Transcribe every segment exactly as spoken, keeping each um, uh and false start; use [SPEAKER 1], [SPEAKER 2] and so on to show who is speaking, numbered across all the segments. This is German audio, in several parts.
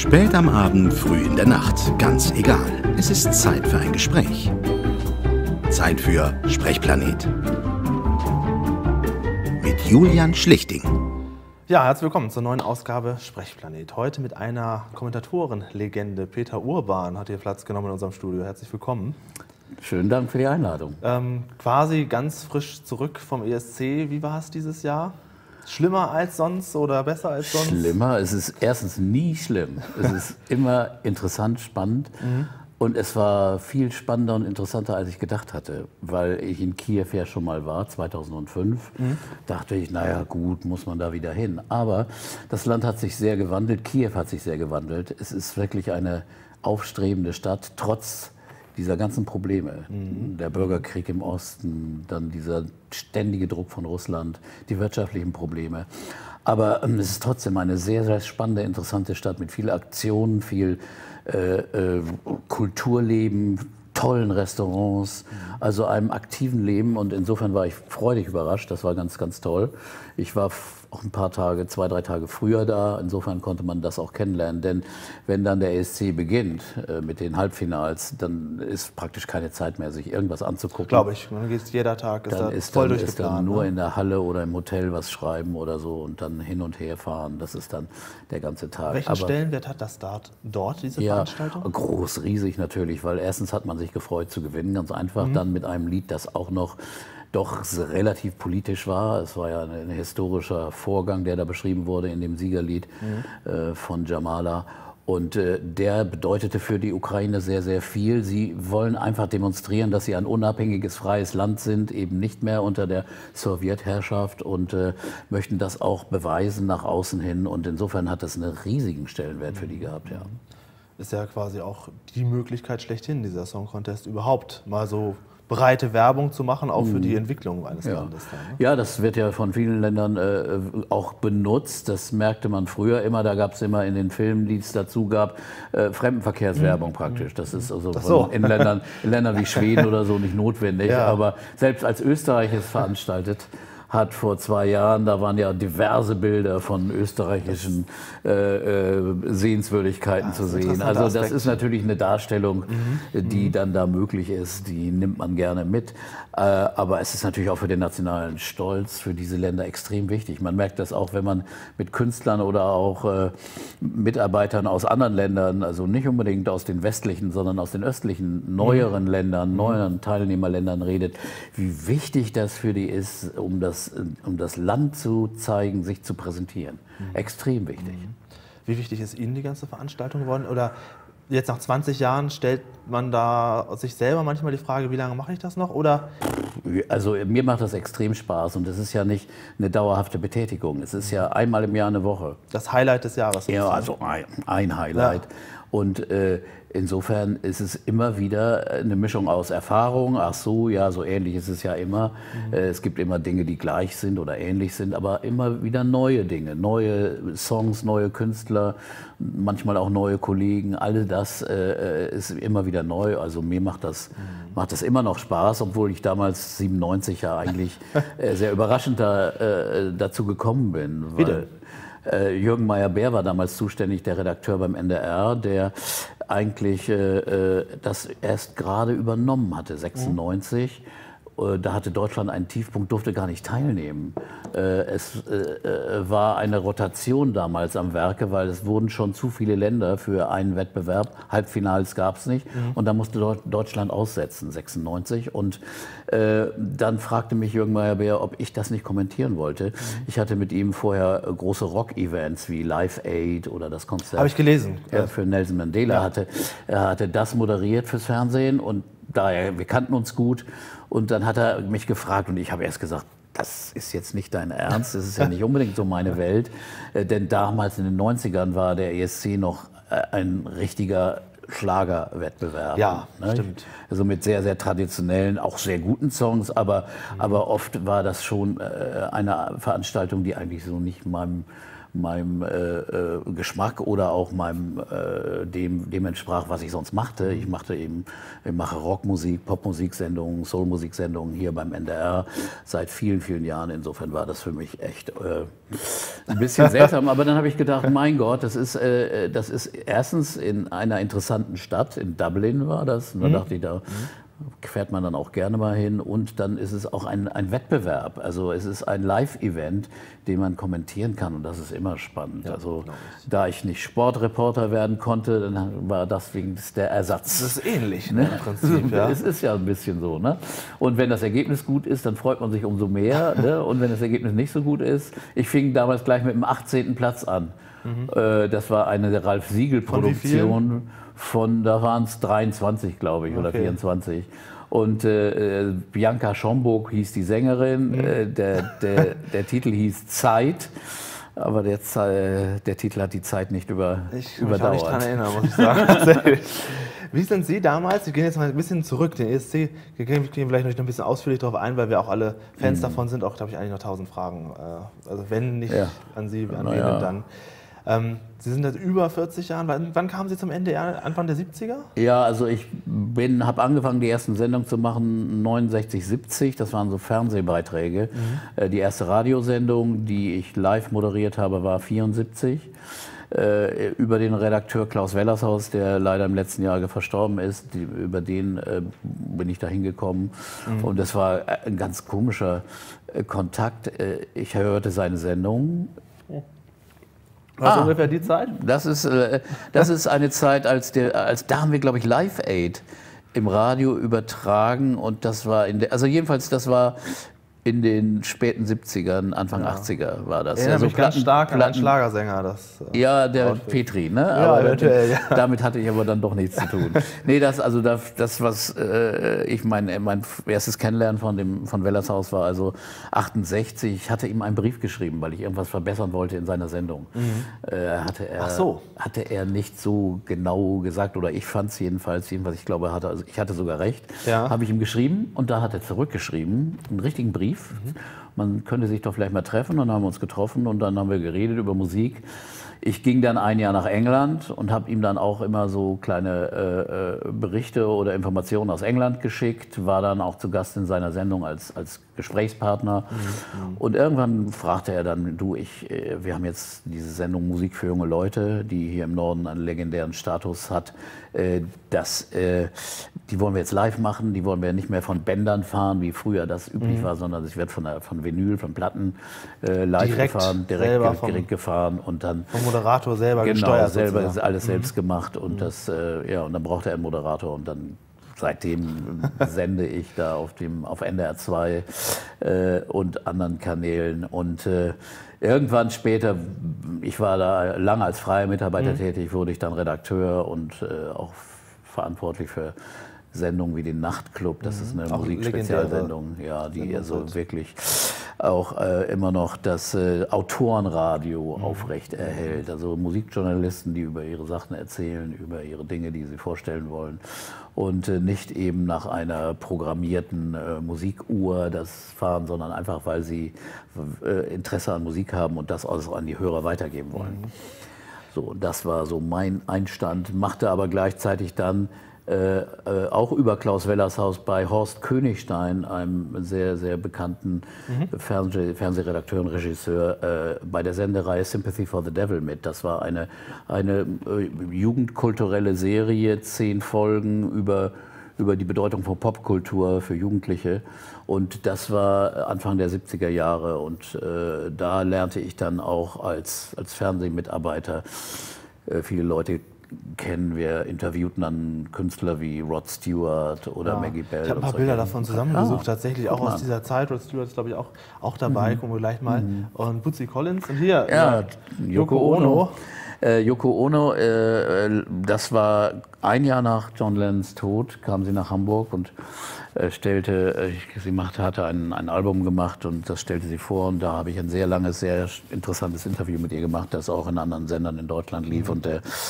[SPEAKER 1] Spät am Abend, früh in der Nacht, ganz egal. Es ist Zeit für ein Gespräch. Zeit für Sprechplanet. Mit Julian Schlichting.
[SPEAKER 2] Ja, herzlich willkommen zur neuen Ausgabe Sprechplanet. Heute mit einer Kommentatorenlegende. Peter Urban hat hier Platz genommen in unserem Studio. Herzlich willkommen.
[SPEAKER 3] Schönen Dank für die Einladung.
[SPEAKER 2] Ähm, quasi ganz frisch zurück vom E S C. Wie war es dieses Jahr? Schlimmer als sonst oder besser als sonst?
[SPEAKER 3] Schlimmer. Es ist erstens nie schlimm. Es ist immer interessant, spannend. Mhm. Und es war viel spannender und interessanter, als ich gedacht hatte, weil ich in Kiew ja schon mal war, zweitausendfünf. Mhm. Dachte ich, naja gut, muss man da wieder hin. Aber das Land hat sich sehr gewandelt, Kiew hat sich sehr gewandelt. Es ist wirklich eine aufstrebende Stadt, trotz dieser ganzen Probleme. Mhm. Der Bürgerkrieg im Osten, dann dieser ständige Druck von Russland, die wirtschaftlichen Probleme. Aber ähm, es ist trotzdem eine sehr, sehr spannende, interessante Stadt mit viel Aktion, viel Äh, äh, Kulturleben, tollen Restaurants, also einem aktiven Leben, und insofern war ich freudig überrascht, das war ganz, ganz toll. Ich war auch ein paar Tage, zwei, drei Tage früher da, insofern konnte man das auch kennenlernen, denn wenn dann der E S C beginnt äh, mit den Halbfinals, dann ist praktisch keine Zeit mehr, sich irgendwas anzugucken.
[SPEAKER 2] Glaube ich, man geht jeder Tag, ist
[SPEAKER 3] dann
[SPEAKER 2] da
[SPEAKER 3] ist
[SPEAKER 2] voll
[SPEAKER 3] dann,
[SPEAKER 2] durchgeplant.
[SPEAKER 3] ist dann nur
[SPEAKER 2] ne?
[SPEAKER 3] in der Halle oder im Hotel was schreiben oder so und dann hin und her fahren, das ist dann der ganze Tag.
[SPEAKER 2] Welchen
[SPEAKER 3] Aber,
[SPEAKER 2] Stellenwert hat das dort, dort diese
[SPEAKER 3] ja,
[SPEAKER 2] Veranstaltung?
[SPEAKER 3] Groß, riesig natürlich, weil erstens hat man sich gefreut zu gewinnen, ganz einfach, mhm. dann mit einem Lied, das auch noch doch relativ politisch war. Es war ja ein, ein historischer Vorgang, der da beschrieben wurde in dem Siegerlied mhm. äh, von Jamala. Und äh, der bedeutete für die Ukraine sehr, sehr viel. Sie wollen einfach demonstrieren, dass sie ein unabhängiges, freies Land sind, eben nicht mehr unter der Sowjetherrschaft, und äh, möchten das auch beweisen nach außen hin. Und insofern hat das einen riesigen Stellenwert für die gehabt, ja.
[SPEAKER 2] Ist ja quasi auch die Möglichkeit schlechthin, dieser Song Contest überhaupt mal so breite Werbung zu machen, auch für die Entwicklung eines
[SPEAKER 3] ja.
[SPEAKER 2] Landes. Dann, ne?
[SPEAKER 3] Ja, das wird ja von vielen Ländern äh, auch benutzt. Das merkte man früher immer. Da gab es immer in den Filmen, die es dazu gab, äh, Fremdenverkehrswerbung mhm. praktisch. Das ist also
[SPEAKER 2] so.
[SPEAKER 3] in, Ländern, in Ländern wie Schweden oder so nicht notwendig.
[SPEAKER 2] Ja.
[SPEAKER 3] Aber selbst als Österreich es veranstaltet hat vor zwei Jahren, da waren ja diverse Bilder von österreichischen äh, äh, Sehenswürdigkeiten ja, zu sehen. Also das Aspekt. Ist natürlich eine Darstellung, mhm. die mhm. dann da möglich ist, die nimmt man gerne mit. Äh, aber es ist natürlich auch für den nationalen Stolz für diese Länder extrem wichtig. Man merkt das auch, wenn man mit Künstlern oder auch äh, Mitarbeitern aus anderen Ländern, also nicht unbedingt aus den westlichen, sondern aus den östlichen, neueren mhm. Ländern, neueren Teilnehmerländern redet, wie wichtig das für die ist, um das um das Land zu zeigen, sich zu präsentieren. Mhm. Extrem wichtig.
[SPEAKER 2] Wie wichtig ist Ihnen die ganze Veranstaltung geworden? Oder jetzt nach zwanzig Jahren stellt man da sich selber manchmal die Frage, wie lange mache ich das noch? Oder?
[SPEAKER 3] Also mir macht das extrem Spaß, und das ist ja nicht eine dauerhafte Betätigung. Es ist ja einmal im Jahr eine Woche.
[SPEAKER 2] Das Highlight des Jahres.
[SPEAKER 3] Ja, also ein, ein Highlight. Ja. Und äh, insofern ist es immer wieder eine Mischung aus Erfahrung. Ach so, ja, so ähnlich ist es ja immer. Mhm. Äh, es gibt immer Dinge, die gleich sind oder ähnlich sind, aber immer wieder neue Dinge, neue Songs, neue Künstler, manchmal auch neue Kollegen. All das äh, ist immer wieder neu. Also mir macht das, mhm. macht das immer noch Spaß, obwohl ich damals siebenundneunzig ja eigentlich äh, sehr überraschend da, äh, dazu gekommen bin. Weil,
[SPEAKER 2] Wieder?
[SPEAKER 3] Jürgen Meyer-Beer war damals zuständig, der Redakteur beim N D R, der eigentlich äh, das erst gerade übernommen hatte, sechsundneunzig. Mhm. Da hatte Deutschland einen Tiefpunkt, durfte gar nicht teilnehmen. Es war eine Rotation damals am Werke, weil es wurden schon zu viele Länder für einen Wettbewerb. Halbfinals gab es nicht. Mhm. Und da musste Deutschland aussetzen, sechsundneunzig. Und äh, dann fragte mich Jürgen Meyer-Beer, ob ich das nicht kommentieren wollte. Mhm. Ich hatte mit ihm vorher große Rock-Events wie Live Aid oder das Konzert.
[SPEAKER 2] Habe ich gelesen.
[SPEAKER 3] Ja, für Nelson Mandela. Ja. Hatte, er hatte das moderiert fürs Fernsehen, und daher, wir kannten uns gut. Und dann hat er mich gefragt, und ich habe erst gesagt, das ist jetzt nicht dein Ernst, das ist ja nicht unbedingt so meine Welt. Äh, denn damals in den neunzigern war der E S C noch äh, ein richtiger Schlagerwettbewerb.
[SPEAKER 2] Ja,
[SPEAKER 3] ne?
[SPEAKER 2] Stimmt.
[SPEAKER 3] Also mit sehr, sehr traditionellen, auch sehr guten Songs, aber, mhm. aber oft war das schon äh, eine Veranstaltung, die eigentlich so nicht meinem meinem äh, äh, Geschmack oder auch meinem, äh, dem, dem entsprach, was ich sonst machte. Ich machte eben, ich mache Rockmusik, Popmusiksendungen, Soulmusiksendungen hier beim N D R seit vielen, vielen Jahren. Insofern war das für mich echt äh, ein bisschen seltsam. Aber dann habe ich gedacht, mein Gott, das ist, äh, das ist erstens in einer interessanten Stadt, in Dublin war das. Und da mhm. dachte ich, da mhm. fährt man dann auch gerne mal hin, und dann ist es auch ein, ein Wettbewerb, also es ist ein Live-Event, den man kommentieren kann, und das ist immer spannend. Ja, also da ich nicht Sportreporter werden konnte, dann war das wegen der Ersatz.
[SPEAKER 2] Das ist ähnlich, ne? Im Prinzip,
[SPEAKER 3] ja. Es ist ja ein bisschen so, ne? Und wenn das Ergebnis gut ist, dann freut man sich umso mehr, ne? Und wenn das Ergebnis nicht so gut ist, ich fing damals gleich mit dem achtzehnten Platz an. Mhm. Das war eine Ralf-Siegel-Produktion. Von, da waren es dreiundzwanzig, glaube ich, okay. oder vierundzwanzig. Und äh, Bianca Schomburg hieß die Sängerin, mhm. äh, der, der, der Titel hieß Zeit, aber der, der Titel hat die Zeit nicht über,
[SPEAKER 2] ich
[SPEAKER 3] überdauert.
[SPEAKER 2] Ich kann mich nicht daran erinnern, muss ich sagen. Wie sind Sie damals, wir gehen jetzt mal ein bisschen zurück, den E S C, wir gehen vielleicht noch ein bisschen ausführlich darauf ein, weil wir auch alle Fans mhm. davon sind, auch glaube ich eigentlich noch tausend Fragen. Also wenn nicht ja. an Sie, an wen ja. dann. Ähm, Sie sind jetzt über vierzig Jahre. Wann, wann kamen Sie zum N D R? Anfang der siebziger?
[SPEAKER 3] Ja, also ich habe angefangen, die ersten Sendungen zu machen neunundsechzig, siebzig. Das waren so Fernsehbeiträge. Mhm. Äh, die erste Radiosendung, die ich live moderiert habe, war vierundsiebzig. Äh, über den Redakteur Klaus Wellershaus, der leider im letzten Jahr verstorben ist, die, über den äh, bin ich da hingekommen. Mhm. Und das war ein ganz komischer äh, Kontakt. Äh, ich hörte seine Sendung.
[SPEAKER 2] Ja. Was ah, ungefähr die Zeit?
[SPEAKER 3] Das ist, äh, das ist eine Zeit, als, der, als da haben wir, glaube ich, Live Aid im Radio übertragen, und das war in der, also jedenfalls, das war in den späten siebzigern, Anfang ja. achtziger war das.
[SPEAKER 2] Ja,
[SPEAKER 3] also
[SPEAKER 2] mich ganz stark an einen Schlagersänger. Das,
[SPEAKER 3] äh, ja, der Outfit. Petri, ne?
[SPEAKER 2] Ja, aber eventuell, ja.
[SPEAKER 3] Damit hatte ich aber dann doch nichts zu tun. Nee, das, also das, das was äh, ich mein, mein erstes Kennenlernen von, dem, von Wellershaus war also achtundsechzig. Ich hatte ihm einen Brief geschrieben, weil ich irgendwas verbessern wollte in seiner Sendung. Mhm. Äh, hatte, er,
[SPEAKER 2] Ach so.
[SPEAKER 3] hatte er nicht so genau gesagt, oder ich fand es jedenfalls, jedenfalls, ich glaube, hatte, also ich hatte sogar recht, ja. habe ich ihm geschrieben, und da hat er zurückgeschrieben, einen richtigen Brief. Mhm. Man könnte sich doch vielleicht mal treffen, und dann haben wir uns getroffen, und dann haben wir geredet über Musik. Ich ging dann ein Jahr nach England und habe ihm dann auch immer so kleine äh, Berichte oder Informationen aus England geschickt, war dann auch zu Gast in seiner Sendung als, als Gesprächspartner. Mhm. Und irgendwann fragte er dann, du, ich, wir haben jetzt diese Sendung Musik für junge Leute, die hier im Norden einen legendären Status hat. Äh, das, äh, die wollen wir jetzt live machen, die wollen wir nicht mehr von Bändern fahren, wie früher das üblich mhm. war, sondern es wird von, der, von Vinyl, von Platten äh, live
[SPEAKER 2] direkt
[SPEAKER 3] gefahren, direkt, direkt gefahren und dann
[SPEAKER 2] vom Moderator selber
[SPEAKER 3] genau,
[SPEAKER 2] gesteuert.
[SPEAKER 3] Selber sozusagen. Alles mhm. selbst gemacht, und mhm. das, äh, ja, und dann brauchte er einen Moderator, und dann seitdem sende ich da auf dem auf N D R zwei äh, und anderen Kanälen, und äh, irgendwann später, ich war da lange als freier Mitarbeiter mhm. tätig, wurde ich dann Redakteur und äh, auch verantwortlich für Sendungen wie den Nachtclub. Das ist eine Musikspezialsendung, ja, die also wirklich auch äh, immer noch das äh, Autorenradio mhm. aufrecht erhält. Also Musikjournalisten, die über ihre Sachen erzählen, über ihre Dinge, die sie vorstellen wollen, und äh, nicht eben nach einer programmierten äh, Musikuhr das fahren, sondern einfach, weil sie äh, Interesse an Musik haben und das also an die Hörer weitergeben wollen. Mhm. So, das war so mein Einstand, machte aber gleichzeitig dann Äh, äh, auch über Klaus Wellershaus bei Horst Königstein, einem sehr, sehr bekannten mhm. Fernseh Fernsehredakteur und Regisseur, äh, bei der Sendereihe Sympathy for the Devil mit. Das war eine, eine äh, jugendkulturelle Serie, zehn Folgen über, über die Bedeutung von Popkultur für Jugendliche. Und das war Anfang der siebziger Jahre, und äh, da lernte ich dann auch als, als Fernsehmitarbeiter äh, viele Leute kennen. Wir interviewten dann Künstler wie Rod Stewart oder ja. Maggie Bell.
[SPEAKER 2] Ich habe ein paar Bilder so davon zusammengesucht, ah, tatsächlich auch aus dieser Zeit. Rod Stewart ist, glaube ich, auch, auch dabei, mhm. gucken wir gleich mal. Mhm. Und Bootsy Collins. Und hier,
[SPEAKER 3] ja, Yoko, Yoko Ono. Ono. Äh, Yoko Ono, äh, das war ein Jahr nach John Lennons Tod, kam sie nach Hamburg und äh, stellte, äh, sie machte, hatte ein, ein Album gemacht, und das stellte sie vor, und da habe ich ein sehr langes, sehr interessantes Interview mit ihr gemacht, das auch in anderen Sendern in Deutschland lief. Mhm. Und der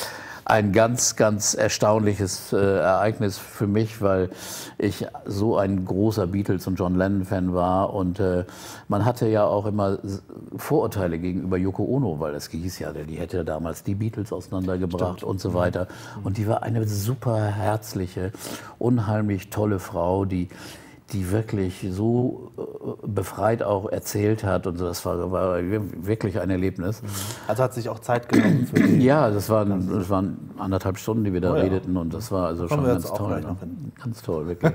[SPEAKER 3] ein ganz, ganz erstaunliches äh, Ereignis für mich, weil ich so ein großer Beatles- und John Lennon-Fan war. Und äh, man hatte ja auch immer Vorurteile gegenüber Yoko Ono, weil es hieß ja, die hätte damals die Beatles auseinandergebracht. Stimmt. Und so weiter. Und die war eine super herzliche, unheimlich tolle Frau, die die wirklich so befreit auch erzählt hat und so. Das war, war wirklich ein Erlebnis.
[SPEAKER 2] Also hat sich auch Zeit genommen für die...
[SPEAKER 3] Ja, das waren, das waren anderthalb Stunden, die wir da oh ja. redeten und das war also schon ganz toll. Ne? Ganz toll, wirklich.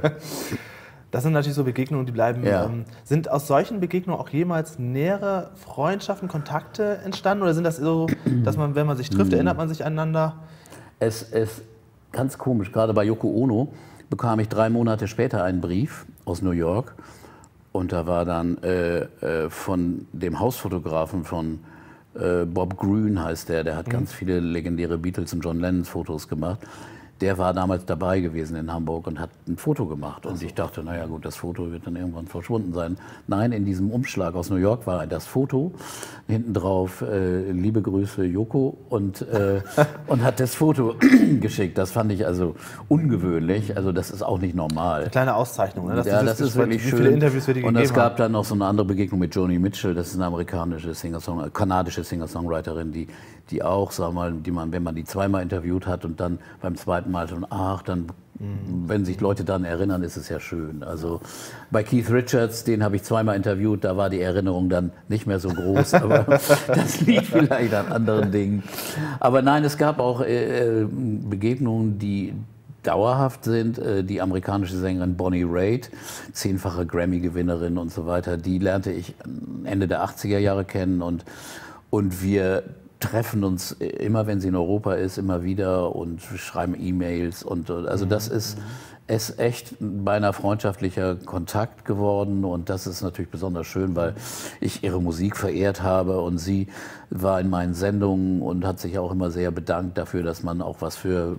[SPEAKER 2] Das sind natürlich so Begegnungen, die bleiben.
[SPEAKER 3] Ja.
[SPEAKER 2] Ähm, sind aus solchen Begegnungen auch jemals nähere Freundschaften, Kontakte entstanden oder sind das so, dass man, wenn man sich trifft, erinnert man sich aneinander?
[SPEAKER 3] Es ist ganz komisch, gerade bei Yoko Ono bekam ich drei Monate später einen Brief aus New York und da war dann äh, äh, von dem Hausfotografen von äh, Bob Grün heißt der, der hat mhm. ganz viele legendäre Beatles und John Lennon Fotos gemacht. Der war damals dabei gewesen in Hamburg und hat ein Foto gemacht. Und ich dachte, naja gut, das Foto wird dann irgendwann verschwunden sein. Nein, in diesem Umschlag aus New York war das Foto. Hinten drauf, äh, liebe Grüße Yoko. Und, äh, und hat das Foto geschickt. Das fand ich also ungewöhnlich. Also das ist auch nicht normal.
[SPEAKER 2] Eine kleine Auszeichnung. Ne? Dass
[SPEAKER 3] ja, das ist wirklich
[SPEAKER 2] wie
[SPEAKER 3] schön.
[SPEAKER 2] Viele Interviews wir die
[SPEAKER 3] und es gab
[SPEAKER 2] haben.
[SPEAKER 3] dann noch so eine andere Begegnung mit Joni Mitchell. Das ist eine amerikanische Singer-Song- kanadische Singer-Songwriterin, die, die auch, sag mal, die man, wenn man die zweimal interviewt hat und dann beim zweiten Mal schon, ach, dann, mhm. wenn sich Leute dann erinnern, ist es ja schön. Also bei Keith Richards, den habe ich zweimal interviewt, da war die Erinnerung dann nicht mehr so groß, aber das liegt vielleicht an anderen Dingen. Aber nein, es gab auch äh, Begegnungen, die dauerhaft sind. Äh, die amerikanische Sängerin Bonnie Raitt, zehnfache Grammy-Gewinnerin und so weiter, die lernte ich Ende der achtziger Jahre kennen und, und wir treffen uns immer, wenn sie in Europa ist, immer wieder und schreiben E-Mails. Und also das ist, ist echt beinahe freundschaftlicher Kontakt geworden und das ist natürlich besonders schön, weil ich ihre Musik verehrt habe und sie war in meinen Sendungen und hat sich auch immer sehr bedankt dafür, dass man auch was für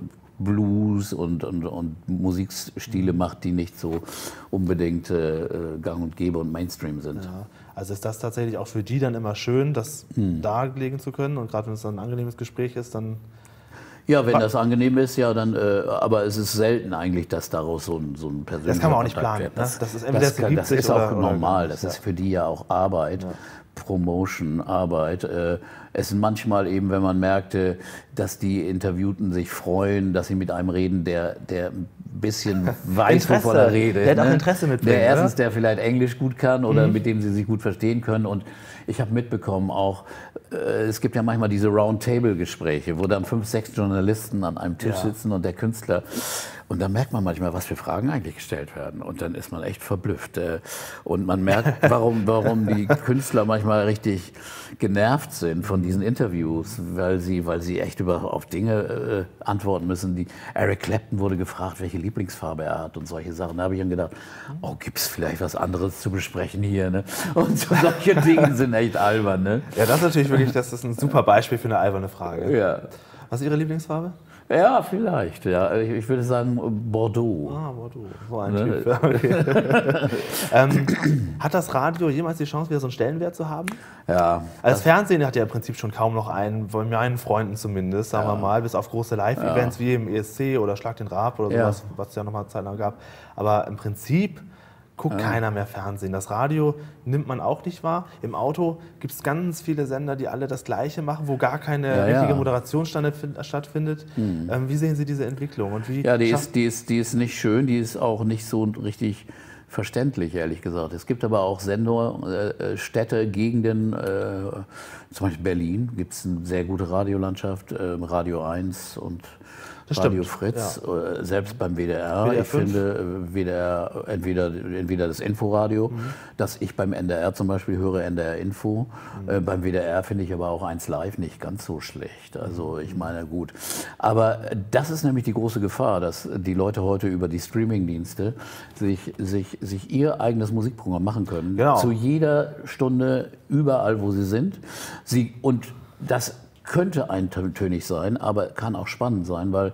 [SPEAKER 3] Blues und, und, und Musikstile macht, die nicht so unbedingt äh, gang und gäbe und Mainstream sind.
[SPEAKER 2] Ja. Also ist das tatsächlich auch für die dann immer schön, das hm. darlegen zu können und gerade wenn es dann ein angenehmes Gespräch ist, dann...
[SPEAKER 3] Ja, wenn das angenehm ist, ja, dann, äh, aber es ist selten eigentlich, dass daraus so ein, so ein persönlicher
[SPEAKER 2] Das kann man auch nicht
[SPEAKER 3] Kontakt
[SPEAKER 2] planen.
[SPEAKER 3] wird.
[SPEAKER 2] Ne?
[SPEAKER 3] Das,
[SPEAKER 2] das ist, entweder
[SPEAKER 3] das, kann, das ist
[SPEAKER 2] oder,
[SPEAKER 3] auch normal, das
[SPEAKER 2] ja.
[SPEAKER 3] ist für die ja auch Arbeit.
[SPEAKER 2] Ja.
[SPEAKER 3] Promotion, Arbeit. Es sind manchmal eben, wenn man merkte, dass die Interviewten sich freuen, dass sie mit einem reden, der, der ein bisschen weiß, wovon er redet.
[SPEAKER 2] Der hat auch
[SPEAKER 3] ne?
[SPEAKER 2] Interesse mitbringt.
[SPEAKER 3] Der erstens,
[SPEAKER 2] oder?
[SPEAKER 3] der vielleicht Englisch gut kann oder
[SPEAKER 2] mhm.
[SPEAKER 3] mit dem sie sich gut verstehen können. Und ich habe mitbekommen auch, äh, es gibt ja manchmal diese Roundtable-Gespräche, wo dann fünf, sechs Journalisten an einem Tisch ja. sitzen und der Künstler. Und da merkt man manchmal, was für Fragen eigentlich gestellt werden. Und dann ist man echt verblüfft. Und man merkt, warum, warum die Künstler manchmal richtig genervt sind von diesen Interviews, weil sie, weil sie echt über, auf Dinge äh, antworten müssen. Die, Eric Clapton wurde gefragt, welche Lieblingsfarbe er hat und solche Sachen. Da habe ich dann gedacht, oh, gibt es vielleicht was anderes zu besprechen hier? Ne? Und so solche Dinge sind echt albern. Ne?
[SPEAKER 2] Ja, das ist natürlich wirklich, das ist ein super Beispiel für eine alberne Frage.
[SPEAKER 3] Ja.
[SPEAKER 2] Was ist Ihre Lieblingsfarbe?
[SPEAKER 3] Ja, vielleicht. Ja. Ich, ich würde sagen Bordeaux.
[SPEAKER 2] Ah, Bordeaux. So ein ne? Typ. Okay. ähm, hat das Radio jemals die Chance, wieder so einen Stellenwert zu haben?
[SPEAKER 3] Ja.
[SPEAKER 2] Also das Fernsehen hat ja im Prinzip schon kaum noch einen, bei meinen Freunden zumindest, sagen ja. wir mal, bis auf große Live-Events ja. wie im E S C oder Schlag den Raab oder sowas, ja. was es ja noch mal eine Zeit lang gab. Aber im Prinzip guckt ja. keiner mehr Fernsehen. Das Radio nimmt man auch nicht wahr. Im Auto gibt es ganz viele Sender, die alle das Gleiche machen, wo gar keine
[SPEAKER 3] ja,
[SPEAKER 2] richtige
[SPEAKER 3] ja.
[SPEAKER 2] Moderation stattfindet. Mhm. Ähm, wie sehen Sie diese Entwicklung? Und wie
[SPEAKER 3] ja, die ist, die, ist, die ist nicht schön, die ist auch nicht so richtig verständlich, ehrlich gesagt. Es gibt aber auch Sender, äh, Städte, Gegenden, äh, zum Beispiel Berlin, gibt es eine sehr gute Radiolandschaft, äh, Radio eins und
[SPEAKER 2] Das
[SPEAKER 3] Radio
[SPEAKER 2] stimmt.
[SPEAKER 3] Fritz,
[SPEAKER 2] Ja.
[SPEAKER 3] selbst beim W D R.
[SPEAKER 2] W D R
[SPEAKER 3] ich finde W D R, entweder, entweder das Inforadio, mhm. das ich beim N D R zum Beispiel höre, N D R Info. Mhm. Äh, beim W D R finde ich aber auch eins Live nicht ganz so schlecht. Also ich meine, gut. Aber das ist nämlich die große Gefahr, dass die Leute heute über die Streamingdienste sich, sich, sich ihr eigenes Musikprogramm machen können.
[SPEAKER 2] Genau.
[SPEAKER 3] Zu jeder Stunde, überall, wo sie sind. Sie, und das könnte eintönig sein, aber kann auch spannend sein, weil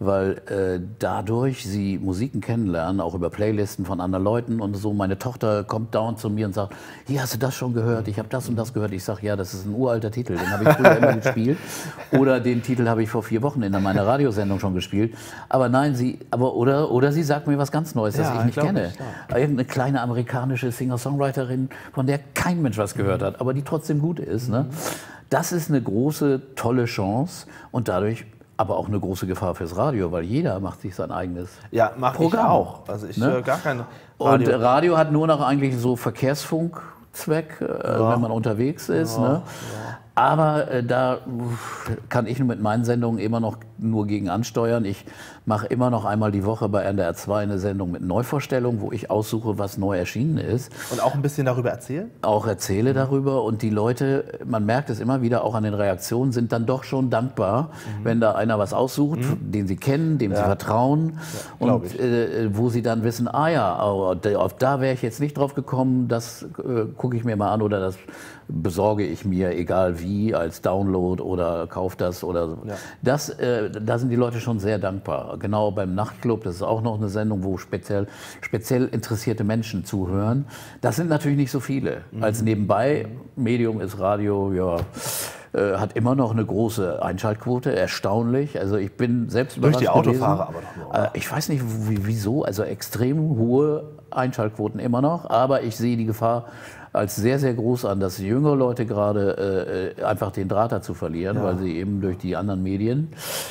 [SPEAKER 3] weil äh, dadurch sie Musiken kennenlernen, auch über Playlisten von anderen Leuten und so. Meine Tochter kommt dauernd zu mir und sagt, hier, hast du das schon gehört? Ich habe das und das gehört. Ich sage, ja, das ist ein uralter Titel, den habe ich früher immer gespielt. Oder den Titel habe ich vor vier Wochen in meiner Radiosendung schon gespielt. Aber nein, sie, aber oder, oder sie sagt mir was ganz Neues, das
[SPEAKER 2] Ja,
[SPEAKER 3] ich nicht
[SPEAKER 2] glaub
[SPEAKER 3] kenne.
[SPEAKER 2] ich, ja.
[SPEAKER 3] Irgendeine kleine amerikanische Singer-Songwriterin, von der kein Mensch was gehört hat, aber die trotzdem gut ist. Ne? Das ist eine große, tolle Chance und dadurch aber auch eine große Gefahr fürs Radio, weil jeder macht sich sein eigenes
[SPEAKER 2] Ja, mache ich
[SPEAKER 3] Programm.
[SPEAKER 2] auch. Also ich
[SPEAKER 3] Ne?
[SPEAKER 2] höre gar kein
[SPEAKER 3] Und
[SPEAKER 2] Radio.
[SPEAKER 3] Radio hat nur noch eigentlich so Verkehrsfunkzweck, äh, wenn man unterwegs ist.
[SPEAKER 2] Ja,
[SPEAKER 3] Ne?
[SPEAKER 2] ja.
[SPEAKER 3] Aber äh, da uff, kann ich mit meinen Sendungen immer noch nur gegen ansteuern. Ich mache immer noch einmal die Woche bei N D R zwei eine Sendung mit Neuvorstellung, wo ich aussuche, was neu erschienen ist.
[SPEAKER 2] Und auch ein bisschen darüber erzählen?
[SPEAKER 3] Auch erzähle darüber und die Leute, man merkt es immer wieder auch an den Reaktionen, sind dann doch schon dankbar, mhm. wenn da einer was aussucht, mhm. den sie kennen, dem ja. sie vertrauen
[SPEAKER 2] ja,
[SPEAKER 3] und äh, wo sie dann wissen, ah ja, oh, auf da wäre ich jetzt nicht drauf gekommen, das äh, gucke ich mir mal an oder das besorge ich mir, egal wie, als Download oder kauf das oder so. Ja. Das, äh, da sind die Leute schon sehr dankbar. Genau beim Nachtclub, das ist auch noch eine Sendung, wo speziell, speziell interessierte Menschen zuhören. Das sind natürlich nicht so viele. Mhm. Als nebenbei, Medium ist Radio, ja, äh, hat immer noch eine große Einschaltquote, erstaunlich. Also ich bin selbst überrascht
[SPEAKER 2] Durch die Autofahrer
[SPEAKER 3] gewesen.
[SPEAKER 2] aber doch nur.
[SPEAKER 3] Äh, ich weiß nicht wie, wieso, also extrem hohe Einschaltquoten immer noch, aber ich sehe die Gefahr als sehr, sehr groß an, dass jüngere Leute gerade äh, einfach den Draht dazu verlieren, ja. weil sie eben durch die anderen Medien,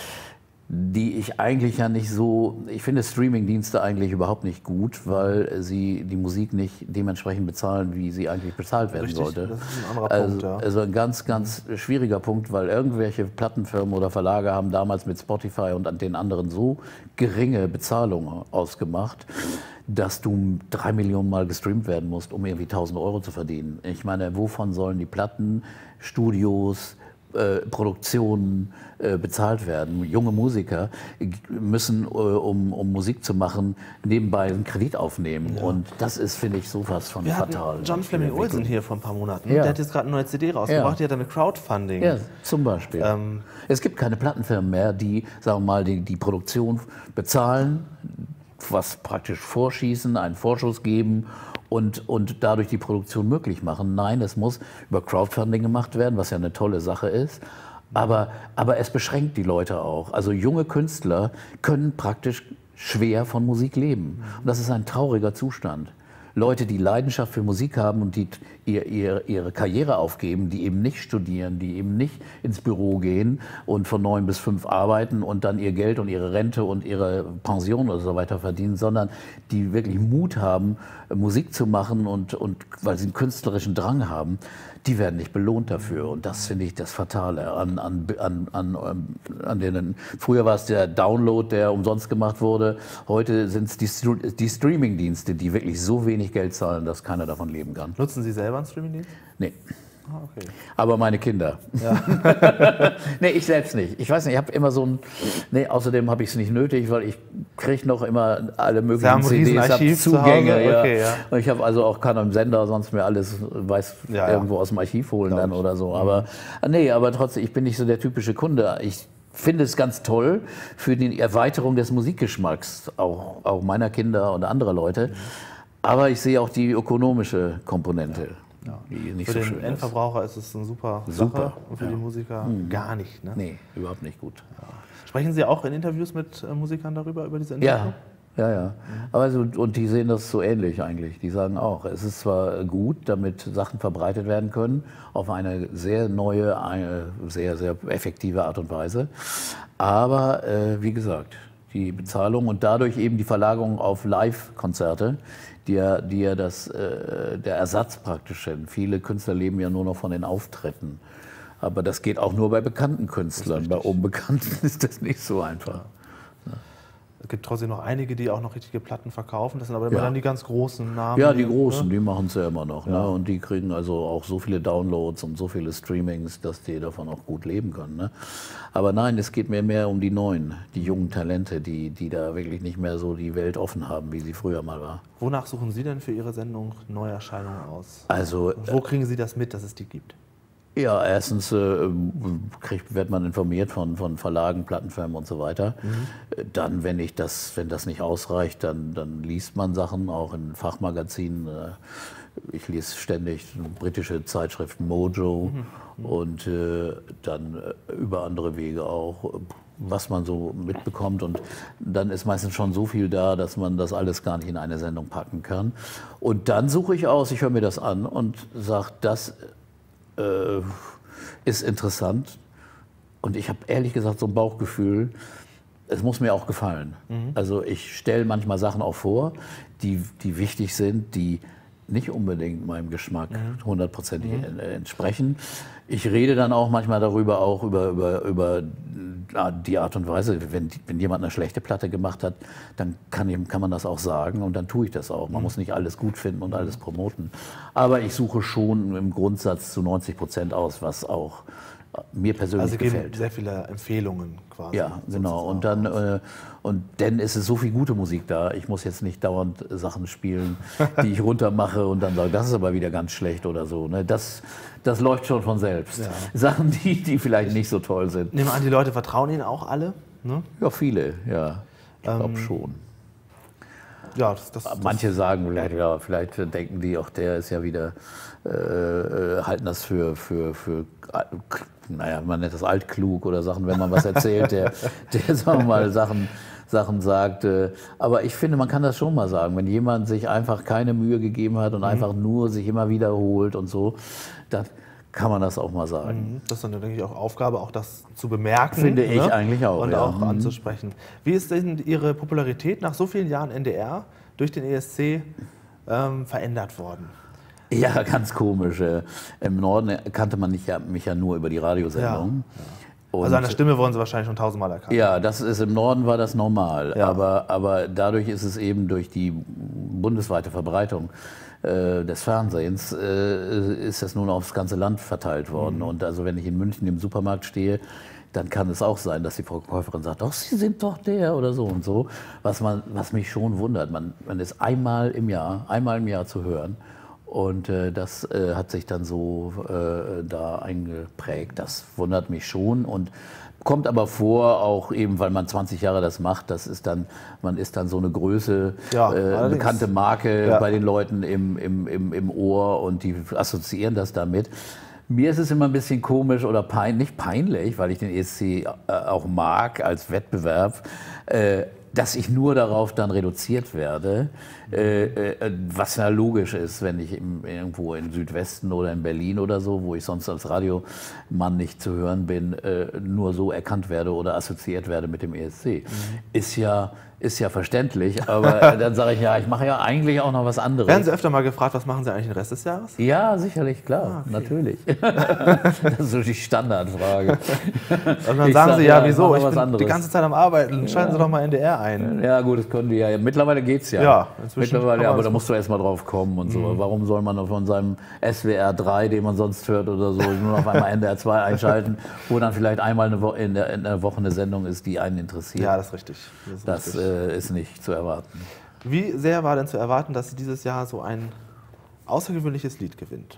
[SPEAKER 3] die ich eigentlich ja nicht so, ich finde Streamingdienste eigentlich überhaupt nicht gut, weil sie die Musik nicht dementsprechend bezahlen, wie sie eigentlich bezahlt werden
[SPEAKER 2] Richtig,
[SPEAKER 3] sollte.
[SPEAKER 2] das ist ein anderer
[SPEAKER 3] also,
[SPEAKER 2] Punkt, ja.
[SPEAKER 3] Also ein ganz, ganz schwieriger Punkt, weil irgendwelche Plattenfirmen oder Verlage haben damals mit Spotify und an den anderen so geringe Bezahlungen ausgemacht, dass du drei Millionen Mal gestreamt werden musst, um irgendwie tausend Euro zu verdienen. Ich meine, wovon sollen die Platten, Studios, äh, Produktionen äh, bezahlt werden? Junge Musiker müssen, äh, um, um Musik zu machen, nebenbei einen Kredit aufnehmen. Ja. Und das ist, finde ich, sowas von
[SPEAKER 2] Wir
[SPEAKER 3] fatal.
[SPEAKER 2] hatten John Fleming Olsen hier vor ein paar Monaten.
[SPEAKER 3] Ja.
[SPEAKER 2] Der hat jetzt gerade eine neue C D rausgebracht, ja. die hat damit Crowdfunding.
[SPEAKER 3] Ja, zum Beispiel.
[SPEAKER 2] Ähm,
[SPEAKER 3] es gibt keine Plattenfirmen mehr, die, sagen wir mal, die, die Produktion bezahlen, was praktisch vorschießen, einen Vorschuss geben und, und dadurch die Produktion möglich machen. Nein, es muss über Crowdfunding gemacht werden, was ja eine tolle Sache ist. Aber, aber es beschränkt die Leute auch. Also junge Künstler können praktisch schwer von Musik leben. Und das ist ein trauriger Zustand. Leute, die Leidenschaft für Musik haben und die ihr, ihr, ihre Karriere aufgeben, die eben nicht studieren, die eben nicht ins Büro gehen und von neun bis fünf arbeiten und dann ihr Geld und ihre Rente und ihre Pension oder so weiter verdienen, sondern die wirklich Mut haben, Musik zu machen und, und weil sie einen künstlerischen Drang haben, die werden nicht belohnt dafür. Und das finde ich das Fatale an, an, an, an, an denen. Früher war es der Download, der umsonst gemacht wurde. Heute sind es die, die Streaming-Dienste, die wirklich so wenig Geld zahlen, dass keiner davon leben kann.
[SPEAKER 2] Nutzen Sie selber einen Streaming-Dienst?
[SPEAKER 3] Nee.
[SPEAKER 2] Ah, okay.
[SPEAKER 3] Aber meine Kinder. Ja. Nee, ich selbst nicht. Ich weiß nicht, ich habe immer so ein... Nee, außerdem habe ich es nicht nötig, weil ich kriege noch immer alle möglichen C Ds, habe Zugänge. Ja.
[SPEAKER 2] Okay, ja.
[SPEAKER 3] Und ich habe also auch keinen Sender, sonst mir alles weiß
[SPEAKER 2] ja,
[SPEAKER 3] irgendwo
[SPEAKER 2] ja.
[SPEAKER 3] aus dem Archiv holen
[SPEAKER 2] Glaub
[SPEAKER 3] dann
[SPEAKER 2] ich.
[SPEAKER 3] oder so. Aber nee, aber trotzdem, ich bin nicht so der typische Kunde. Ich finde es ganz toll für die Erweiterung des Musikgeschmacks, auch, auch meiner Kinder und anderer Leute. Mhm. Aber ich sehe auch die ökonomische Komponente. Ja.
[SPEAKER 2] Ja.
[SPEAKER 3] Die nicht
[SPEAKER 2] für
[SPEAKER 3] so
[SPEAKER 2] den
[SPEAKER 3] schön
[SPEAKER 2] Endverbraucher ist es eine super,
[SPEAKER 3] super
[SPEAKER 2] Sache und für
[SPEAKER 3] ja.
[SPEAKER 2] die Musiker
[SPEAKER 3] mhm.
[SPEAKER 2] gar nicht. Ne?
[SPEAKER 3] Nee, überhaupt nicht gut.
[SPEAKER 2] Ja. Sprechen Sie auch in Interviews mit äh, Musikern darüber, über diese Entwicklung?
[SPEAKER 3] Ja, ja, ja. Mhm. Aber also, und die sehen das so ähnlich eigentlich. Die sagen auch, es ist zwar gut, damit Sachen verbreitet werden können, auf eine sehr neue, eine sehr, sehr effektive Art und Weise. Aber äh, wie gesagt, die Bezahlung und dadurch eben die Verlagerung auf Live-Konzerte, die ja, die ja das, äh, der Ersatz praktisch sind. Viele Künstler leben ja nur noch von den Auftritten. Aber das geht auch nur bei bekannten Künstlern. Bei Unbekannten ist das nicht so einfach. Ja.
[SPEAKER 2] Es gibt trotzdem noch einige, die auch noch richtige Platten verkaufen. Das sind aber immer
[SPEAKER 3] ja.
[SPEAKER 2] dann die ganz großen Namen.
[SPEAKER 3] Ja, die großen, ne? Die machen es ja immer noch.
[SPEAKER 2] Ja.
[SPEAKER 3] Ne? Und die kriegen also auch so viele Downloads und so viele Streamings, dass die davon auch gut leben können. Ne? Aber nein, es geht mir mehr um die Neuen, die jungen Talente, die, die da wirklich nicht mehr so die Welt offen haben, wie sie früher mal war.
[SPEAKER 2] Wonach suchen Sie denn für Ihre Sendung Neuerscheinungen aus?
[SPEAKER 3] Also,
[SPEAKER 2] Wo kriegen Sie das mit, dass es die gibt?
[SPEAKER 3] Ja, erstens äh, kriegt, wird man informiert von, von Verlagen, Plattenfirmen und so weiter. Mhm. Dann, wenn, ich das, wenn das nicht ausreicht, dann, dann liest man Sachen, auch in Fachmagazinen. Ich lese ständig britische Zeitschrift Mojo mhm. und äh, dann über andere Wege auch, was man so mitbekommt. Und dann ist meistens schon so viel da, dass man das alles gar nicht in eine Sendung packen kann. Und dann suche ich aus, ich höre mir das an und sage, das äh, ist interessant. Und ich habe ehrlich gesagt so ein Bauchgefühl, es muss mir auch gefallen. Mhm. Also ich stelle manchmal Sachen auch vor, die, die wichtig sind, die nicht unbedingt meinem Geschmack hundertprozentig mhm. entsprechen. Ich rede dann auch manchmal darüber, auch über, über, über die Art und Weise, wenn, wenn jemand eine schlechte Platte gemacht hat, dann kann, kann man das auch sagen und dann tue ich das auch. Man mhm. muss nicht alles gut finden und alles promoten. Aber ich suche schon im Grundsatz zu neunzig Prozent aus, was auch mir persönlich
[SPEAKER 2] also
[SPEAKER 3] gefällt.
[SPEAKER 2] Also sehr viele Empfehlungen quasi.
[SPEAKER 3] Ja, genau. Und dann äh, und dann ist es so viel gute Musik da. Ich muss jetzt nicht dauernd Sachen spielen, die ich runtermache und dann sage, das ist aber wieder ganz schlecht oder so. Ne? Das, das läuft schon von selbst. Ja. Sachen, die, die vielleicht nicht so toll sind.
[SPEAKER 2] Nehmen wir an, die Leute vertrauen Ihnen auch alle? Ne?
[SPEAKER 3] Ja, viele, ja. Ich ähm, glaube schon.
[SPEAKER 2] Ja, das, das,
[SPEAKER 3] Manche
[SPEAKER 2] das
[SPEAKER 3] sagen vielleicht, ja, vielleicht denken die, auch der ist ja wieder, äh, halten das für, für, für, naja, man nennt das altklug oder Sachen, wenn man was erzählt, der, der sagen wir mal, Sachen, Sachen sagt. Äh, aber ich finde, man kann das schon mal sagen, wenn jemand sich einfach keine Mühe gegeben hat und mhm. einfach nur sich immer wiederholt und so, dann kann man das auch mal sagen.
[SPEAKER 2] Das ist dann, denke ich, auch Aufgabe, auch das zu bemerken.
[SPEAKER 3] Finde ich ne? eigentlich auch.
[SPEAKER 2] Und
[SPEAKER 3] ja.
[SPEAKER 2] auch
[SPEAKER 3] mhm.
[SPEAKER 2] anzusprechen. Wie ist denn Ihre Popularität nach so vielen Jahren N D R durch den E S C ähm, verändert worden?
[SPEAKER 3] Ja, ganz komisch. Im Norden kannte man mich ja, mich ja nur über die Radiosendung.
[SPEAKER 2] Ja. Und also an der Stimme wurden Sie wahrscheinlich schon tausendmal erkannt.
[SPEAKER 3] Ja, das ist, im Norden war das normal.
[SPEAKER 2] Ja.
[SPEAKER 3] Aber, aber dadurch ist es eben durch die bundesweite Verbreitung äh, des Fernsehens, äh, ist das nun aufs ganze Land verteilt worden. Mhm. Und also wenn ich in München im Supermarkt stehe, dann kann es auch sein, dass die Verkäuferin sagt, doch, Sie sind doch der oder so und so. Was, man, was mich schon wundert, man, man ist einmal im Jahr, einmal im Jahr zu hören. Und äh, das äh, hat sich dann so äh, da eingeprägt. Das wundert mich schon und kommt aber vor, auch eben, weil man zwanzig Jahre das macht, das ist dann, man ist dann so eine Größe,
[SPEAKER 2] ja,
[SPEAKER 3] äh, eine bekannte Marke
[SPEAKER 2] ja.
[SPEAKER 3] bei den Leuten im, im, im, im Ohr und die assoziieren das damit. Mir ist es immer ein bisschen komisch oder pein, nicht peinlich, weil ich den E S C äh, auch mag als Wettbewerb, äh, dass ich nur darauf dann reduziert werde, äh, äh, was ja logisch ist, wenn ich im, irgendwo in Südwesten oder in Berlin oder so, wo ich sonst als Radiomann nicht zu hören bin, äh, nur so erkannt werde oder assoziiert werde mit dem E S C. Mhm. Ist ja, ist ja verständlich, aber dann sage ich, ja, ich mache ja eigentlich auch noch was anderes.
[SPEAKER 2] Werden Sie öfter mal gefragt, was machen Sie eigentlich den Rest des Jahres?
[SPEAKER 3] Ja, sicherlich, klar, ah, okay. natürlich. Das ist so die Standardfrage.
[SPEAKER 2] Und dann ich sagen sag, Sie, ja, wieso, ich bin anderes. die ganze Zeit am Arbeiten, schalten ja. Sie doch mal N D R ein.
[SPEAKER 3] Ja gut, das können die ja, mittlerweile geht's ja.
[SPEAKER 2] Ja,
[SPEAKER 3] mittlerweile, ja, aber da musst du erst mal drauf kommen und so. Mhm. Warum soll man von seinem S W R drei, den man sonst hört oder so, nur auf einmal N D R zwei einschalten, wo dann vielleicht einmal eine Wo in, der, in der Woche eine Sendung ist, die einen interessiert.
[SPEAKER 2] Ja, das ist richtig. Das ist,
[SPEAKER 3] das,
[SPEAKER 2] richtig.
[SPEAKER 3] Äh, ist nicht zu erwarten.
[SPEAKER 2] Wie sehr war denn zu erwarten, dass sie dieses Jahr so ein außergewöhnliches Lied gewinnt?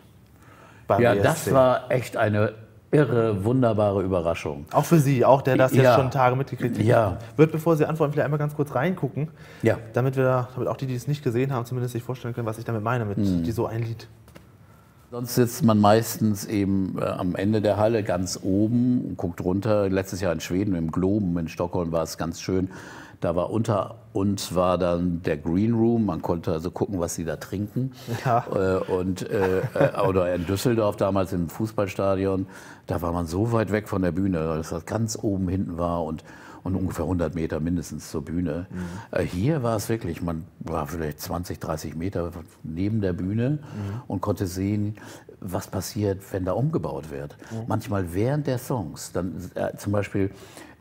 [SPEAKER 3] Ja, das war echt eine irre, wunderbare Überraschung.
[SPEAKER 2] Auch für Sie, auch der das
[SPEAKER 3] ja.
[SPEAKER 2] jetzt schon Tage mitgekriegt hat.
[SPEAKER 3] Ja.
[SPEAKER 2] Wird, bevor Sie antworten, vielleicht einmal ganz kurz reingucken,
[SPEAKER 3] ja.
[SPEAKER 2] damit, wir, damit auch die, die es nicht gesehen haben, zumindest sich vorstellen können, was ich damit meine, mit mhm. die so ein Lied.
[SPEAKER 3] Sonst sitzt man meistens eben äh, am Ende der Halle ganz oben und guckt runter. Letztes Jahr in Schweden, im Globen in Stockholm war es ganz schön. Da war unter uns war dann der Green Room, man konnte also gucken, was sie da trinken.
[SPEAKER 2] Ja.
[SPEAKER 3] Äh, und, äh, oder in Düsseldorf damals im Fußballstadion, da war man so weit weg von der Bühne, dass das ganz oben hinten war und, und ungefähr hundert Meter mindestens zur Bühne. Mhm. Äh, hier war es wirklich, man war vielleicht zwanzig, dreißig Meter neben der Bühne mhm. und konnte sehen, was passiert, wenn da umgebaut wird. Mhm. Manchmal während der Songs, dann äh, zum Beispiel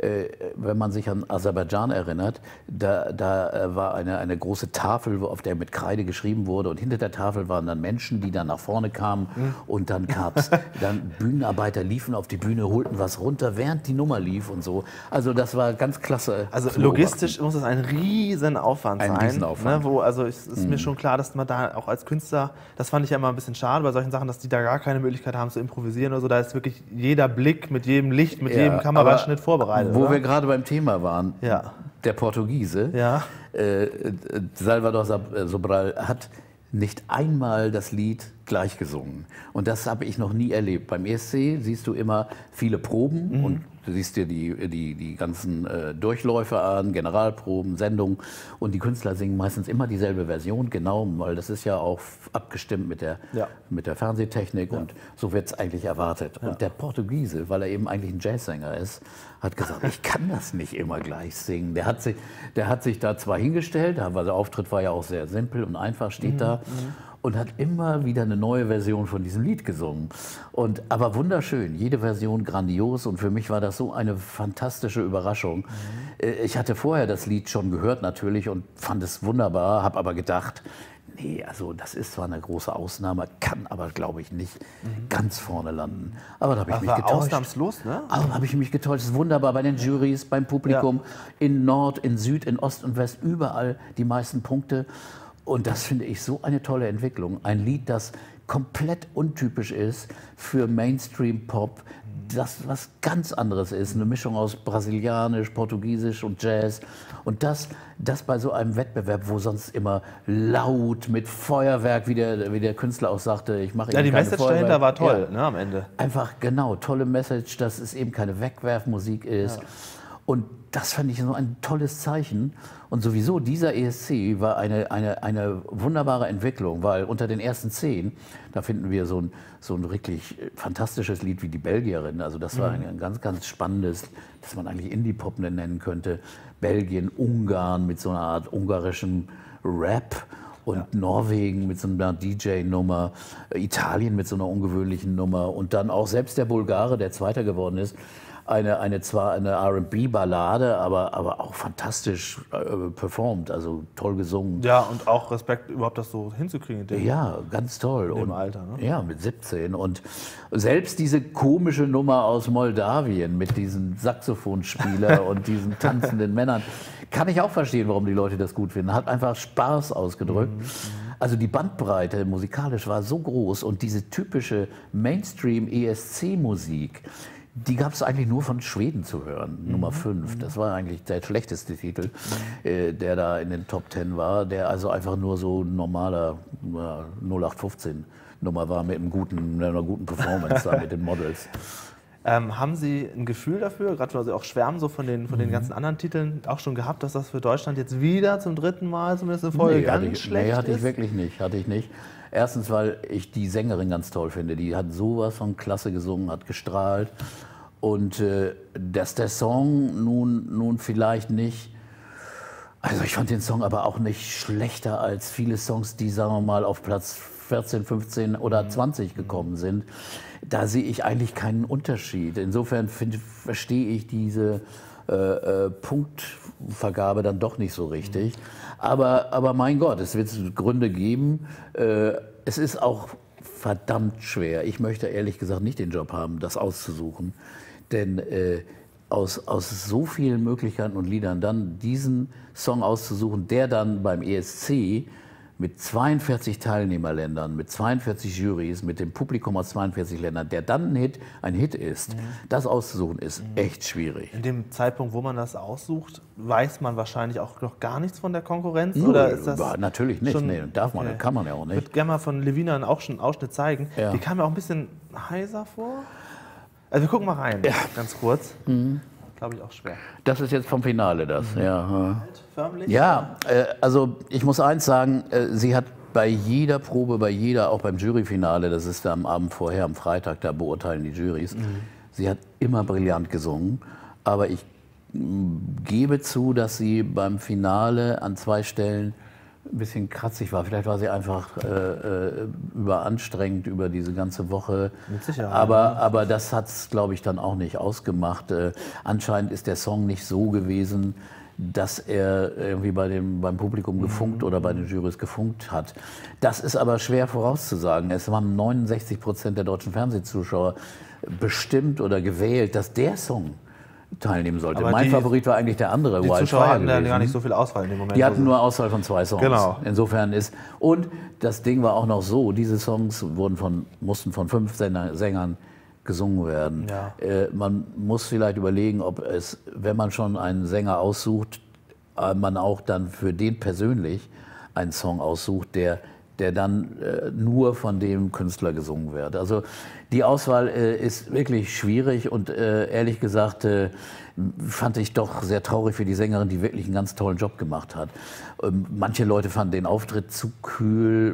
[SPEAKER 3] äh, wenn man sich an Aserbaidschan erinnert, da, da äh, war eine, eine große Tafel, auf der mit Kreide geschrieben wurde und hinter der Tafel waren dann Menschen, die dann nach vorne kamen mhm. und dann gab es, dann Bühnenarbeiter liefen auf die Bühne, holten was runter, während die Nummer lief und so. Also das war ganz klasse.
[SPEAKER 2] Also logistisch muss es ein riesen Aufwand
[SPEAKER 3] ein
[SPEAKER 2] sein.
[SPEAKER 3] Riesenaufwand.
[SPEAKER 2] Ne, wo, also es ist mhm. mir schon klar, dass man da auch als Künstler, das fand ich ja immer ein bisschen schade bei solchen Sachen, dass die da gar keine Möglichkeit haben zu improvisieren oder so. Da ist wirklich jeder Blick mit jedem Licht, mit ja, jedem Kameraschnitt vorbereitet.
[SPEAKER 3] Wo
[SPEAKER 2] oder?
[SPEAKER 3] wir gerade beim Thema waren,
[SPEAKER 2] ja.
[SPEAKER 3] der Portugiese,
[SPEAKER 2] ja.
[SPEAKER 3] äh, Salvador Sobral hat nicht einmal das Lied gleich gesungen. Und das habe ich noch nie erlebt. Beim E S C siehst du immer viele Proben mhm. und du siehst dir die, die, die ganzen äh, Durchläufe an, Generalproben, Sendungen und die Künstler singen meistens immer dieselbe Version, genau, weil das ist ja auch abgestimmt mit der,
[SPEAKER 2] ja.
[SPEAKER 3] mit der Fernsehtechnik ja. und so wird es eigentlich erwartet. Ja. Und der Portugiese, weil er eben eigentlich ein Jazzsänger ist, hat gesagt, ich kann das nicht immer gleich singen. Der hat sich, der hat sich da zwar hingestellt, aber der Auftritt war ja auch sehr simpel und einfach, steht mhm. da. Mhm. Und hat immer wieder eine neue Version von diesem Lied gesungen. Und, aber wunderschön, jede Version grandios und für mich war das so eine fantastische Überraschung. Mhm. Ich hatte vorher das Lied schon gehört natürlich und fand es wunderbar, habe aber gedacht, nee, also das ist zwar eine große Ausnahme, kann aber, glaube ich, nicht mhm. ganz vorne landen. Aber da habe ich
[SPEAKER 2] das
[SPEAKER 3] mich
[SPEAKER 2] war
[SPEAKER 3] getäuscht.
[SPEAKER 2] Ausnahmslos, ne?
[SPEAKER 3] Aber habe ich mich getäuscht. Es ist wunderbar bei den Jurys, beim Publikum, ja. in Nord, in Süd, in Ost und West, überall die meisten Punkte. Und das finde ich so eine tolle Entwicklung. Ein Lied, das komplett untypisch ist für Mainstream-Pop, das was ganz anderes ist, eine Mischung aus Brasilianisch, Portugiesisch und Jazz. Und das, das bei so einem Wettbewerb, wo sonst immer laut mit Feuerwerk, wie der, wie der Künstler auch sagte, ich mache
[SPEAKER 2] ja, die
[SPEAKER 3] keine
[SPEAKER 2] Message
[SPEAKER 3] Feuerwerk.
[SPEAKER 2] dahinter war toll,
[SPEAKER 3] ja.
[SPEAKER 2] ne, am Ende.
[SPEAKER 3] Einfach genau, tolle Message, dass es eben keine Wegwerfmusik ist. Ja. Und das fand ich so ein tolles Zeichen. Und sowieso, dieser E S C war eine, eine, eine wunderbare Entwicklung, weil unter den ersten zehn, da finden wir so ein, so ein wirklich fantastisches Lied wie die Belgierin. Also das war ein, ein ganz, ganz spannendes, das man eigentlich Indie-Pop nennen könnte. Belgien, Ungarn mit so einer Art ungarischem Rap. Und ja. Norwegen mit so einer D J-Nummer, Italien mit so einer ungewöhnlichen Nummer und dann auch selbst der Bulgare, der Zweiter geworden ist, eine, eine zwar eine R and B-Ballade, aber, aber auch fantastisch äh, performt, also toll gesungen.
[SPEAKER 2] Ja, und auch Respekt, überhaupt das so hinzukriegen. In dem,
[SPEAKER 3] ja, ganz toll.
[SPEAKER 2] In dem
[SPEAKER 3] und,
[SPEAKER 2] Alter, ne?
[SPEAKER 3] Ja, mit siebzehn. Und selbst diese komische Nummer aus Moldawien mit diesem Saxophonspieler und diesen tanzenden Männern, kann ich auch verstehen, warum die Leute das gut finden. Hat einfach Spaß ausgedrückt. Mhm. Also die Bandbreite musikalisch war so groß und diese typische Mainstream-E S C-Musik, die gab es eigentlich nur von Schweden zu hören, mhm. Nummer fünf. Das war eigentlich der schlechteste Titel, mhm. äh, der da in den Top Ten war, der also einfach nur so ein normaler äh, null acht fünfzehn Nummer war mit, einem guten, mit einer guten Performance da mit den Models.
[SPEAKER 2] Ähm, haben Sie ein Gefühl dafür, gerade weil Sie auch schwärmen so von den, von den
[SPEAKER 3] mhm.
[SPEAKER 2] ganzen anderen Titeln, auch schon gehabt, dass das für Deutschland jetzt wieder zum dritten Mal zumindest eine Folge
[SPEAKER 3] nee,
[SPEAKER 2] ganz
[SPEAKER 3] ich,
[SPEAKER 2] schlecht
[SPEAKER 3] nee, hatte
[SPEAKER 2] ist?
[SPEAKER 3] ich wirklich nicht, hatte ich nicht. Erstens, weil ich die Sängerin ganz toll finde. Die hat sowas von klasse gesungen, hat gestrahlt. Und äh, dass der Song nun, nun vielleicht nicht, also ich fand den Song aber auch nicht schlechter als viele Songs, die, sagen wir mal, auf Platz vierzehn, fünfzehn oder zwanzig gekommen sind. Da sehe ich eigentlich keinen Unterschied. Insofern find, verstehe ich diese äh, äh, Punktvergabe dann doch nicht so richtig. Aber, aber mein Gott, es wird Gründe geben. Äh, es ist auch verdammt schwer. Ich möchte ehrlich gesagt nicht den Job haben, das auszusuchen. Denn äh, aus, aus so vielen Möglichkeiten und Liedern dann diesen Song auszusuchen, der dann beim E S C mit zweiundvierzig Teilnehmerländern, mit zweiundvierzig Jurys, mit dem Publikum aus zweiundvierzig Ländern, der dann ein Hit, ein Hit ist, mhm. das auszusuchen, ist mhm. echt schwierig.
[SPEAKER 2] In dem Zeitpunkt, wo man das aussucht, weiß man wahrscheinlich auch noch gar nichts von der Konkurrenz?
[SPEAKER 3] Nö,
[SPEAKER 2] oder ist das
[SPEAKER 3] natürlich nicht,
[SPEAKER 2] schon,
[SPEAKER 3] nee, darf man,
[SPEAKER 2] okay.
[SPEAKER 3] kann man ja auch nicht.
[SPEAKER 2] Ich würde gerne mal von Levina einen Ausschnitt zeigen.
[SPEAKER 3] Ja.
[SPEAKER 2] Die kam mir auch ein bisschen heiser vor. Also wir gucken mal rein, ja. ganz kurz. Mhm. Glaube ich auch schwer.
[SPEAKER 3] Das ist jetzt vom Finale das, mhm. ja.
[SPEAKER 2] Förmlich?
[SPEAKER 3] Ja, äh, also ich muss eins sagen, äh, sie hat bei jeder Probe, bei jeder, auch beim Juryfinale, das ist am Abend vorher, am Freitag, da beurteilen die Jurys, mhm. sie hat immer brillant gesungen, aber ich mh, gebe zu, dass sie beim Finale an zwei Stellen ein bisschen kratzig war. Vielleicht war sie einfach äh, überanstrengend über diese ganze Woche.
[SPEAKER 2] Mit Sicherheit.
[SPEAKER 3] Aber, aber das hat es, glaube ich, dann auch nicht ausgemacht. Äh, anscheinend ist der Song nicht so gewesen, dass er irgendwie bei dem, beim Publikum gefunkt oder bei den Jurys gefunkt hat. Das ist aber schwer vorauszusagen. Es waren neunundsechzig Prozent der deutschen Fernsehzuschauer bestimmt oder gewählt, dass der Song teilnehmen sollte.
[SPEAKER 2] Aber
[SPEAKER 3] mein
[SPEAKER 2] die,
[SPEAKER 3] Favorit war eigentlich der andere,
[SPEAKER 2] Die
[SPEAKER 3] Wild
[SPEAKER 2] Zuschauer
[SPEAKER 3] Fire
[SPEAKER 2] hatten ja
[SPEAKER 3] gewesen.
[SPEAKER 2] gar nicht so viel Auswahl in dem Moment.
[SPEAKER 3] Die hatten nur Auswahl von zwei Songs.
[SPEAKER 2] Genau.
[SPEAKER 3] Insofern ist, und das Ding war auch noch so, diese Songs wurden von, mussten von fünf Sänger, Sängern gesungen werden.
[SPEAKER 2] Ja.
[SPEAKER 3] Äh, man muss vielleicht überlegen, ob es, wenn man schon einen Sänger aussucht, äh, man auch dann für den persönlich einen Song aussucht, der der dann äh, nur von dem Künstler gesungen wird. Also die Auswahl äh, ist wirklich schwierig und äh, ehrlich gesagt äh, fand ich doch sehr traurig für die Sängerin, die wirklich einen ganz tollen Job gemacht hat. Ähm, manche Leute fanden den Auftritt zu kühl.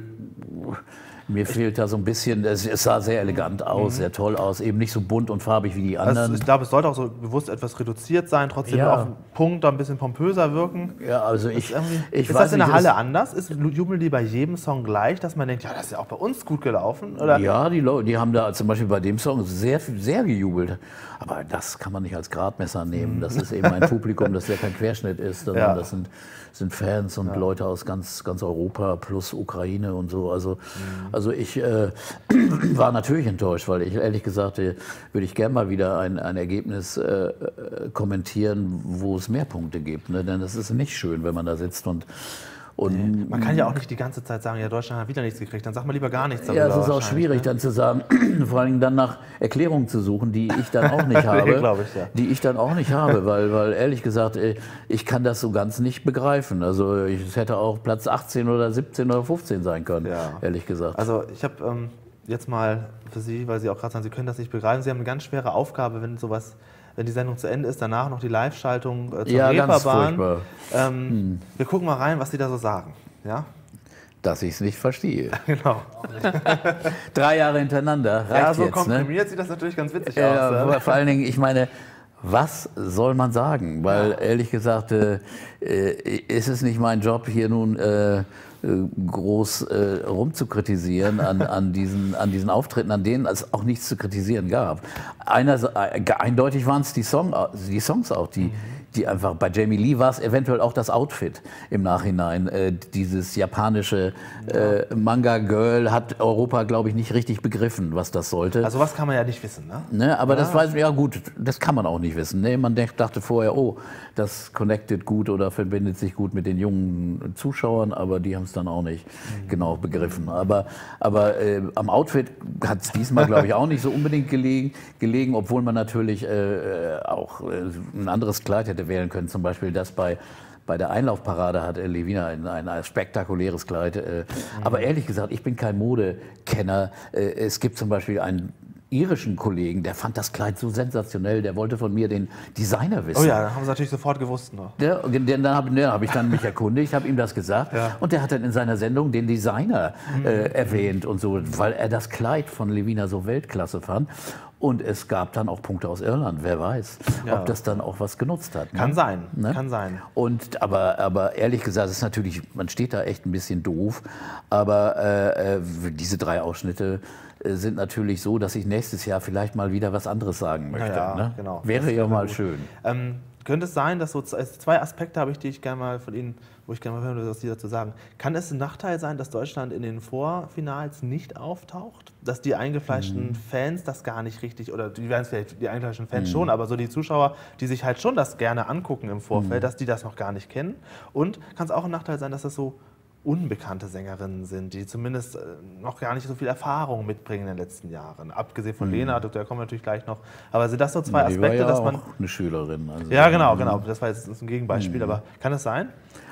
[SPEAKER 3] Mir fehlt da so ein bisschen, es, es sah sehr elegant aus, mhm. sehr toll aus, eben nicht so bunt und farbig wie die anderen.
[SPEAKER 2] Also ich glaube, es sollte auch so bewusst etwas reduziert sein, trotzdem
[SPEAKER 3] ja.
[SPEAKER 2] auf den Punkt da ein bisschen pompöser wirken.
[SPEAKER 3] Ja, also ich, ich
[SPEAKER 2] ist
[SPEAKER 3] weiß
[SPEAKER 2] das in der
[SPEAKER 3] nicht,
[SPEAKER 2] Halle anders? Ist, jubeln die bei jedem Song gleich, dass man denkt, ja, das ist ja auch bei uns gut gelaufen? Oder?
[SPEAKER 3] Ja, die, Leute, die haben da zum Beispiel bei dem Song sehr, sehr gejubelt. Aber das kann man nicht als Gradmesser nehmen. Das ist eben ein Publikum, das ja kein Querschnitt ist, sondern ja. das sind, sind Fans und ja. Leute aus ganz, ganz Europa plus Ukraine und so. Also, mhm. also ich äh, war natürlich enttäuscht, weil ich ehrlich gesagt äh, würde ich gerne mal wieder ein, ein Ergebnis äh, kommentieren, wo es mehr Punkte gibt. Ne? Denn das ist nicht schön, wenn man da sitzt und Und
[SPEAKER 2] nee. Man kann ja auch nicht die ganze Zeit sagen, ja, Deutschland hat wieder nichts gekriegt, dann sag mal lieber gar nichts darüber.
[SPEAKER 3] Ja, es ist auch schwierig, ne? dann zu sagen, vor allem dann nach Erklärungen zu suchen, die ich dann auch nicht habe,
[SPEAKER 2] nee, ich, ja.
[SPEAKER 3] die ich dann auch nicht habe, weil, weil ehrlich gesagt, ich kann das so ganz nicht begreifen. Also es hätte auch Platz achtzehn oder siebzehn oder fünfzehn sein können, ja. ehrlich gesagt.
[SPEAKER 2] Also ich habe ähm, jetzt mal für Sie, weil Sie auch gerade sagen, Sie können das nicht begreifen, Sie haben eine ganz schwere Aufgabe, wenn sowas... Wenn die Sendung zu Ende ist, danach noch die Live-Schaltung äh, zur
[SPEAKER 3] ja,
[SPEAKER 2] Reeperbahn.
[SPEAKER 3] Ganz
[SPEAKER 2] ähm,
[SPEAKER 3] hm.
[SPEAKER 2] Wir gucken mal rein, was die da so sagen. Ja?
[SPEAKER 3] Dass ich es nicht verstehe.
[SPEAKER 2] Genau.
[SPEAKER 3] Drei Jahre hintereinander reicht
[SPEAKER 2] ja, so
[SPEAKER 3] jetzt,
[SPEAKER 2] komprimiert
[SPEAKER 3] ne?
[SPEAKER 2] sieht das natürlich ganz witzig
[SPEAKER 3] äh,
[SPEAKER 2] aus.
[SPEAKER 3] Ja? Vor allen Dingen, ich meine, was soll man sagen? Weil ja. ehrlich gesagt, äh, ist es nicht mein Job, hier nun äh, groß äh, rumzukritisieren an, an, diesen, an diesen Auftritten, an denen es auch nichts zu kritisieren gab. Einer, äh, eindeutig waren es die, Song, die Songs auch, die, die einfach, bei Jamie Lee war es eventuell auch das Outfit im Nachhinein. Äh, dieses japanische äh, Manga-Girl hat Europa, glaube ich, nicht richtig begriffen, was das sollte.
[SPEAKER 2] Also was kann man ja nicht wissen, ne?
[SPEAKER 3] ne aber
[SPEAKER 2] ja.
[SPEAKER 3] das weiß ja gut, das kann man auch nicht wissen. Ne? Man dachte vorher, oh, das connectet gut oder verbindet sich gut mit den jungen Zuschauern, aber die haben es dann auch nicht mhm. genau begriffen. Aber, aber äh, am Outfit hat es diesmal, glaube ich, auch nicht so unbedingt gelegen, gelegen obwohl man natürlich äh, auch äh, ein anderes Kleid hätte wählen können. Zum Beispiel das bei, bei der Einlaufparade hat Levina ein, ein spektakuläres Kleid. Äh, mhm. Aber ehrlich gesagt, ich bin kein Modekenner. Äh, es gibt zum Beispiel einen irischen Kollegen, der fand das Kleid so sensationell, der wollte von mir den Designer wissen.
[SPEAKER 2] Oh ja, da haben sie natürlich sofort gewusst. Ne?
[SPEAKER 3] Der, den, dann habe hab ich dann mich erkundigt, habe ihm das gesagt ja. und der hat dann in seiner Sendung den Designer äh, erwähnt und so, weil er das Kleid von Levina so Weltklasse fand. Und es gab dann auch Punkte aus Irland, wer weiß, ja. ob das dann auch was genutzt hat.
[SPEAKER 2] Kann
[SPEAKER 3] ne?
[SPEAKER 2] sein,
[SPEAKER 3] ne?
[SPEAKER 2] kann sein.
[SPEAKER 3] Und, aber, aber ehrlich gesagt, es ist natürlich, man steht da echt ein bisschen doof, aber äh, diese drei Ausschnitte sind natürlich so, dass ich nächstes Jahr vielleicht mal wieder was anderes sagen möchte.
[SPEAKER 2] Ja,
[SPEAKER 3] ne?
[SPEAKER 2] genau.
[SPEAKER 3] Wäre ja mal gut. schön.
[SPEAKER 2] Ähm, könnte es sein, dass so zwei Aspekte habe ich, die ich gerne mal von Ihnen, wo ich gerne mal hören würde, was Sie dazu sagen. Kann es ein Nachteil sein, dass Deutschland in den Vorfinals nicht auftaucht? Dass die eingefleischten mhm. Fans das gar nicht richtig, oder die werden es vielleicht, die eingefleischten Fans mhm. schon, aber so die Zuschauer, die sich halt schon das gerne angucken im Vorfeld, mhm. dass die das noch gar nicht kennen? Und kann es auch ein Nachteil sein, dass das so unbekannte Sängerinnen sind, die zumindest äh, noch gar nicht so viel Erfahrung mitbringen in den letzten Jahren. Abgesehen von mhm. Lena, da kommen wir natürlich gleich noch. Aber sind das so zwei
[SPEAKER 3] die
[SPEAKER 2] Aspekte,
[SPEAKER 3] war ja
[SPEAKER 2] dass man...
[SPEAKER 3] auch eine Schülerin. Also
[SPEAKER 2] ja, genau, genau. Das war jetzt ein Gegenbeispiel. Mhm. Aber kann es sein?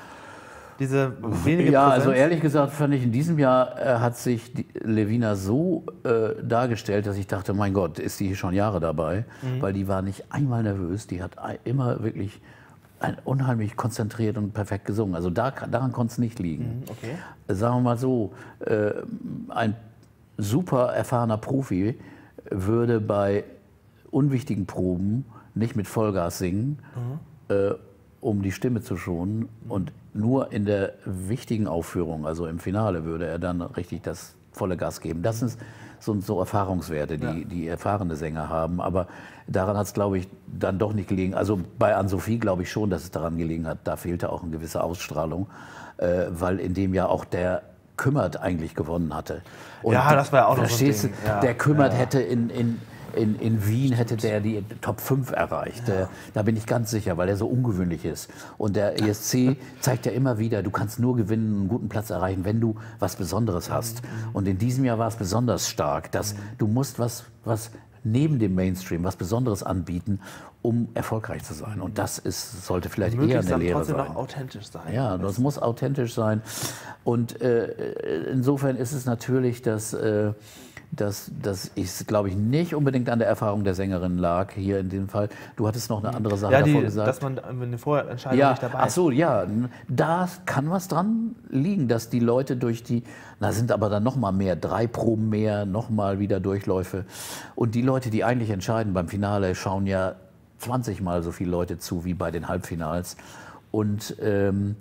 [SPEAKER 2] Diese wenige
[SPEAKER 3] Ja,
[SPEAKER 2] Präsenz?
[SPEAKER 3] also ehrlich gesagt fand ich, in diesem Jahr äh, hat sich die Levina so äh, dargestellt, dass ich dachte, mein Gott, ist die schon Jahre dabei? Mhm. Weil die war nicht einmal nervös, die hat immer wirklich ein unheimlich konzentriert und perfekt gesungen. Also da, daran konnte es nicht liegen.
[SPEAKER 2] Okay.
[SPEAKER 3] Sagen wir mal so, äh, ein super erfahrener Profi würde bei unwichtigen Proben nicht mit Vollgas singen, mhm. äh, um die Stimme zu schonen. Und nur in der wichtigen Aufführung, also im Finale, würde er dann richtig das volle Gas geben. Das sind so, so Erfahrungswerte, die, ja. die erfahrene Sänger haben. Aber daran hat es, glaube ich, dann doch nicht gelegen. Also bei Anne-Sophie glaube ich schon, dass es daran gelegen hat. Da fehlte auch eine gewisse Ausstrahlung, äh, weil in dem Jahr auch der Kümmert eigentlich gewonnen hatte. Und
[SPEAKER 2] ja, das war ja auch noch so ein
[SPEAKER 3] Ding.
[SPEAKER 2] Ja.
[SPEAKER 3] Der Kümmert
[SPEAKER 2] ja.
[SPEAKER 3] hätte in, in In, in Wien hätte der die Top fünf erreicht. Ja. Da bin ich ganz sicher, weil er so ungewöhnlich ist. Und der E S C zeigt ja immer wieder, du kannst nur gewinnen, einen guten Platz erreichen, wenn du was Besonderes hast. Mhm. Und in diesem Jahr war es besonders stark, dass mhm. du musst was, was neben dem Mainstream, was Besonderes anbieten, um erfolgreich zu sein. Und das ist, sollte vielleicht eher eine Lehre sein.
[SPEAKER 2] Noch authentisch sein.
[SPEAKER 3] Ja, das muss authentisch sein. Und äh, insofern ist es natürlich, dass... Äh, dass, dass ich, glaube ich, nicht unbedingt an der Erfahrung der Sängerin lag, hier in dem Fall. Du hattest noch eine andere Sache
[SPEAKER 2] ja, die,
[SPEAKER 3] davor gesagt.
[SPEAKER 2] Dass man in der Vorentscheidung
[SPEAKER 3] ja,
[SPEAKER 2] nicht dabei ist.
[SPEAKER 3] Ach so, ja, da kann was dran liegen, dass die Leute durch die, da sind aber dann noch mal mehr, drei Proben mehr, noch mal wieder Durchläufe. Und die Leute, die eigentlich entscheiden beim Finale, schauen ja zwanzig Mal so viele Leute zu wie bei den Halbfinals. Und ähm,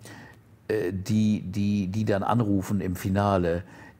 [SPEAKER 3] die, die, die dann anrufen im Finale,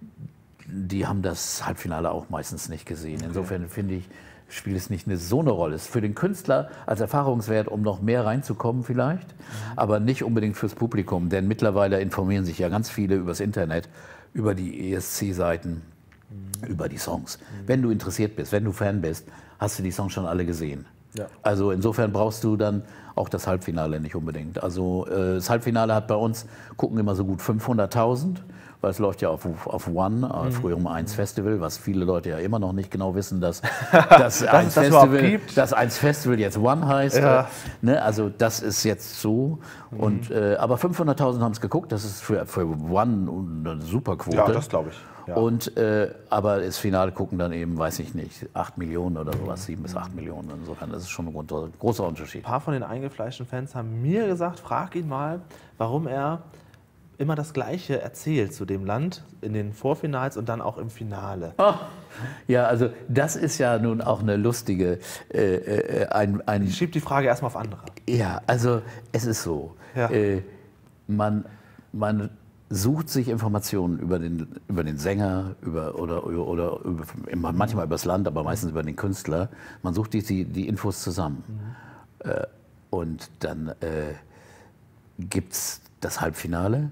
[SPEAKER 3] die haben das Halbfinale auch meistens nicht gesehen. Insofern finde ich, spielt es nicht eine, so eine Rolle. Es ist für den Künstler als Erfahrungswert, um noch mehr reinzukommen vielleicht, mhm. aber nicht unbedingt fürs Publikum. Denn mittlerweile informieren sich ja ganz viele übers Internet, über die E S C-Seiten, mhm. über die Songs. Mhm. Wenn du interessiert bist, wenn du Fan bist, hast du die Songs schon alle gesehen. Ja. Also insofern brauchst du dann auch das Halbfinale nicht unbedingt. Also äh, das Halbfinale hat bei uns, gucken immer so gut fünfhunderttausend. Weil es läuft ja auf, auf One, mhm. früher um eins Festival, was viele Leute ja immer noch nicht genau wissen, dass, dass, eins, das Festival, dass eins Festival jetzt One heißt. Ja. Ne, also das ist jetzt so. Mhm. Und, äh, aber fünfhunderttausend haben es geguckt, das ist für, für One eine super Quote.
[SPEAKER 2] Ja, das glaube ich. Ja.
[SPEAKER 3] Und, äh, aber das Finale gucken dann eben, weiß ich nicht, acht Millionen oder sowas, sieben bis acht Millionen. Insofern, das ist schon ein großer Unterschied.
[SPEAKER 2] Ein paar von den eingefleischten Fans haben mir gesagt, frag ihn mal, warum er immer das Gleiche erzählt zu dem Land in den Vorfinals und dann auch im Finale.
[SPEAKER 3] Oh, ja, also das ist ja nun auch eine lustige... Äh, äh, ein, ein
[SPEAKER 2] ich schiebe die Frage erstmal auf andere.
[SPEAKER 3] Ja, also es ist so, ja. äh, man, man sucht sich Informationen über den, über den Sänger über, oder, oder, oder über, manchmal über das Land, aber meistens über den Künstler. Man sucht die, die, die Infos zusammen. Mhm. Äh, und dann äh, gibt es das Halbfinale.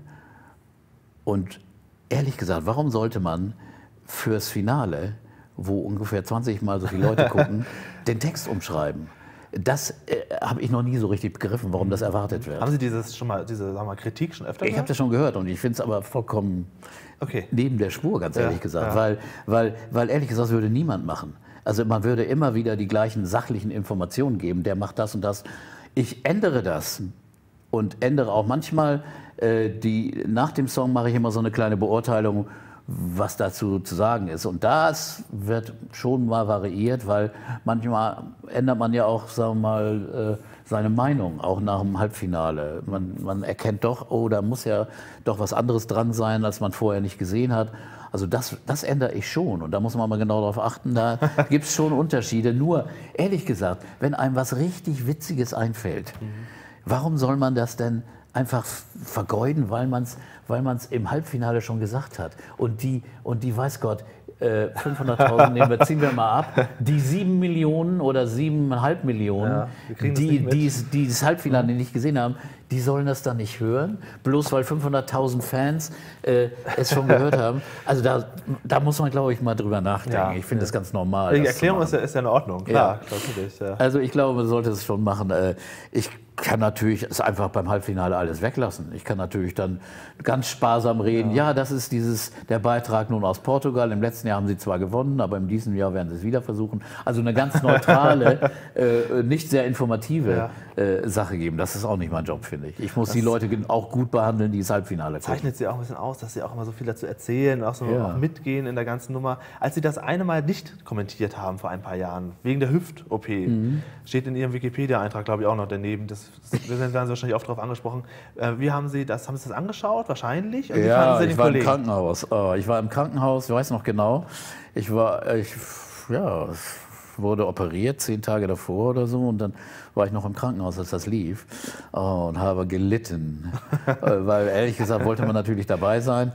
[SPEAKER 3] Und ehrlich gesagt, warum sollte man fürs Finale, wo ungefähr zwanzig Mal so viele Leute gucken, den Text umschreiben? Das äh, habe ich noch nie so richtig begriffen, warum das erwartet wird.
[SPEAKER 2] Haben Sie dieses schon mal, diese sagen wir, Kritik schon öfter
[SPEAKER 3] gehört? Ich habe das schon gehört und ich finde es aber vollkommen okay. neben der Spur, ganz ehrlich ja, gesagt. Ja. Weil, weil, weil ehrlich gesagt, das würde niemand machen. Also man würde immer wieder die gleichen sachlichen Informationen geben, der macht das und das. Ich ändere das und ändere auch manchmal, äh, die, nach dem Song mache ich immer so eine kleine Beurteilung, was dazu zu sagen ist. Und das wird schon mal variiert, weil manchmal ändert man ja auch, sagen wir mal, äh, seine Meinung, auch nach dem Halbfinale. Man, man erkennt doch, oh, da muss ja doch was anderes dran sein, als man vorher nicht gesehen hat. Also das, das ändere ich schon und da muss man mal genau darauf achten, da gibt es schon Unterschiede. Nur, ehrlich gesagt, wenn einem was richtig Witziges einfällt, mhm. warum soll man das denn einfach vergeuden, weil man es weil man's im Halbfinale schon gesagt hat? Und die, und die weiß Gott, äh, fünfhunderttausend nehmen wir, ziehen wir mal ab, die sieben Millionen oder siebeneinhalb Millionen, ja, die, die, die das Halbfinale mhm. nicht gesehen haben, die sollen das dann nicht hören, bloß weil fünfhunderttausend Fans äh, es schon gehört haben. Also da, da muss man, glaube ich, mal drüber nachdenken. Ja, ich finde ja. das ganz normal.
[SPEAKER 2] Die Erklärung ist ja, ist ja in Ordnung, klar. Ja. Natürlich, ja.
[SPEAKER 3] Also ich glaube, man sollte es schon machen. Ich kann natürlich es einfach beim Halbfinale alles weglassen. Ich kann natürlich dann ganz sparsam reden. Ja, ja das ist dieses, der Beitrag nun aus Portugal. Im letzten Jahr haben sie zwar gewonnen, aber in diesem Jahr werden sie es wieder versuchen. Also eine ganz neutrale, äh, nicht sehr informative ja. äh, Sache geben. Das ist auch nicht mein Job, finde ich. Ich muss das die Leute auch gut behandeln, die das Halbfinale gucken.
[SPEAKER 2] Zeichnet sie auch ein bisschen aus, dass sie auch immer so viel dazu erzählen, auch so ja. auch mitgehen in der ganzen Nummer. Als sie das eine Mal nicht kommentiert haben vor ein paar Jahren, wegen der Hüft-O P, mhm. steht in ihrem Wikipedia-Eintrag, glaube ich, auch noch daneben. Das, wir werden wahrscheinlich oft darauf angesprochen. Wie haben Sie das, haben Sie das angeschaut? Wahrscheinlich? Und
[SPEAKER 3] ja, Sie ich war Kollegen? im Krankenhaus. Ich war im Krankenhaus, ich weiß noch genau. Ich war, ich, ja, wurde operiert, zehn Tage davor oder so. Und dann war ich noch im Krankenhaus, als das lief. Oh, und habe gelitten. Weil ehrlich gesagt wollte man natürlich dabei sein.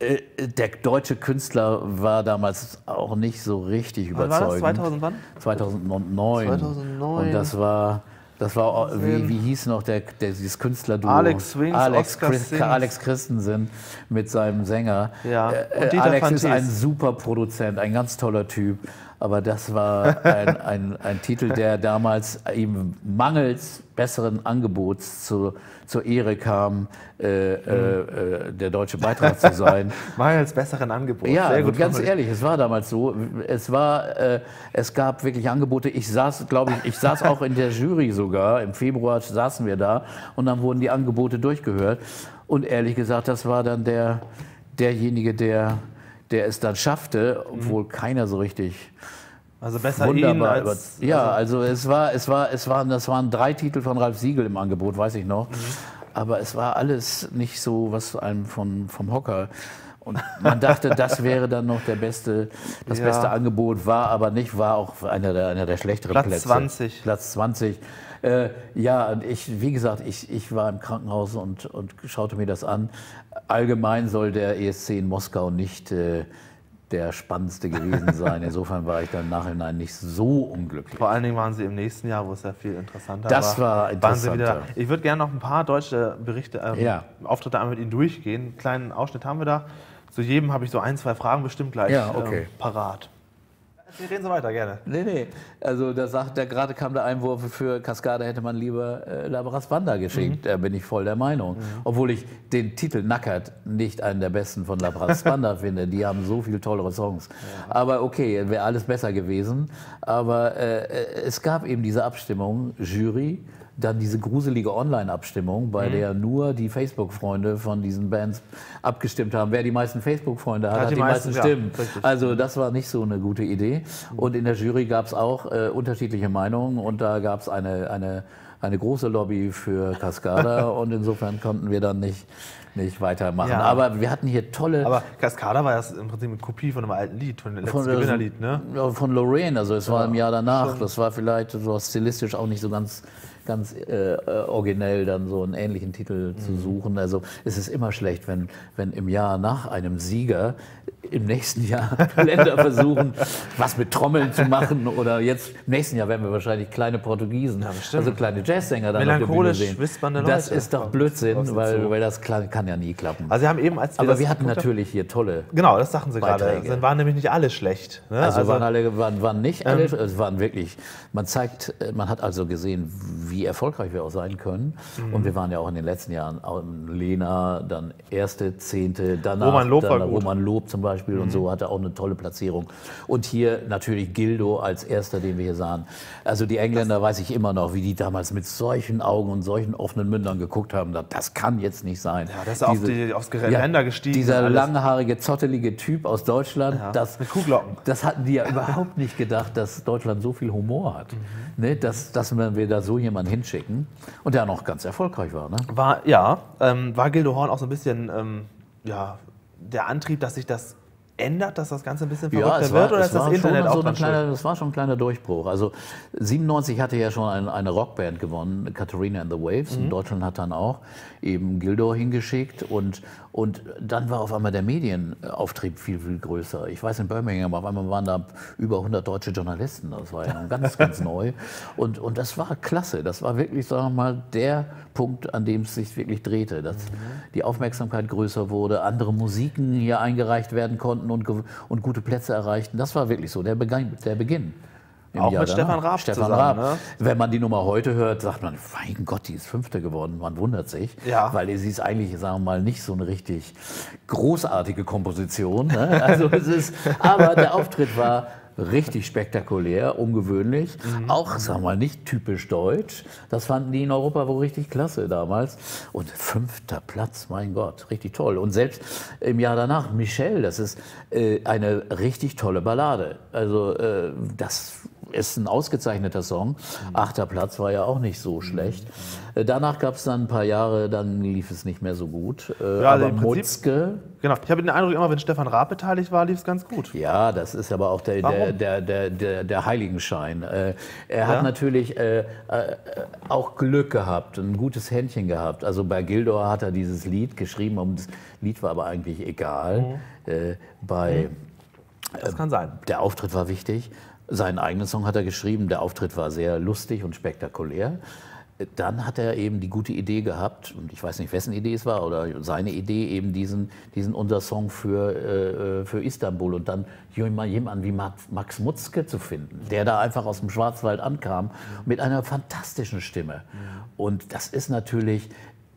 [SPEAKER 3] Der deutsche Künstler war damals auch nicht so richtig
[SPEAKER 2] Wann war das?
[SPEAKER 3] überzeugend.
[SPEAKER 2] zweitausend wann?
[SPEAKER 3] zweitausendneun.
[SPEAKER 2] zweitausendneun.
[SPEAKER 3] Und das war... Das war, wie, wie hieß noch der, der, dieses Künstlerduo?
[SPEAKER 2] Alex Swings,
[SPEAKER 3] Alex,
[SPEAKER 2] Oscar
[SPEAKER 3] Chris,
[SPEAKER 2] Sings.
[SPEAKER 3] Alex Christensen mit seinem Sänger.
[SPEAKER 2] Ja.
[SPEAKER 3] Äh,
[SPEAKER 2] Und Dieter
[SPEAKER 3] Alex
[SPEAKER 2] Van
[SPEAKER 3] ist ein
[SPEAKER 2] Tees.
[SPEAKER 3] super Produzent, ein ganz toller Typ. Aber das war ein, ein, ein Titel, der damals ihm mangels besseren Angebots zu, zur Ehre kam, äh, äh, der deutsche Beitrag zu sein.
[SPEAKER 2] Mangels besseren Angebots.
[SPEAKER 3] Ja,
[SPEAKER 2] Sehr gut
[SPEAKER 3] ganz
[SPEAKER 2] formuliert.
[SPEAKER 3] ehrlich, es war damals so. Es war, äh, es gab wirklich Angebote. Ich saß, glaube ich, ich saß auch in der Jury sogar. Im Februar saßen wir da und dann wurden die Angebote durchgehört. Und ehrlich gesagt, das war dann der, derjenige, der, der es dann schaffte, obwohl keiner so richtig.
[SPEAKER 2] Also besser
[SPEAKER 3] Wunderbar.
[SPEAKER 2] ihn als...
[SPEAKER 3] ja, also es war, es war, es waren, das waren drei Titel von Ralf Siegel im Angebot, weiß ich noch. Mhm. Aber es war alles nicht so, was einem von, vom Hocker. Und man dachte, das wäre dann noch der beste, das
[SPEAKER 2] Ja.
[SPEAKER 3] beste Angebot, war aber nicht, war auch einer der, einer der schlechteren
[SPEAKER 2] Platz
[SPEAKER 3] Plätze.
[SPEAKER 2] zwanzig.
[SPEAKER 3] Platz zwanzig. Äh, ja, und ich, wie gesagt, ich, ich war im Krankenhaus und, und schaute mir das an. Allgemein soll der E S C in Moskau nicht äh, der spannendste gewesen sein. Insofern war ich dann im Nachhinein nicht so unglücklich.
[SPEAKER 2] Vor allen Dingen waren sie im nächsten Jahr, wo es ja viel interessanter
[SPEAKER 3] Das
[SPEAKER 2] war.
[SPEAKER 3] war
[SPEAKER 2] Waren sie wieder,
[SPEAKER 3] interessanter.
[SPEAKER 2] ich würde gerne noch ein paar deutsche Berichte, ähm,
[SPEAKER 3] Ja.
[SPEAKER 2] Auftritte einmal mit Ihnen durchgehen. Einen kleinen Ausschnitt haben wir da. Zu jedem habe ich so ein, zwei Fragen bestimmt gleich
[SPEAKER 3] Ja, okay.
[SPEAKER 2] ähm, parat. Wir reden so weiter, gerne.
[SPEAKER 3] Nee, nee. Also da sagt, da gerade kam der Einwurf, für Cascada hätte man lieber äh, Labras Banda geschickt. Da bin ich voll der Meinung. Obwohl ich den Titel Nackert nicht einen der besten von Labras Banda finde. Die haben so viel tollere Songs. Aber okay, wäre alles besser gewesen. Aber äh, es gab eben diese Abstimmung, Jury, dann diese gruselige Online-Abstimmung, bei der nur die Facebook-Freunde von diesen Bands abgestimmt haben. Wer die meisten Facebook-Freunde hat, hat die, die meisten, meisten Stimmen.
[SPEAKER 2] Ja, richtig.
[SPEAKER 3] Also das war nicht so eine gute Idee. Und in der Jury gab es auch äh, unterschiedliche Meinungen und da gab es eine, eine, eine große Lobby für Cascada und insofern konnten wir dann nicht, nicht weitermachen.
[SPEAKER 2] Ja.
[SPEAKER 3] Aber wir hatten hier tolle...
[SPEAKER 2] Aber Cascada war ja im Prinzip eine Kopie von einem alten Lied, von dem letzten
[SPEAKER 3] Von, der-
[SPEAKER 2] Gewinnerlied, ne?
[SPEAKER 3] ja, von Lorraine, also es war
[SPEAKER 2] Ja,
[SPEAKER 3] im Jahr danach.
[SPEAKER 2] schon.
[SPEAKER 3] Das war vielleicht so stilistisch auch nicht so ganz, ganz äh, äh, originell, dann so einen ähnlichen Titel zu suchen. Also es ist immer schlecht, wenn, wenn im Jahr nach einem Sieger im nächsten Jahr Länder versuchen, was mit Trommeln zu machen. Oder jetzt im nächsten Jahr werden wir wahrscheinlich kleine Portugiesen,
[SPEAKER 2] bestimmt.
[SPEAKER 3] also kleine Jazzsänger dann auf der Bühne
[SPEAKER 2] Melancholisch
[SPEAKER 3] sehen.
[SPEAKER 2] wispernde
[SPEAKER 3] Das
[SPEAKER 2] Leute.
[SPEAKER 3] ist doch
[SPEAKER 2] Auf
[SPEAKER 3] Blödsinn,
[SPEAKER 2] sie
[SPEAKER 3] weil,
[SPEAKER 2] zu.
[SPEAKER 3] weil das kann, kann ja nie klappen.
[SPEAKER 2] Also Sie haben eben, als wir
[SPEAKER 3] Aber
[SPEAKER 2] das
[SPEAKER 3] wir hatten
[SPEAKER 2] geguckt haben-
[SPEAKER 3] natürlich hier tolle...
[SPEAKER 2] Genau, das sagten Sie gerade.
[SPEAKER 3] Beiträge.
[SPEAKER 2] Es waren nämlich nicht alle schlecht. Ne?
[SPEAKER 3] Also, waren alle, waren, waren nicht alle,
[SPEAKER 2] Ähm.
[SPEAKER 3] es waren wirklich, man zeigt, man hat also gesehen, wie erfolgreich wir auch sein können.
[SPEAKER 2] Mhm.
[SPEAKER 3] Und wir waren ja auch in den letzten Jahren, auch in Lena, dann erste, zehnte, danach
[SPEAKER 2] Roman Lob war
[SPEAKER 3] dann
[SPEAKER 2] gut.
[SPEAKER 3] Roman Lob zum Beispiel und so, hatte auch eine tolle Platzierung. Und hier natürlich Gildo als erster, den wir hier sahen. Also die Engländer weiß ich immer noch, wie die damals mit solchen Augen und solchen offenen Mündern geguckt haben, das, das kann jetzt nicht sein.
[SPEAKER 2] Ja, das ist auf die- aufs Geländer gestiegen
[SPEAKER 3] Dieser
[SPEAKER 2] und alles.
[SPEAKER 3] langhaarige, zottelige Typ aus Deutschland,
[SPEAKER 2] Ja,
[SPEAKER 3] das,
[SPEAKER 2] mit Kuhglocken.
[SPEAKER 3] das hatten die ja überhaupt nicht gedacht, dass Deutschland so viel Humor hat.
[SPEAKER 2] Mhm.
[SPEAKER 3] Ne, dass, dass wir da so jemanden hinschicken und der noch ganz erfolgreich war. Ne?
[SPEAKER 2] War, ja, ähm, war Gildo Horn auch so ein bisschen ähm, ja, der Antrieb, dass sich das ändert, dass das Ganze ein bisschen verrückter
[SPEAKER 3] es war,
[SPEAKER 2] wird? Oder
[SPEAKER 3] es
[SPEAKER 2] ist das
[SPEAKER 3] war
[SPEAKER 2] Internet
[SPEAKER 3] schon
[SPEAKER 2] auch
[SPEAKER 3] so
[SPEAKER 2] dran
[SPEAKER 3] ein kleiner,
[SPEAKER 2] schuld?
[SPEAKER 3] das war schon ein kleiner Durchbruch. Also siebenundneunzig hatte ja schon ein, eine Rockband gewonnen, Katharina and the Waves.
[SPEAKER 2] Mhm.
[SPEAKER 3] Und Deutschland hat dann auch eben Gildo hingeschickt. Und, und dann war auf einmal der Medienauftrieb viel, viel größer. Ich weiß, in Birmingham, auf einmal waren da über hundert deutsche Journalisten. Das war ja ganz, ganz neu. Und, und das war klasse. Das war wirklich, sagen wir mal, der Punkt, an dem es sich wirklich drehte. Dass
[SPEAKER 2] Mhm.
[SPEAKER 3] die Aufmerksamkeit größer wurde, andere Musiken hier eingereicht werden konnten und, ge- und gute Plätze erreichten. Das war wirklich so der Beginn. Der Beginn im
[SPEAKER 2] Auch
[SPEAKER 3] Jahr
[SPEAKER 2] mit
[SPEAKER 3] danach.
[SPEAKER 2] Stefan Raab
[SPEAKER 3] Stefan
[SPEAKER 2] zusammen,
[SPEAKER 3] Raab.
[SPEAKER 2] ne?
[SPEAKER 3] Wenn man die Nummer heute hört, sagt man, mein Gott, die ist Fünfte geworden. Man wundert sich,
[SPEAKER 2] Ja.
[SPEAKER 3] weil sie ist eigentlich, sagen wir mal, nicht so eine richtig großartige Komposition. Ne? Also es ist, aber der Auftritt war richtig spektakulär, ungewöhnlich,
[SPEAKER 2] Mhm.
[SPEAKER 3] auch, sagen wir mal, nicht typisch deutsch. Das fanden die in Europa wohl richtig klasse damals. Und fünfter Platz, mein Gott, richtig toll. Und selbst im Jahr danach, Michelle, das ist äh, eine richtig tolle Ballade. Also äh, das ist ein ausgezeichneter Song. Achter Platz war ja auch nicht so schlecht. Äh, danach gab es dann ein paar Jahre, dann lief es nicht mehr so gut. Äh,
[SPEAKER 2] Ja, also
[SPEAKER 3] aber
[SPEAKER 2] im Prinzip-
[SPEAKER 3] Mutzke,
[SPEAKER 2] Genau, ich habe den Eindruck, immer wenn Stefan Raab beteiligt war, lief es ganz gut.
[SPEAKER 3] ja, das ist aber auch der, der,
[SPEAKER 2] Warum?
[SPEAKER 3] der, der, der, der Heiligenschein. Äh, er
[SPEAKER 2] Ja?
[SPEAKER 3] hat natürlich äh, äh, auch Glück gehabt, ein gutes Händchen gehabt. Also bei Gildor hat er dieses Lied geschrieben, und das Lied war aber eigentlich egal. Äh, bei
[SPEAKER 2] Das kann sein.
[SPEAKER 3] Der Auftritt war wichtig. Seinen eigenen Song hat er geschrieben. Der Auftritt war sehr lustig und spektakulär. Dann hat er eben die gute Idee gehabt, und ich weiß nicht, wessen Idee es war, oder seine Idee, eben diesen, diesen unser Song für, äh, für Istanbul, und dann jemanden wie Max Mutzke zu finden, der da einfach aus dem Schwarzwald ankam mit einer fantastischen Stimme. Und das ist natürlich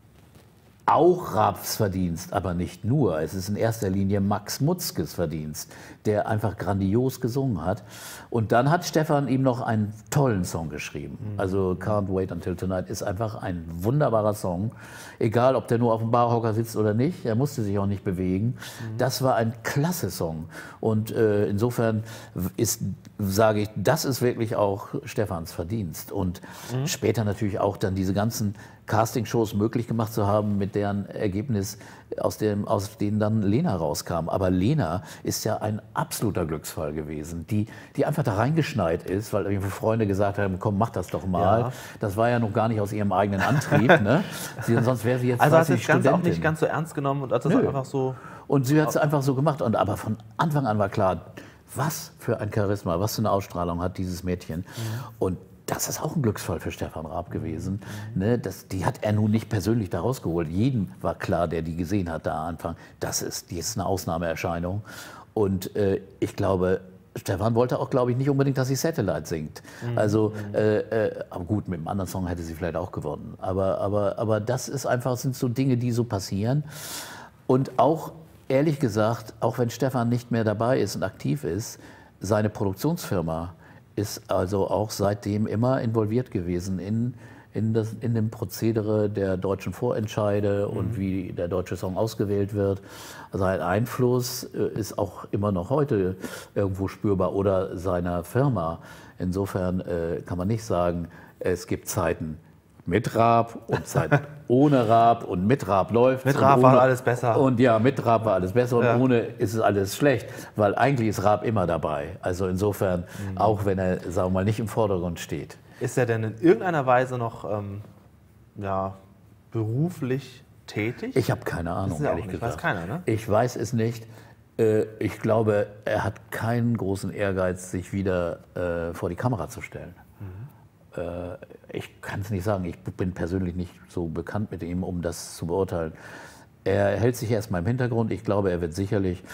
[SPEAKER 3] auch Raabs Verdienst, aber nicht nur. Es ist in erster Linie Max Mutzkes Verdienst, der einfach grandios gesungen hat. Und dann hat Stefan ihm noch einen tollen Song geschrieben. Also Can't Wait Until Tonight ist einfach ein wunderbarer Song. Egal, ob der nur auf dem Barhocker sitzt oder nicht, er musste sich auch nicht bewegen. Das war ein klasse Song. Und äh, insofern ist, sage ich, das ist wirklich auch Stefans Verdienst. Und später natürlich auch dann diese ganzen Castingshows möglich gemacht zu haben, mit deren Ergebnis, aus, dem, aus denen dann Lena rauskam. Aber Lena ist ja ein absoluter Glücksfall gewesen, die, die einfach da reingeschneit ist, weil irgendwie Freunde gesagt haben, komm, mach das doch mal.
[SPEAKER 2] Ja.
[SPEAKER 3] Das war ja noch gar nicht aus ihrem eigenen Antrieb. Ne? Sie, sonst wäre sie jetzt
[SPEAKER 2] Also hat
[SPEAKER 3] weiß
[SPEAKER 2] das
[SPEAKER 3] ich,
[SPEAKER 2] Ganze auch
[SPEAKER 3] Studentin.
[SPEAKER 2] nicht ganz so ernst genommen und hat das
[SPEAKER 3] Nö.
[SPEAKER 2] einfach so...
[SPEAKER 3] Und sie hat es einfach so gemacht. Und, aber von Anfang an war klar, was für ein Charisma, was für eine Ausstrahlung hat dieses Mädchen. Und das ist auch ein Glücksfall für Stefan Raab gewesen. Ne, das, die hat er nun nicht persönlich da rausgeholt. Jedem war klar, der die gesehen hat da am Anfang, das ist, die ist eine Ausnahmeerscheinung. Und äh, ich glaube, Stefan wollte auch, glaube ich, nicht unbedingt, dass sie Satellite singt. Also, äh, äh, aber gut, mit einem anderen Song hätte sie vielleicht auch gewonnen. Aber, aber, aber das ist einfach, sind so Dinge, die so passieren. Und auch, ehrlich gesagt, auch wenn Stefan nicht mehr dabei ist und aktiv ist, seine Produktionsfirma ist also auch seitdem immer involviert gewesen in, in, das, in dem Prozedere der deutschen Vorentscheide und wie der deutsche Song ausgewählt wird. Sein Einfluss äh, ist auch immer noch heute irgendwo spürbar, oder seiner Firma. Insofern äh, kann man nicht sagen, es gibt Zeiten mit Raab und Zeiten ohne Raab, und mit Raab läuft.
[SPEAKER 2] Mit Raab war alles besser.
[SPEAKER 3] Und ja, mit Raab war alles besser, und
[SPEAKER 2] Ja.
[SPEAKER 3] ohne ist es alles schlecht, weil eigentlich ist Raab immer dabei. Also insofern, auch wenn er, sagen wir mal, nicht im Vordergrund steht.
[SPEAKER 2] Ist er denn in irgendeiner Weise noch ähm, ja, beruflich tätig?
[SPEAKER 3] Ich habe keine Ahnung,
[SPEAKER 2] Wissen Sie auch
[SPEAKER 3] ehrlich
[SPEAKER 2] nicht,
[SPEAKER 3] gesagt.
[SPEAKER 2] weiß keiner, ne?
[SPEAKER 3] Ich weiß es nicht. Äh, Ich glaube, er hat keinen großen Ehrgeiz, sich wieder äh, vor die Kamera zu stellen. Äh, Ich kann es nicht sagen. Ich bin persönlich nicht so bekannt mit ihm, um das zu beurteilen. Er hält sich erstmal im Hintergrund. Ich glaube, er wird sicherlich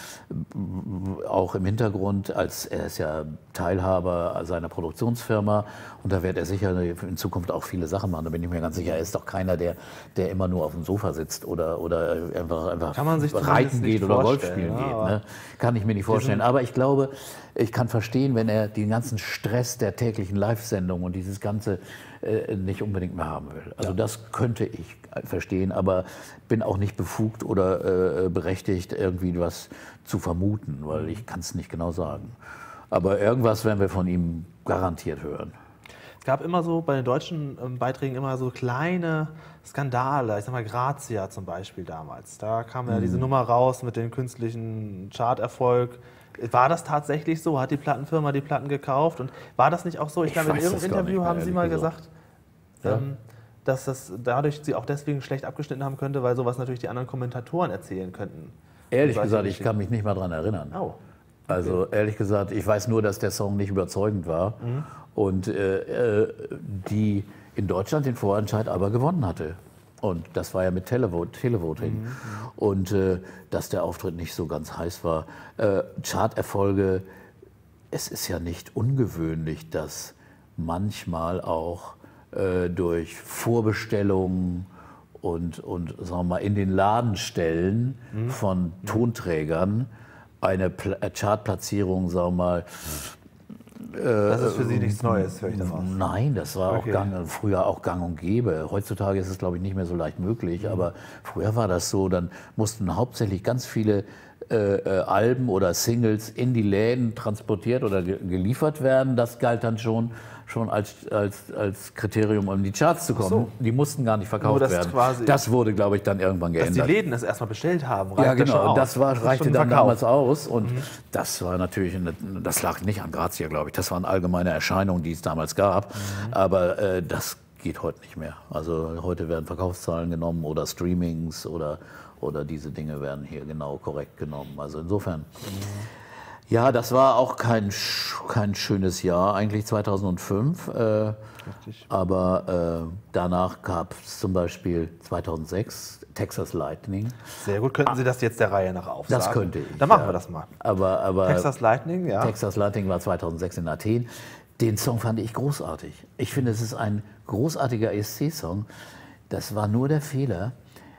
[SPEAKER 3] auch im Hintergrund, als er ist ja Teilhaber seiner Produktionsfirma, und da wird er sicher in Zukunft auch viele Sachen machen. Da bin ich mir ganz sicher. Er ist doch keiner, der, der immer nur auf dem Sofa sitzt oder, oder einfach, einfach
[SPEAKER 2] Kann man sich zumindest
[SPEAKER 3] reiten
[SPEAKER 2] nicht
[SPEAKER 3] geht oder Golf
[SPEAKER 2] vorstellen,
[SPEAKER 3] spielen
[SPEAKER 2] ja,
[SPEAKER 3] geht.
[SPEAKER 2] aber
[SPEAKER 3] Ne? Kann ich mir nicht vorstellen. Aber ich glaube, ich kann verstehen, wenn er den ganzen Stress der täglichen Live-Sendung und dieses Ganze äh, nicht unbedingt mehr haben will. Also das könnte ich verstehen, aber bin auch nicht befugt oder äh, berechtigt, irgendwie was zu vermuten, weil ich kann es nicht genau sagen. Aber irgendwas werden wir von ihm garantiert hören.
[SPEAKER 2] Es gab immer so bei den deutschen ähm, Beiträgen immer so kleine Skandale. Ich sag mal Grazia zum Beispiel damals. Da kam ja diese Nummer raus mit dem künstlichen Charterfolg. War das tatsächlich so? Hat die Plattenfirma die Platten gekauft? Und war das nicht auch so? Ich,
[SPEAKER 3] Ich
[SPEAKER 2] glaube, in
[SPEAKER 3] weiß
[SPEAKER 2] irgendeinem
[SPEAKER 3] das gar
[SPEAKER 2] Interview
[SPEAKER 3] nicht mehr,
[SPEAKER 2] haben Sie
[SPEAKER 3] ehrlich
[SPEAKER 2] mal
[SPEAKER 3] gesagt.
[SPEAKER 2] gesagt,
[SPEAKER 3] Ja.
[SPEAKER 2] ähm, dass das dadurch Sie auch deswegen schlecht abgeschnitten haben könnte, weil sowas natürlich die anderen Kommentatoren erzählen könnten.
[SPEAKER 3] Ehrlich
[SPEAKER 2] Solche
[SPEAKER 3] gesagt, ich
[SPEAKER 2] Geschichten.
[SPEAKER 3] kann mich nicht mal daran erinnern.
[SPEAKER 2] Oh.
[SPEAKER 3] Also ehrlich gesagt, ich weiß nur, dass der Song nicht überzeugend war und äh, äh, die in Deutschland den Vorentscheid aber gewonnen hatte. Und das war ja mit Televot Televoting. Und äh, dass der Auftritt nicht so ganz heiß war. Äh, Charterfolge, es ist ja nicht ungewöhnlich, dass manchmal auch äh, durch Vorbestellungen und, und sagen wir mal, in den Ladenstellen von Tonträgern eine Pla äh, Chartplatzierung, sagen wir mal,
[SPEAKER 2] Das ist für Sie nichts Neues, höre ich daraus.
[SPEAKER 3] nein, das war
[SPEAKER 2] Okay.
[SPEAKER 3] auch gang, früher auch gang und gäbe. Heutzutage ist es, glaube ich, nicht mehr so leicht möglich, aber früher war das so. Dann mussten hauptsächlich ganz viele äh, äh, Alben oder Singles in die Läden transportiert oder ge geliefert werden. Das galt dann schon, schon als, als, als Kriterium, um in die Charts zu kommen.
[SPEAKER 2] So.
[SPEAKER 3] Die mussten gar nicht verkauft
[SPEAKER 2] das
[SPEAKER 3] werden.
[SPEAKER 2] quasi-
[SPEAKER 3] Das wurde, glaube ich, dann irgendwann
[SPEAKER 2] Dass
[SPEAKER 3] geändert.
[SPEAKER 2] die Läden es erstmal bestellt haben, reicht
[SPEAKER 3] Ja,
[SPEAKER 2] das schon
[SPEAKER 3] genau.
[SPEAKER 2] aus.
[SPEAKER 3] Und das, war,
[SPEAKER 2] ist
[SPEAKER 3] reichte
[SPEAKER 2] schon
[SPEAKER 3] dann
[SPEAKER 2] Verkauf.
[SPEAKER 3] damals aus. Und das war natürlich, eine, das lag nicht an Grazia, glaube ich. Das waren allgemeine Erscheinungen, die es damals gab. Aber äh, das geht heute nicht mehr. Also heute werden Verkaufszahlen genommen oder Streamings oder, oder diese Dinge werden hier genau korrekt genommen. Also insofern. Ja, das war auch kein, sch- kein schönes Jahr, eigentlich zweitausendfünf. Äh, aber äh, danach gab es zum Beispiel zweitausendsechs Texas Lightning.
[SPEAKER 2] Sehr gut. Könnten Sie das jetzt der Reihe nach aufsagen?
[SPEAKER 3] Das könnte ich.
[SPEAKER 2] Dann machen
[SPEAKER 3] ja.
[SPEAKER 2] wir das mal.
[SPEAKER 3] Aber, aber
[SPEAKER 2] Texas Lightning, ja.
[SPEAKER 3] Texas Lightning war zweitausendsechs in Athen. Den Song fand ich großartig. Ich finde, es ist ein großartiger E S C-Song. Das war nur der Fehler,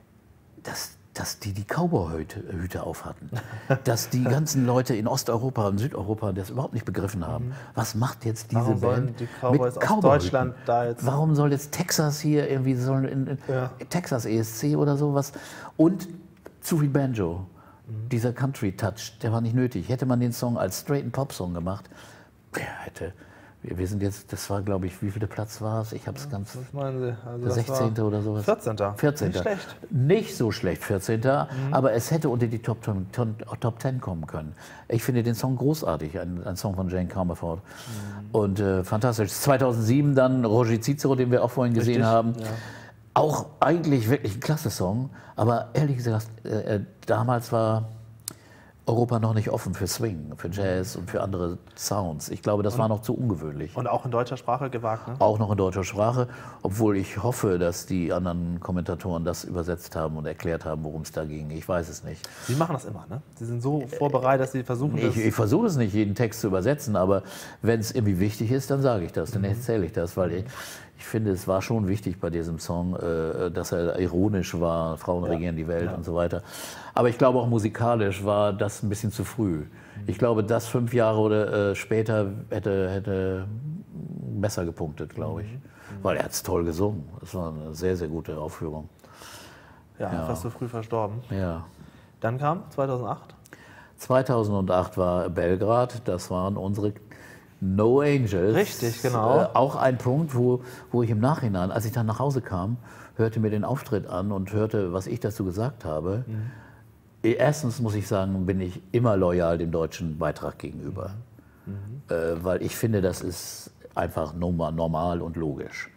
[SPEAKER 3] dass, dass die die Cowboy-Hüte auf hatten. Dass die ganzen Leute in Osteuropa und Südeuropa das überhaupt nicht begriffen haben. Was macht jetzt diese
[SPEAKER 2] Warum sollen
[SPEAKER 3] Band
[SPEAKER 2] die Cowboys
[SPEAKER 3] mit
[SPEAKER 2] aus
[SPEAKER 3] Cowboy-Hüten?
[SPEAKER 2] Deutschland da jetzt-
[SPEAKER 3] Warum soll jetzt Texas hier irgendwie, sollen in, in
[SPEAKER 2] Ja.
[SPEAKER 3] Texas E S C oder sowas? Und zu viel Banjo. Dieser Country-Touch, der war nicht nötig. Hätte man den Song als straighten Pop-Song gemacht, der hätte... Wir wir sind jetzt, das war, glaube ich, wie viel Platz war es? Ich habe es ganz...
[SPEAKER 2] Was meinen Sie? Also
[SPEAKER 3] Der
[SPEAKER 2] das
[SPEAKER 3] sechzehnte
[SPEAKER 2] war
[SPEAKER 3] oder sowas?
[SPEAKER 2] vierzehnter
[SPEAKER 3] vierzehnter.
[SPEAKER 2] Nicht schlecht.
[SPEAKER 3] Nicht so schlecht, vierzehnter. Aber es hätte unter die Top, Top, Top zehn kommen können. Ich finde den Song großartig, ein, ein Song von Jane Comerford. Und äh, fantastisch. zweitausendsieben dann Roger Cicero, den wir auch vorhin gesehen
[SPEAKER 2] Richtig,
[SPEAKER 3] haben.
[SPEAKER 2] ja.
[SPEAKER 3] Auch eigentlich wirklich ein klasse Song. Aber ehrlich gesagt, äh, äh, damals war Europa noch nicht offen für Swing, für Jazz und für andere Sounds. Ich glaube, das war noch zu ungewöhnlich.
[SPEAKER 2] Und auch in deutscher Sprache gewagt, ne?
[SPEAKER 3] Auch noch in deutscher Sprache, obwohl ich hoffe, dass die anderen Kommentatoren das übersetzt haben und erklärt haben, worum es da ging. Ich weiß es nicht.
[SPEAKER 2] Sie machen das immer, ne? Sie sind so vorbereitet, dass Sie versuchen, das...
[SPEAKER 3] Ich, ich versuche es nicht, jeden Text zu übersetzen, aber wenn es irgendwie wichtig ist, dann sage ich das, dann erzähle ich das, weil ich, ich finde, es war schon wichtig bei diesem Song, äh, dass er ironisch war, Frauen regieren die Welt und so weiter. Aber ich glaube auch musikalisch war das ein bisschen zu früh. Ich glaube, das fünf Jahre oder äh, später hätte, hätte besser gepunktet, glaube ich. Weil er hat es toll gesungen. Das war eine sehr, sehr gute Aufführung.
[SPEAKER 2] ja,
[SPEAKER 3] ja.
[SPEAKER 2] fast so früh verstorben.
[SPEAKER 3] Ja.
[SPEAKER 2] Dann kam zweitausendacht.
[SPEAKER 3] zweitausendacht war Belgrad, das waren unsere No Angels.
[SPEAKER 2] Richtig, genau.
[SPEAKER 3] Äh, auch ein Punkt, wo, wo ich im Nachhinein, als ich dann nach Hause kam, hörte mir den Auftritt an und hörte, was ich dazu gesagt habe. Erstens muss ich sagen, bin ich immer loyal dem deutschen Beitrag gegenüber. Äh, weil ich finde, das ist einfach normal und logisch.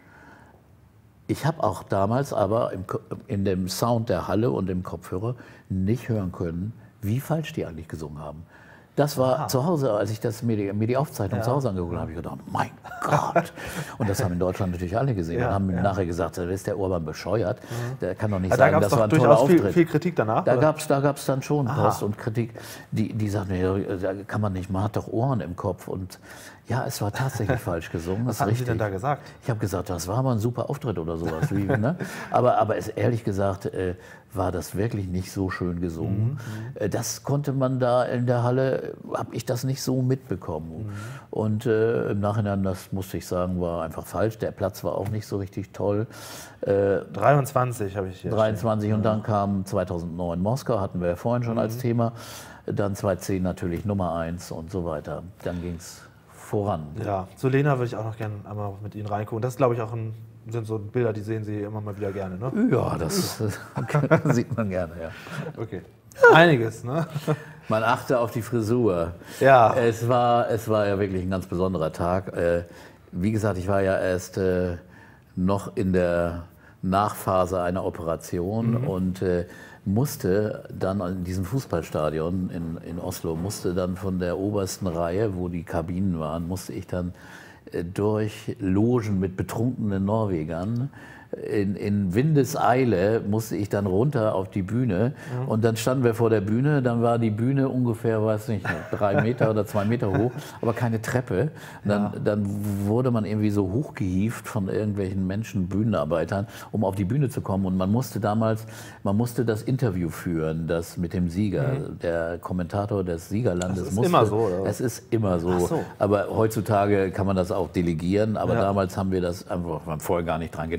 [SPEAKER 3] Ich habe auch damals aber im, Ko- in dem Sound der Halle und im Kopfhörer nicht hören können, wie falsch die eigentlich gesungen haben. Das war
[SPEAKER 2] Aha.
[SPEAKER 3] zu Hause, als ich das mir, die, mir die Aufzeichnung
[SPEAKER 2] Ja.
[SPEAKER 3] zu Hause angeguckt habe, habe ich gedacht, mein Gott. Und das haben in Deutschland natürlich alle gesehen
[SPEAKER 2] Ja,
[SPEAKER 3] und haben mir
[SPEAKER 2] ja.
[SPEAKER 3] nachher gesagt, da ist der Urban bescheuert. Der kann doch nicht
[SPEAKER 2] Aber da
[SPEAKER 3] sagen,
[SPEAKER 2] gab es
[SPEAKER 3] das war
[SPEAKER 2] doch
[SPEAKER 3] ein toller
[SPEAKER 2] durchaus viel,
[SPEAKER 3] Auftritt.
[SPEAKER 2] viel Kritik danach.
[SPEAKER 3] Da
[SPEAKER 2] oder?
[SPEAKER 3] gab es da gab's dann schon
[SPEAKER 2] Aha.
[SPEAKER 3] Post und Kritik, die, die sagten, ja, da kann man nicht, man hat doch Ohren im Kopf. Und ja, es war tatsächlich falsch gesungen.
[SPEAKER 2] Was
[SPEAKER 3] das ist
[SPEAKER 2] haben Sie
[SPEAKER 3] richtig.
[SPEAKER 2] denn da gesagt?
[SPEAKER 3] Ich habe gesagt, das war mal ein super Auftritt oder sowas. Wie, ne? Aber, aber es, ehrlich gesagt äh, war das wirklich nicht so schön gesungen. Äh, das konnte man da in der Halle, habe ich das nicht so mitbekommen. Und äh, im Nachhinein, das musste ich sagen, war einfach falsch. Der Platz war auch nicht so richtig toll. Äh,
[SPEAKER 2] dreiundzwanzig habe ich hier.
[SPEAKER 3] dreiundzwanzig und dann kam zweitausendneun Moskau, hatten wir ja vorhin schon
[SPEAKER 2] Mhm.
[SPEAKER 3] als Thema. Dann zweitausendzehn natürlich Nummer eins und so weiter. Dann ging es voran.
[SPEAKER 2] Ja, zu Lena würde ich auch noch gerne einmal mit Ihnen reingucken. Das ist, glaube ich, auch ein, sind so Bilder, die sehen Sie immer mal wieder gerne, ne?
[SPEAKER 3] Ja, das sieht man gerne, ja.
[SPEAKER 2] Okay. Einiges, ne?
[SPEAKER 3] Man achte auf die Frisur.
[SPEAKER 2] Ja.
[SPEAKER 3] Es war, es war ja wirklich ein ganz besonderer Tag. Äh, Wie gesagt, ich war ja erst äh, noch in der Nachphase einer Operation
[SPEAKER 2] Mhm.
[SPEAKER 3] und äh, musste dann in diesem Fußballstadion in, in Oslo, musste dann von der obersten Reihe, wo die Kabinen waren, musste ich dann äh, durch Logen mit betrunkenen Norwegern. In, in Windeseile musste ich dann runter auf die Bühne und dann standen wir vor der Bühne, dann war die Bühne ungefähr, weiß nicht, drei Meter oder zwei Meter hoch, aber keine Treppe. Dann, dann wurde man irgendwie so hochgehievt von irgendwelchen Menschen, Bühnenarbeitern, um auf die Bühne zu kommen und man musste damals, man musste das Interview führen, das mit dem Sieger, der Kommentator des Siegerlandes
[SPEAKER 2] Das ist
[SPEAKER 3] musste.
[SPEAKER 2] immer so, oder?
[SPEAKER 3] Es ist immer so.
[SPEAKER 2] Ach so.
[SPEAKER 3] Aber heutzutage kann man das auch delegieren, aber
[SPEAKER 2] Ja.
[SPEAKER 3] damals haben wir das einfach, wir haben vorher gar nicht dran gedacht.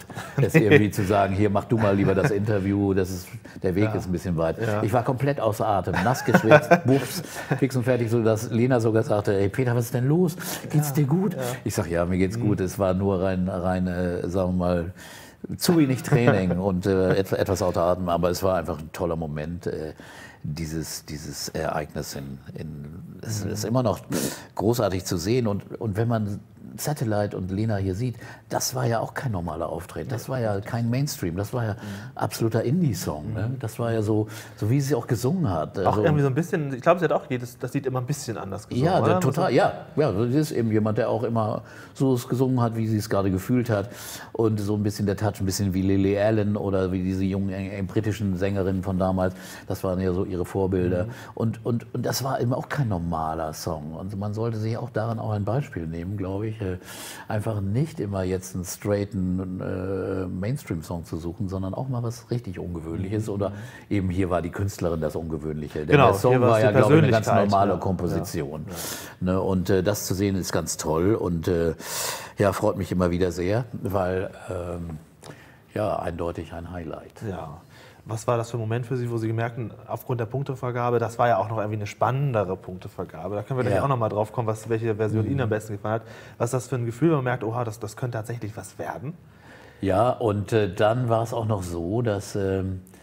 [SPEAKER 3] Es irgendwie zu sagen, hier mach du mal lieber das Interview, das ist, der Weg ja. ist ein bisschen weit. Ja. Ich war komplett außer Atem, nass geschwitzt, bups, fix und fertig, so dass Lena sogar sagte, ey Peter, was ist denn los? Geht's ja. dir gut? Ja. Ich sag, ja, mir geht's mhm. gut, es war nur rein, rein äh, sagen wir mal, zu wenig Training und äh, etwas außer Atem, aber es war einfach ein toller Moment. Äh, Dieses, dieses Ereignis in, in, es ist immer noch großartig zu sehen und, und wenn man Satellite und Lena hier sieht, das war ja auch kein normaler Auftritt, das war ja kein Mainstream, das war ja absoluter Indie-Song, ne? Das war ja so, so wie sie auch gesungen hat.
[SPEAKER 2] Auch also, irgendwie so ein bisschen, ich glaube, sie hat auch jedes, das Lied immer ein bisschen anders gesungen,
[SPEAKER 3] ja,
[SPEAKER 2] oder?
[SPEAKER 3] Total, ja, ja, sie ist eben jemand, der auch immer so es gesungen hat, wie sie es gerade gefühlt hat und so ein bisschen der Touch, ein bisschen wie Lily Allen oder wie diese jungen äh, britischen Sängerinnen von damals, das waren ja so ihre Vorbilder mhm. und, und, und das war eben auch kein normaler Song und man sollte sich auch daran auch ein Beispiel nehmen, glaube ich, einfach nicht immer jetzt einen straighten äh, Mainstream-Song zu suchen, sondern auch mal was richtig Ungewöhnliches mhm. oder eben hier war die Künstlerin das Ungewöhnliche. Denn
[SPEAKER 2] genau,
[SPEAKER 3] der Song war ja, glaube ich, eine ganz normale
[SPEAKER 2] ja.
[SPEAKER 3] Komposition.
[SPEAKER 2] Ja. Ja.
[SPEAKER 3] Ne, und äh, das zu sehen ist ganz toll und äh, ja, freut mich immer wieder sehr, weil ähm, ja, eindeutig ein Highlight.
[SPEAKER 2] Ja. Was war das für ein Moment für Sie, wo Sie gemerkten, aufgrund der Punktevergabe, das war ja auch noch irgendwie eine spannendere Punktevergabe. Da können wir gleich ja. auch noch mal drauf kommen, was, welche Version mhm. Ihnen am besten gefallen hat. Was ist das für ein Gefühl, wenn man merkt, oha, das, das könnte tatsächlich was werden?
[SPEAKER 3] Ja, und äh, dann war es auch noch so, dass äh,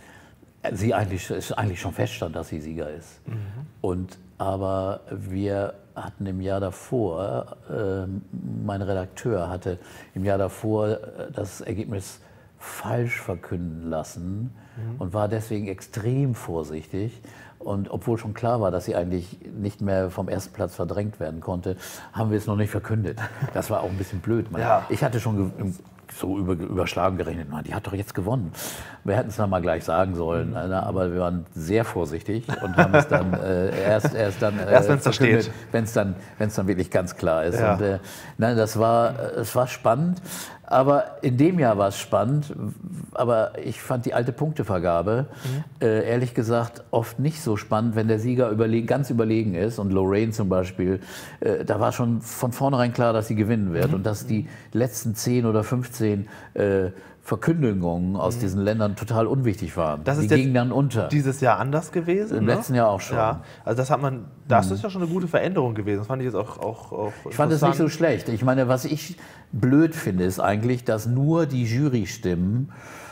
[SPEAKER 3] sie eigentlich, eigentlich schon feststand, dass sie Sieger ist. Mhm. Und, aber wir hatten im Jahr davor, äh, mein Redakteur hatte im Jahr davor äh, das Ergebnis falsch verkünden lassen mhm. und war deswegen extrem vorsichtig. Und obwohl schon klar war, dass sie eigentlich nicht mehr vom ersten Platz verdrängt werden konnte, haben wir es noch nicht verkündet. Das war auch ein bisschen blöd. Man, ja. Ich hatte schon so über, überschlagen gerechnet, man, die hat doch jetzt gewonnen. Wir hätten es dann mal gleich sagen sollen, mhm. aber wir waren sehr vorsichtig und haben es dann äh, erst, erst dann äh,
[SPEAKER 2] erst wenn es da steht,
[SPEAKER 3] wenn es dann, wenn es dann wirklich ganz klar ist.
[SPEAKER 2] Ja.
[SPEAKER 3] Und, äh, nein, das war, es war spannend. Aber in dem Jahr war es spannend, aber ich fand die alte Punktevergabe, mhm. äh, ehrlich gesagt, oft nicht so spannend, wenn der Sieger überlegen, ganz überlegen ist. Und Lorraine zum Beispiel, äh, da war schon von vornherein klar, dass sie gewinnen wird. Mhm. Und dass die letzten zehn oder fünfzehn äh, Verkündigungen aus mhm. diesen Ländern total unwichtig waren.
[SPEAKER 2] Das ist
[SPEAKER 3] die gingen dann unter.
[SPEAKER 2] Dieses Jahr anders gewesen?
[SPEAKER 3] Im
[SPEAKER 2] ne?
[SPEAKER 3] letzten Jahr auch schon.
[SPEAKER 2] Ja, also das hat man, das mhm. ist ja schon eine gute Veränderung gewesen. Das fand ich jetzt auch, auch, auch
[SPEAKER 3] Ich fand es nicht so schlecht. Ich meine, was ich blöd finde, ist eigentlich, dass nur die Jurystimmen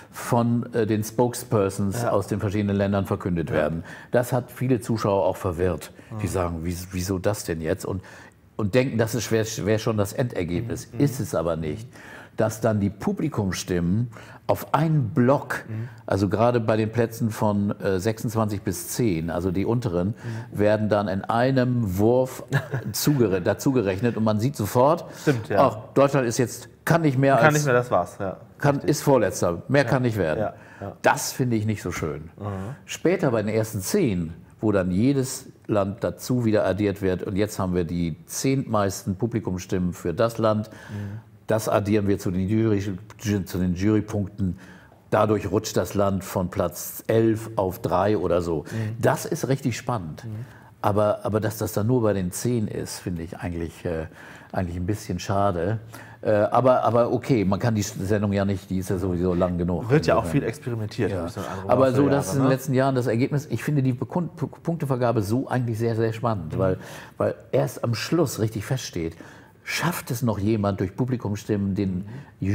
[SPEAKER 3] von äh, den Spokespersons ja. aus den verschiedenen Ländern verkündet ja. werden. Das hat viele Zuschauer auch verwirrt. Mhm. Die sagen, wieso, wieso das denn jetzt? Und, und denken, das wäre wär schon das Endergebnis. Mhm. Ist es aber nicht. Dass dann die Publikumsstimmen auf einen Block, mhm. also gerade bei den Plätzen von äh, sechsundzwanzig bis zehn, also die unteren, mhm. werden dann in einem Wurf zugere dazugerechnet und man sieht sofort,
[SPEAKER 2] Stimmt, ja.
[SPEAKER 3] ach, Deutschland ist jetzt, kann nicht mehr
[SPEAKER 2] kann
[SPEAKER 3] als...
[SPEAKER 2] nicht mehr, das war's. Ja.
[SPEAKER 3] Kann, ist Vorletzter, mehr ja. kann nicht werden.
[SPEAKER 2] Ja. Ja.
[SPEAKER 3] Das finde ich nicht so schön.
[SPEAKER 2] Mhm.
[SPEAKER 3] Später bei den ersten zehn, wo dann jedes Land dazu wieder addiert wird und jetzt haben wir die zehntmeisten Publikumsstimmen für das Land, mhm. Das addieren wir zu den, Jury, zu den Jurypunkten. Dadurch rutscht das Land von Platz elf auf drei oder so. Mhm. Das ist richtig spannend. Mhm. Aber, aber dass das dann nur bei den zehn ist, finde ich eigentlich, äh, eigentlich ein bisschen schade. Äh, aber, aber okay, man kann die Sendung ja nicht, die ist ja sowieso lang genug.
[SPEAKER 2] Wird ja auch viel experimentiert.
[SPEAKER 3] Ja. Aber so, dass in den letzten Jahren das Ergebnis, ich finde die Punktevergabe so eigentlich sehr, sehr spannend, mhm. weil, weil erst am Schluss richtig feststeht, schafft es noch jemand durch Publikumsstimmen den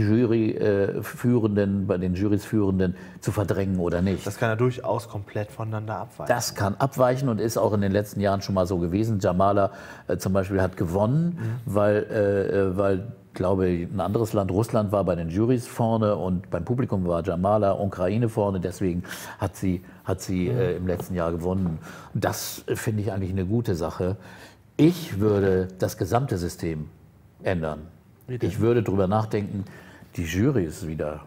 [SPEAKER 3] Juryführenden, bei den Jurys Führenden zu verdrängen oder nicht?
[SPEAKER 2] Das kann ja durchaus komplett voneinander abweichen.
[SPEAKER 3] Das kann abweichen und ist auch in den letzten Jahren schon mal so gewesen. Jamala äh, zum Beispiel hat gewonnen, mhm. weil, äh, weil glaube ein anderes Land, Russland, war bei den Jurys vorne und beim Publikum war Jamala, Ukraine vorne. Deswegen hat sie, hat sie mhm. äh, im letzten Jahr gewonnen. Das äh, finde ich eigentlich eine gute Sache. Ich würde das gesamte System ändern. Ich würde darüber nachdenken, die Jurys wieder,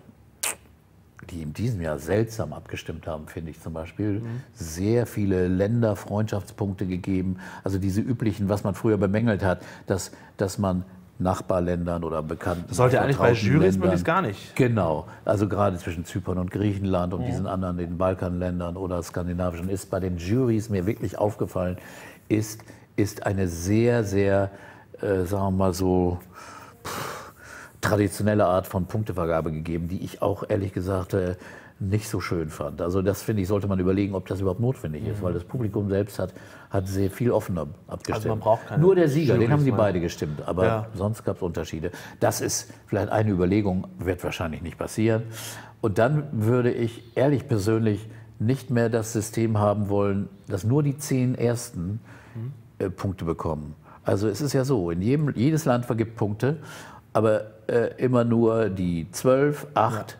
[SPEAKER 3] die in diesem Jahr seltsam abgestimmt haben, finde ich zum Beispiel, mhm. sehr viele Länderfreundschaftspunkte gegeben, also diese üblichen, was man früher bemängelt hat, dass, dass man Nachbarländern oder bekannten...
[SPEAKER 2] Das sollte eigentlich bei Jurys möglichst gar nicht.
[SPEAKER 3] Genau, also gerade zwischen Zypern und Griechenland und mhm. diesen anderen, den Balkanländern oder skandinavischen, ist bei den Jurys mir wirklich aufgefallen, ist, ist eine sehr, sehr, äh, sagen wir mal so, pff, traditionelle Art von Punktevergabe gegeben, die ich auch ehrlich gesagt äh, nicht so schön fand. Also das finde ich, sollte man überlegen, ob das überhaupt notwendig ist, weil das Publikum selbst hat, hat sehr viel offener abgestimmt.
[SPEAKER 2] Also man braucht keine
[SPEAKER 3] Nur der Sieger, den
[SPEAKER 2] Jurys
[SPEAKER 3] haben sie
[SPEAKER 2] mal.
[SPEAKER 3] beide gestimmt, aber
[SPEAKER 2] Ja.
[SPEAKER 3] sonst gab es Unterschiede. Das ist vielleicht eine Überlegung, wird wahrscheinlich nicht passieren. Und dann würde ich ehrlich persönlich nicht mehr das System haben wollen, dass nur die zehn Ersten äh, Punkte bekommen. Also es ist ja so, in jedem, jedes Land vergibt Punkte, aber äh, immer nur die zwölf, acht,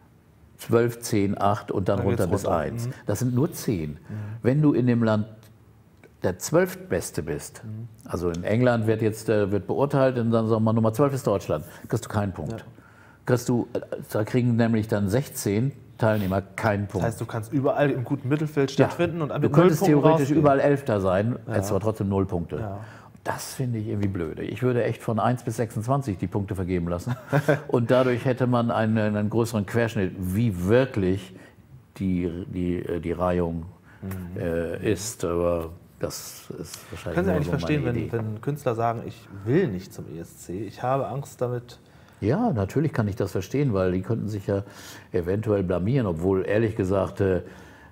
[SPEAKER 3] zwölf, zehn, acht und dann,
[SPEAKER 2] Dann
[SPEAKER 3] runter
[SPEAKER 2] geht's
[SPEAKER 3] bis
[SPEAKER 2] runter.
[SPEAKER 3] eins.
[SPEAKER 2] Mhm.
[SPEAKER 3] Das sind nur zehn. Wenn du in dem Land der zwölftbeste bist, also in England wird jetzt äh, wird beurteilt und dann sagen wir Nummer zwölf ist Deutschland, kriegst du keinen Punkt.
[SPEAKER 2] Ja.
[SPEAKER 3] Kriegst du, äh, da kriegen nämlich dann sechzehn Teilnehmer keinen Punkt.
[SPEAKER 2] Das heißt, du kannst überall im guten Mittelfeld stattfinden und
[SPEAKER 3] du
[SPEAKER 2] mit
[SPEAKER 3] könntest
[SPEAKER 2] null Punkten
[SPEAKER 3] theoretisch
[SPEAKER 2] rausgehen.
[SPEAKER 3] überall Elfter sein, hättest aber trotzdem null Punkte.
[SPEAKER 2] Ja.
[SPEAKER 3] Das finde ich irgendwie blöde. Ich würde echt von eins bis sechsundzwanzig die Punkte vergeben lassen. Und dadurch hätte man einen, einen größeren Querschnitt, wie wirklich die, die, die Reihung
[SPEAKER 2] Mhm.
[SPEAKER 3] äh, ist. Aber das ist wahrscheinlich
[SPEAKER 2] Können Sie
[SPEAKER 3] nur
[SPEAKER 2] eigentlich
[SPEAKER 3] so
[SPEAKER 2] verstehen,
[SPEAKER 3] meine
[SPEAKER 2] wenn,
[SPEAKER 3] Idee.
[SPEAKER 2] wenn Künstler sagen, ich will nicht zum E S C, ich habe Angst damit.
[SPEAKER 3] Ja, natürlich kann ich das verstehen, weil die könnten sich ja eventuell blamieren, obwohl ehrlich gesagt, äh,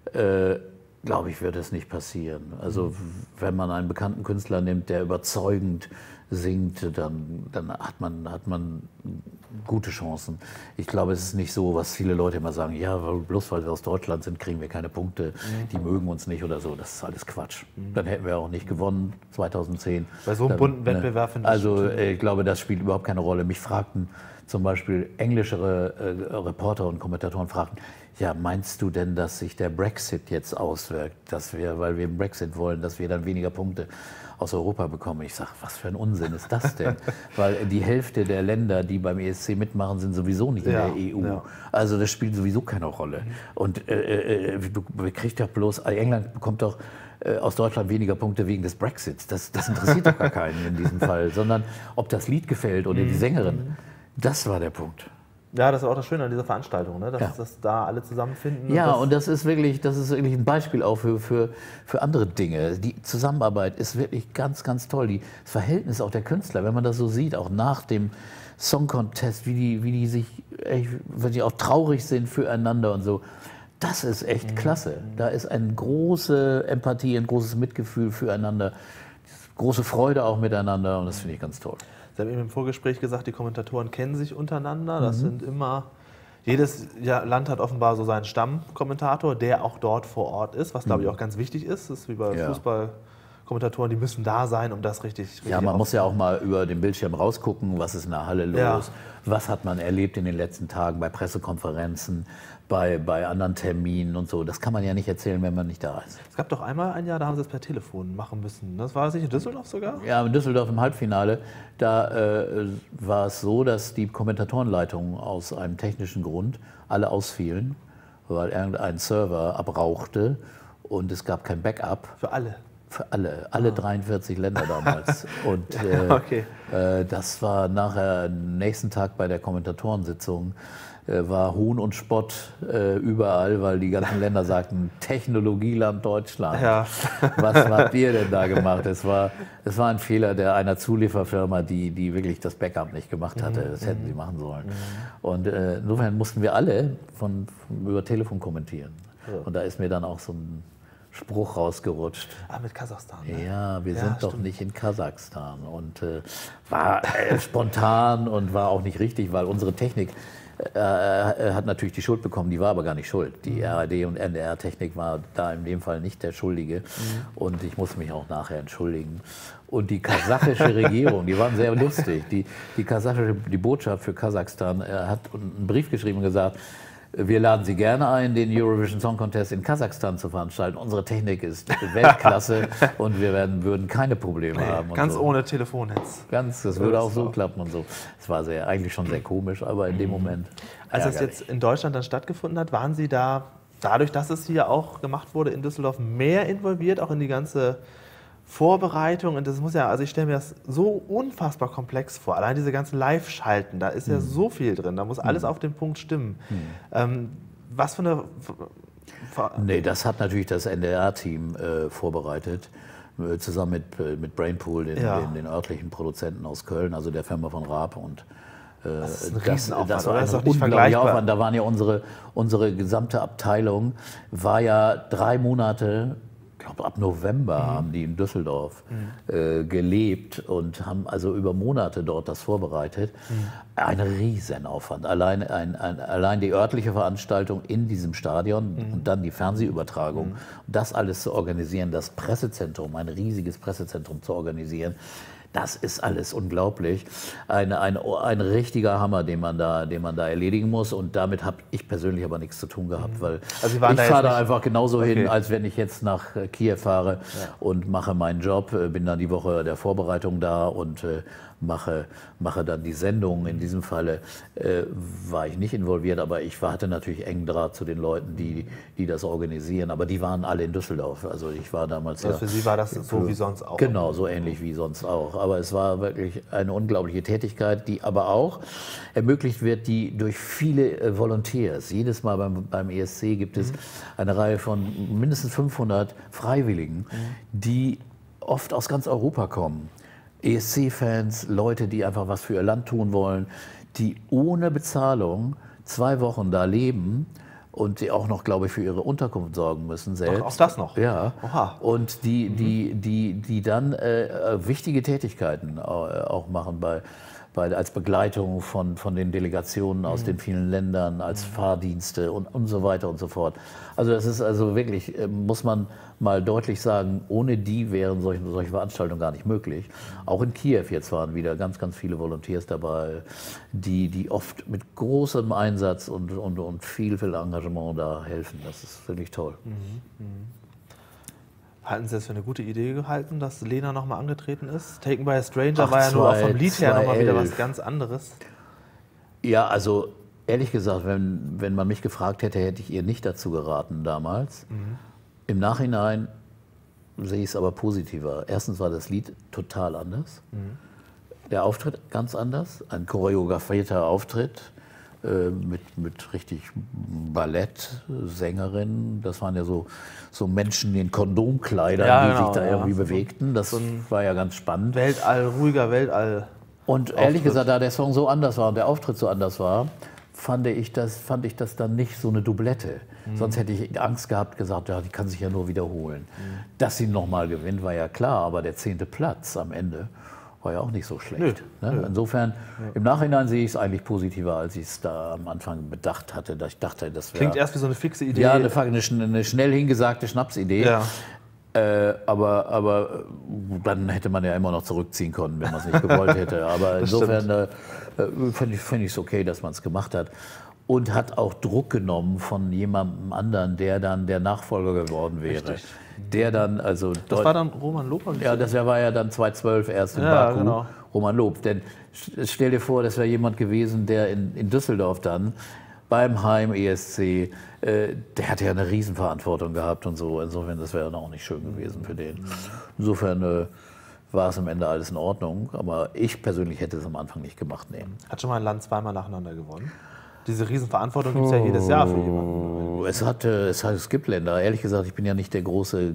[SPEAKER 3] äh, glaube ich, wird es nicht passieren. Also wenn man einen bekannten Künstler nimmt, der überzeugend singt, dann, dann hat man, hat man gute Chancen. Ich glaube, es ist nicht so, was viele Leute immer sagen, ja, bloß weil wir aus Deutschland sind, kriegen wir keine Punkte, die mögen uns nicht oder so. Das ist alles Quatsch. Dann hätten wir auch nicht gewonnen, zweitausendzehn.
[SPEAKER 2] Bei so einem
[SPEAKER 3] Dann,
[SPEAKER 2] bunten
[SPEAKER 3] ne,
[SPEAKER 2] Wettbewerb finde ich.
[SPEAKER 3] Also äh, ich glaube, das spielt überhaupt keine Rolle. Mich fragten zum Beispiel englische äh, Reporter und Kommentatoren fragten, ja, meinst du denn, dass sich der Brexit jetzt auswirkt, dass wir, weil wir im Brexit wollen, dass wir dann weniger Punkte aus Europa bekommen? Ich sage, was für ein Unsinn ist das denn? Weil die Hälfte der Länder, die beim E S C mitmachen, sind sowieso nicht
[SPEAKER 2] Ja,
[SPEAKER 3] in der E U.
[SPEAKER 2] ja.
[SPEAKER 3] Also das spielt sowieso keine Rolle. Und äh, äh, du kriegst doch bloß, England bekommt doch äh, aus Deutschland weniger Punkte wegen des Brexits. Das, das interessiert doch gar keinen in diesem Fall, sondern ob das Lied gefällt oder die Sängerin. Das war der Punkt.
[SPEAKER 2] Ja, das ist auch das Schöne an dieser Veranstaltung, ne? dass,
[SPEAKER 3] Ja.
[SPEAKER 2] dass da alle zusammenfinden.
[SPEAKER 3] Ja,
[SPEAKER 2] das,
[SPEAKER 3] und das ist wirklich, das ist wirklich ein Beispiel auch für, für, für andere Dinge. Die Zusammenarbeit ist wirklich ganz, ganz toll. Die, das Verhältnis auch der Künstler, wenn man das so sieht, auch nach dem Song Contest, wie die, wie die sich, echt, wenn die auch traurig sind füreinander und so. Das ist echt klasse. Da ist eine große Empathie, ein großes Mitgefühl füreinander, große Freude auch miteinander und das finde ich ganz toll.
[SPEAKER 2] Sie haben eben im Vorgespräch gesagt, die Kommentatoren kennen sich untereinander. Das sind immer, jedes ja, Land hat offenbar so seinen Stammkommentator, der auch dort vor Ort ist, was glaube ich auch ganz wichtig ist. Das ist wie bei
[SPEAKER 3] Ja.
[SPEAKER 2] Fußballkommentatoren, die müssen da sein, um das richtig, richtig
[SPEAKER 3] Ja, man
[SPEAKER 2] auf-
[SPEAKER 3] muss ja auch mal über den Bildschirm rausgucken, was ist in der Halle los,
[SPEAKER 2] Ja.
[SPEAKER 3] was hat man erlebt in den letzten Tagen bei Pressekonferenzen, bei, bei anderen Terminen und so. Das kann man ja nicht erzählen, wenn man nicht da ist.
[SPEAKER 2] Es gab doch einmal ein Jahr, da haben sie es per Telefon machen müssen. Das war sicher Düsseldorf sogar?
[SPEAKER 3] Ja, in Düsseldorf im Halbfinale, da äh, war es so, dass die Kommentatorenleitungen aus einem technischen Grund alle ausfielen, weil irgendein Server abrauchte und es gab kein Backup.
[SPEAKER 2] Für alle.
[SPEAKER 3] Für alle, alle dreiundvierzig Länder damals. Und äh,
[SPEAKER 2] Okay.
[SPEAKER 3] äh, das war nachher, nächsten Tag bei der Kommentatorensitzung, äh, war Hohn und Spott äh, überall, weil die ganzen Länder sagten, Technologieland Deutschland.
[SPEAKER 2] Ja.
[SPEAKER 3] Was habt ihr denn da gemacht? Es war, es war ein Fehler der einer Zulieferfirma, die, die wirklich das Backup nicht gemacht hatte. Das hätten sie machen sollen. Und äh, insofern mussten wir alle von, von, über Telefon kommentieren. Und da ist mir dann auch so ein Spruch rausgerutscht.
[SPEAKER 2] Ah, mit Kasachstan. Ne?
[SPEAKER 3] Ja, wir
[SPEAKER 2] Ja,
[SPEAKER 3] sind doch
[SPEAKER 2] stimmt.
[SPEAKER 3] nicht in Kasachstan. Und äh, war äh, spontan und war auch nicht richtig, weil unsere Technik äh, äh, hat natürlich die Schuld bekommen, die war aber gar nicht schuld. Die R A D und N D R-Technik war da in dem Fall nicht der Schuldige. Und ich muss mich auch nachher entschuldigen. Und die kasachische Regierung, die waren sehr lustig. Die, die kasachische, die Botschaft für Kasachstan äh, hat einen Brief geschrieben und gesagt, wir laden Sie gerne ein, den Eurovision Song Contest in Kasachstan zu veranstalten. Unsere Technik ist Weltklasse und wir werden, würden keine Probleme haben. Und
[SPEAKER 2] Ganz
[SPEAKER 3] so.
[SPEAKER 2] ohne Telefonnetz.
[SPEAKER 3] Ganz, das würde auch so klappen und so. Es war sehr, eigentlich schon sehr komisch, aber in dem Moment.
[SPEAKER 2] Als das
[SPEAKER 3] ärgerlich.
[SPEAKER 2] jetzt in Deutschland dann stattgefunden hat, waren Sie da, dadurch, dass es hier auch gemacht wurde in Düsseldorf, mehr involviert, auch in die ganze Vorbereitung? Und das muss ja, also ich stelle mir das so unfassbar komplex vor. Allein diese ganzen Live-Schalten, da ist ja so viel drin, da muss alles auf den Punkt stimmen. Ähm, was für eine...
[SPEAKER 3] Nee, das hat natürlich das N D R-Team äh, vorbereitet, äh, zusammen mit, äh, mit Brainpool, den,
[SPEAKER 2] Ja.
[SPEAKER 3] den, den örtlichen Produzenten aus Köln, also der Firma von Raab und
[SPEAKER 2] Das ist ein
[SPEAKER 3] das,
[SPEAKER 2] Riesenaufwand,
[SPEAKER 3] das war
[SPEAKER 2] oder?
[SPEAKER 3] ein
[SPEAKER 2] Das ist doch nicht
[SPEAKER 3] unglaublicher
[SPEAKER 2] vergleichbar.
[SPEAKER 3] Aufwand. Da waren ja unsere, unsere gesamte Abteilung, war ja drei Monate, ich glaube ab November, mhm. haben die in Düsseldorf mhm. äh, gelebt und haben also über Monate dort das vorbereitet. Mhm. Ein Riesenaufwand. Allein, ein, ein, allein die örtliche Veranstaltung in diesem Stadion mhm. und dann die Fernsehübertragung. Mhm. Das alles zu organisieren, das Pressezentrum, ein riesiges Pressezentrum zu organisieren. Das ist alles unglaublich. Ein, ein, ein richtiger Hammer, den man, da, den man da erledigen muss. Und damit habe ich persönlich aber nichts zu tun gehabt. Weil
[SPEAKER 2] Also Sie waren
[SPEAKER 3] ich
[SPEAKER 2] da
[SPEAKER 3] fahre
[SPEAKER 2] jetzt
[SPEAKER 3] da
[SPEAKER 2] nicht-
[SPEAKER 3] einfach genauso
[SPEAKER 2] Okay.
[SPEAKER 3] hin, als wenn ich jetzt nach äh, Kiew fahre
[SPEAKER 2] Ja.
[SPEAKER 3] und mache meinen Job. äh, Bin dann die Woche der Vorbereitung da und äh, mache, mache dann die Sendung. In diesem Falle äh, war ich nicht involviert, aber ich hatte natürlich engen Draht zu den Leuten, die, die das organisieren. Aber die waren alle in Düsseldorf. Also ich war damals
[SPEAKER 2] Also
[SPEAKER 3] ja...
[SPEAKER 2] für Sie war das so wie sonst auch.
[SPEAKER 3] Genau, so ähnlich wie sonst auch. Aber es war wirklich eine unglaubliche Tätigkeit, die aber auch ermöglicht wird, die durch viele äh, Volunteers. Jedes Mal beim, beim E S C gibt es eine Reihe von mindestens fünfhundert Freiwilligen, die oft aus ganz Europa kommen. E S C-Fans, Leute, die einfach was für ihr Land tun wollen, die ohne Bezahlung zwei Wochen da leben und die auch noch, glaube ich, für ihre Unterkunft sorgen müssen selbst.
[SPEAKER 2] Auch das noch?
[SPEAKER 3] Ja.
[SPEAKER 2] Oha.
[SPEAKER 3] Und die, die, die, die dann äh, wichtige Tätigkeiten äh, auch machen bei, bei, als Begleitung von, von den Delegationen aus den vielen Ländern, als Fahrdienste und, und so weiter und so fort. Also das ist also wirklich, äh, muss man mal deutlich sagen, ohne die wären solche, solche Veranstaltungen gar nicht möglich. Auch in Kiew jetzt waren wieder ganz, ganz viele Volunteers dabei, die, die oft mit großem Einsatz und, und, und viel, viel Engagement da helfen. Das ist wirklich toll.
[SPEAKER 2] Halten Sie das für eine gute Idee gehalten, dass Lena nochmal angetreten ist? Taken by a Stranger
[SPEAKER 3] Ach,
[SPEAKER 2] war ja nur auch vom
[SPEAKER 3] zwei-
[SPEAKER 2] Lied her nochmal wieder was
[SPEAKER 3] zweitausendelf.
[SPEAKER 2] ganz anderes.
[SPEAKER 3] Ja, also ehrlich gesagt, wenn, wenn man mich gefragt hätte, hätte ich ihr nicht dazu geraten damals. Im Nachhinein sehe ich es aber positiver. Erstens war das Lied total anders. Der Auftritt ganz anders. Ein choreografierter Auftritt äh, mit, mit richtig Ballettsängerin. Das waren ja so, so Menschen in Kondomkleidern,
[SPEAKER 2] Ja,
[SPEAKER 3] die
[SPEAKER 2] genau,
[SPEAKER 3] sich da
[SPEAKER 2] ja.
[SPEAKER 3] irgendwie
[SPEAKER 2] So-
[SPEAKER 3] bewegten. Das war ja ganz spannend.
[SPEAKER 2] Weltall, ruhiger Weltall.
[SPEAKER 3] Und ehrlich
[SPEAKER 2] Auftritt.
[SPEAKER 3] gesagt, da der Song so anders war und der Auftritt so anders war, fand ich das, fand ich das dann nicht so eine Doublette.
[SPEAKER 2] Mhm.
[SPEAKER 3] Sonst hätte ich Angst gehabt, gesagt, ja, die kann sich ja nur wiederholen.
[SPEAKER 2] Mhm.
[SPEAKER 3] Dass sie nochmal gewinnt, war ja klar, aber der zehnte Platz am Ende war ja auch nicht so schlecht.
[SPEAKER 2] Nö,
[SPEAKER 3] ne?
[SPEAKER 2] nö.
[SPEAKER 3] Insofern, im Nachhinein sehe ich es eigentlich positiver, als ich es da am Anfang bedacht hatte. Dass ich dachte, das wäre
[SPEAKER 2] Klingt erst wie so eine fixe Idee.
[SPEAKER 3] ja, eine, eine, schn- eine schnell hingesagte Schnapsidee.
[SPEAKER 2] Ja.
[SPEAKER 3] Äh, aber, aber äh, dann hätte man ja immer noch zurückziehen können, wenn man es nicht gewollt hätte. Aber insofern äh, äh, finde ich es find okay, dass man es gemacht hat. Und hat auch Druck genommen von jemandem anderen, der dann der Nachfolger geworden wäre.
[SPEAKER 2] Richtig.
[SPEAKER 3] Der dann, also
[SPEAKER 2] Das
[SPEAKER 3] deut-
[SPEAKER 2] war dann Roman Lob.
[SPEAKER 3] ja, das wär- war ja dann zweitausendzwölf erst in
[SPEAKER 2] Ja,
[SPEAKER 3] Baku,
[SPEAKER 2] genau.
[SPEAKER 3] Roman Lob. Denn st- stell dir vor, das wäre jemand gewesen, der in, in Düsseldorf dann beim Heim-E S C, äh, der hatte ja eine Riesenverantwortung gehabt und so. Insofern, das wäre dann auch nicht schön gewesen für den. Insofern äh, war es am Ende alles in Ordnung. Aber ich persönlich hätte es am Anfang nicht gemacht. Nee.
[SPEAKER 2] Hat schon mal ein Land zweimal nacheinander gewonnen. Diese Riesenverantwortung gibt es ja jedes Jahr für jemanden.
[SPEAKER 3] Es, hat, äh, es, hat, es gibt Länder. Ehrlich gesagt, ich bin ja nicht der große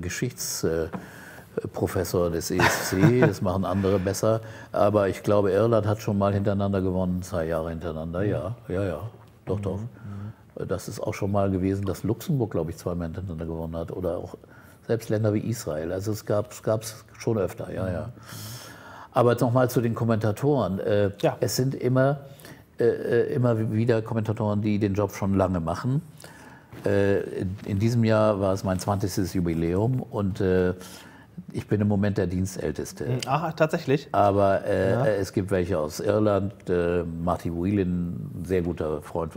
[SPEAKER 3] Geschichtsprofessor des E S C. Das machen andere besser. Aber ich glaube, Irland hat schon mal hintereinander gewonnen, zwei Jahre hintereinander. Ja, ja, ja. Doch, doch. Das ist auch schon mal gewesen, dass Luxemburg, glaube ich, zweimal hintereinander gewonnen hat. Oder auch selbst Länder wie Israel. Also es gab es schon öfter, ja, ja. Aber nochmal zu den Kommentatoren. Äh,
[SPEAKER 2] Ja.
[SPEAKER 3] Es sind immer, äh, immer wieder Kommentatoren, die den Job schon lange machen. Äh, in diesem Jahr war es mein zwanzigstes Jubiläum und äh, ich bin im Moment der Dienstälteste.
[SPEAKER 2] Ach, tatsächlich?
[SPEAKER 3] Aber äh,
[SPEAKER 2] Ja.
[SPEAKER 3] es gibt welche aus Irland. Äh, Marty Whelan, ein sehr guter Freund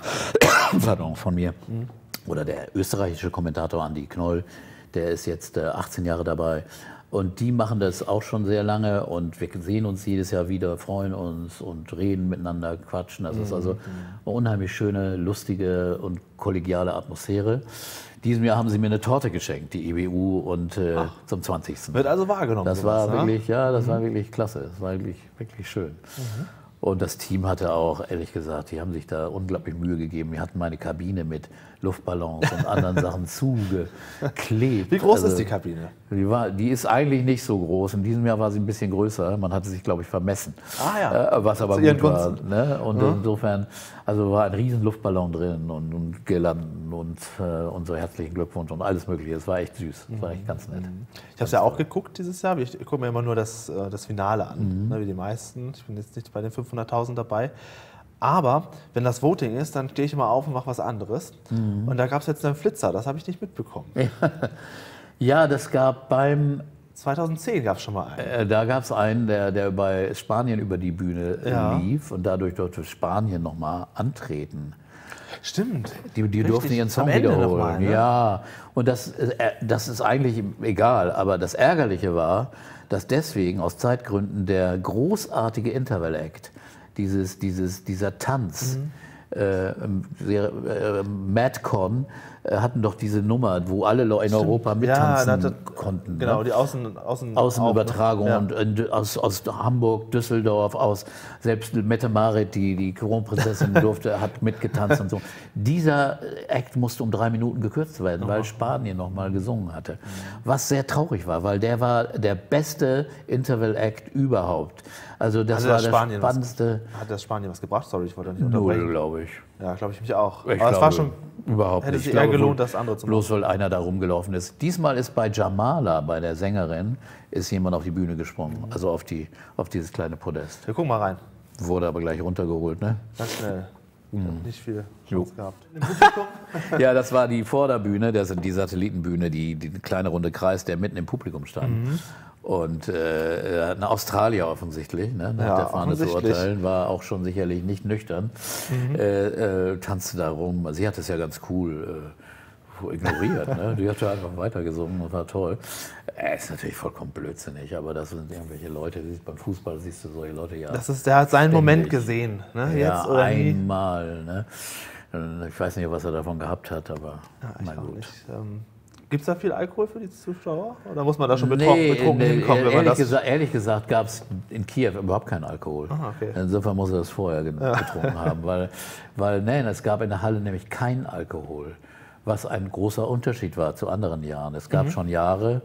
[SPEAKER 3] pardon, von mir. Oder der österreichische Kommentator Andi Knoll, der ist jetzt äh, achtzehn Jahre dabei. Und die machen das auch schon sehr lange und wir sehen uns jedes Jahr wieder, freuen uns und reden miteinander, quatschen. Das ist also eine unheimlich schöne, lustige und kollegiale Atmosphäre. Diesem Jahr haben sie mir eine Torte geschenkt, die E B U, und äh, zum zwanzigsten
[SPEAKER 2] Wird also wahrgenommen.
[SPEAKER 3] Das
[SPEAKER 2] sowas,
[SPEAKER 3] war
[SPEAKER 2] ne?
[SPEAKER 3] wirklich, ja, das war wirklich klasse. Das war wirklich, wirklich schön. Und das Team hatte auch, ehrlich gesagt, die haben sich da unglaublich Mühe gegeben. Die hatten meine Kabine mit Luftballons und anderen Sachen zugeklebt.
[SPEAKER 2] Wie groß
[SPEAKER 3] also,
[SPEAKER 2] ist die Kabine?
[SPEAKER 3] Die, war, die ist eigentlich nicht so groß. In diesem Jahr war sie ein bisschen größer. Man hatte sich, glaube ich, vermessen.
[SPEAKER 2] Ah ja.
[SPEAKER 3] Äh, was aber
[SPEAKER 2] Zu
[SPEAKER 3] gut
[SPEAKER 2] ihren
[SPEAKER 3] war.
[SPEAKER 2] Gunsten.
[SPEAKER 3] Ne? Und
[SPEAKER 2] Ja.
[SPEAKER 3] insofern, also war ein riesen Luftballon drin und, und Girlanden und, äh, und so herzlichen Glückwunsch und alles Mögliche. Es war echt süß. Es war echt ganz nett.
[SPEAKER 2] Ich habe es ja auch geguckt dieses Jahr. Ich, ich gucke mir immer nur das, äh, das Finale an,
[SPEAKER 3] Mhm.
[SPEAKER 2] ne, wie die meisten. Ich bin jetzt nicht bei den fünfhunderttausend dabei. Aber wenn das Voting ist, dann stehe ich immer auf und mache was anderes.
[SPEAKER 3] Mhm.
[SPEAKER 2] Und da gab es jetzt einen Flitzer, das habe ich nicht mitbekommen.
[SPEAKER 3] Ja, das gab beim
[SPEAKER 2] zweitausendzehn gab es schon mal einen.
[SPEAKER 3] Äh, Da gab es einen, der, der bei Spanien über die Bühne
[SPEAKER 2] Ja.
[SPEAKER 3] lief und dadurch durfte Spanien nochmal antreten.
[SPEAKER 2] Stimmt.
[SPEAKER 3] Die, die
[SPEAKER 2] Richtig,
[SPEAKER 3] durften ihren Song
[SPEAKER 2] am Ende
[SPEAKER 3] wiederholen.
[SPEAKER 2] noch mal, ne?
[SPEAKER 3] Ja, und das, äh, das ist eigentlich egal. Aber das Ärgerliche war, dass deswegen aus Zeitgründen der großartige Interval-Act, dieses, dieses, dieser Tanz,
[SPEAKER 2] Mhm.
[SPEAKER 3] äh, sehr, äh, Madcon, äh, hatten doch diese Nummer, wo alle Leute in Europa mittanzen
[SPEAKER 2] Ja, das-
[SPEAKER 3] konnten.
[SPEAKER 2] Genau,
[SPEAKER 3] ne?
[SPEAKER 2] die Außen, Außen,
[SPEAKER 3] Außenübertragung
[SPEAKER 2] auf, ne?
[SPEAKER 3] und, und aus, aus Hamburg, Düsseldorf, aus selbst Mette Marit, die die Kronprinzessin durfte, hat mitgetanzt und so. Dieser Act musste um drei Minuten gekürzt werden, weil Spanien noch mal gesungen hatte. Was sehr traurig war, weil der war der beste Interval-Act überhaupt. Also das
[SPEAKER 2] Also
[SPEAKER 3] war
[SPEAKER 2] das
[SPEAKER 3] das
[SPEAKER 2] Spanien was-
[SPEAKER 3] spannendste.
[SPEAKER 2] Hat das Spanien was gebracht? Sorry, ich wollte nicht
[SPEAKER 3] Null,
[SPEAKER 2] unterbrechen.
[SPEAKER 3] glaube ich.
[SPEAKER 2] Ja, glaube ich mich auch.
[SPEAKER 3] Ich
[SPEAKER 2] Aber es war
[SPEAKER 3] glaube,
[SPEAKER 2] schon,
[SPEAKER 3] überhaupt
[SPEAKER 2] hätte
[SPEAKER 3] nicht.
[SPEAKER 2] sich
[SPEAKER 3] Ich
[SPEAKER 2] eher
[SPEAKER 3] glaube,
[SPEAKER 2] gelohnt,
[SPEAKER 3] wohl-
[SPEAKER 2] das andere zu machen.
[SPEAKER 3] Bloß weil einer da rumgelaufen ist. Diesmal ist bei Jamala, bei der Sängerin, ist jemand auf die Bühne gesprungen. Also auf, die, auf dieses kleine Podest.
[SPEAKER 2] Wir gucken mal rein.
[SPEAKER 3] Wurde aber gleich runtergeholt, ne?
[SPEAKER 2] Ganz schnell. Ich
[SPEAKER 3] Mhm.
[SPEAKER 2] hab nicht viel Chance gehabt.
[SPEAKER 3] Ja, das war die Vorderbühne, das sind die Satellitenbühne, die, die kleine runde Kreis, der mitten im Publikum stand.
[SPEAKER 2] Mhm.
[SPEAKER 3] Und äh, ein Australier offensichtlich, ne, nach
[SPEAKER 2] Ja,
[SPEAKER 3] der Fahne zu
[SPEAKER 2] offensichtlich.
[SPEAKER 3] urteilen, war auch schon sicherlich nicht nüchtern,
[SPEAKER 2] Mhm.
[SPEAKER 3] äh, äh, tanzte da rum. Sie hat es ja ganz cool äh, ignoriert. Ne? Die hat ja einfach weitergesungen und war toll. Er ist natürlich vollkommen blödsinnig, aber das sind irgendwelche Leute, die, beim Fußball siehst du solche Leute ja.
[SPEAKER 2] Das ist, der hat seinen
[SPEAKER 3] Ständig.
[SPEAKER 2] Moment gesehen. Ne?
[SPEAKER 3] Ja,
[SPEAKER 2] Jetzt oder nie?
[SPEAKER 3] einmal. Ne? Ich weiß nicht, was er davon gehabt hat, aber
[SPEAKER 2] Ja, ich
[SPEAKER 3] na
[SPEAKER 2] auch
[SPEAKER 3] gut.
[SPEAKER 2] nicht. Ähm, Gibt es da viel Alkohol für die Zuschauer? Oder muss man da schon betrunken,
[SPEAKER 3] Nee,
[SPEAKER 2] betrunken
[SPEAKER 3] nee,
[SPEAKER 2] hinkommen, wenn man
[SPEAKER 3] ehrlich,
[SPEAKER 2] das...
[SPEAKER 3] gesagt, ehrlich gesagt gab es in Kiew überhaupt keinen Alkohol.
[SPEAKER 2] Ah, okay.
[SPEAKER 3] Insofern muss er das vorher ge- getrunken haben, weil, weil nein, es gab in der Halle nämlich keinen Alkohol, was ein großer Unterschied war zu anderen Jahren. Es
[SPEAKER 2] Mhm.
[SPEAKER 3] gab schon Jahre,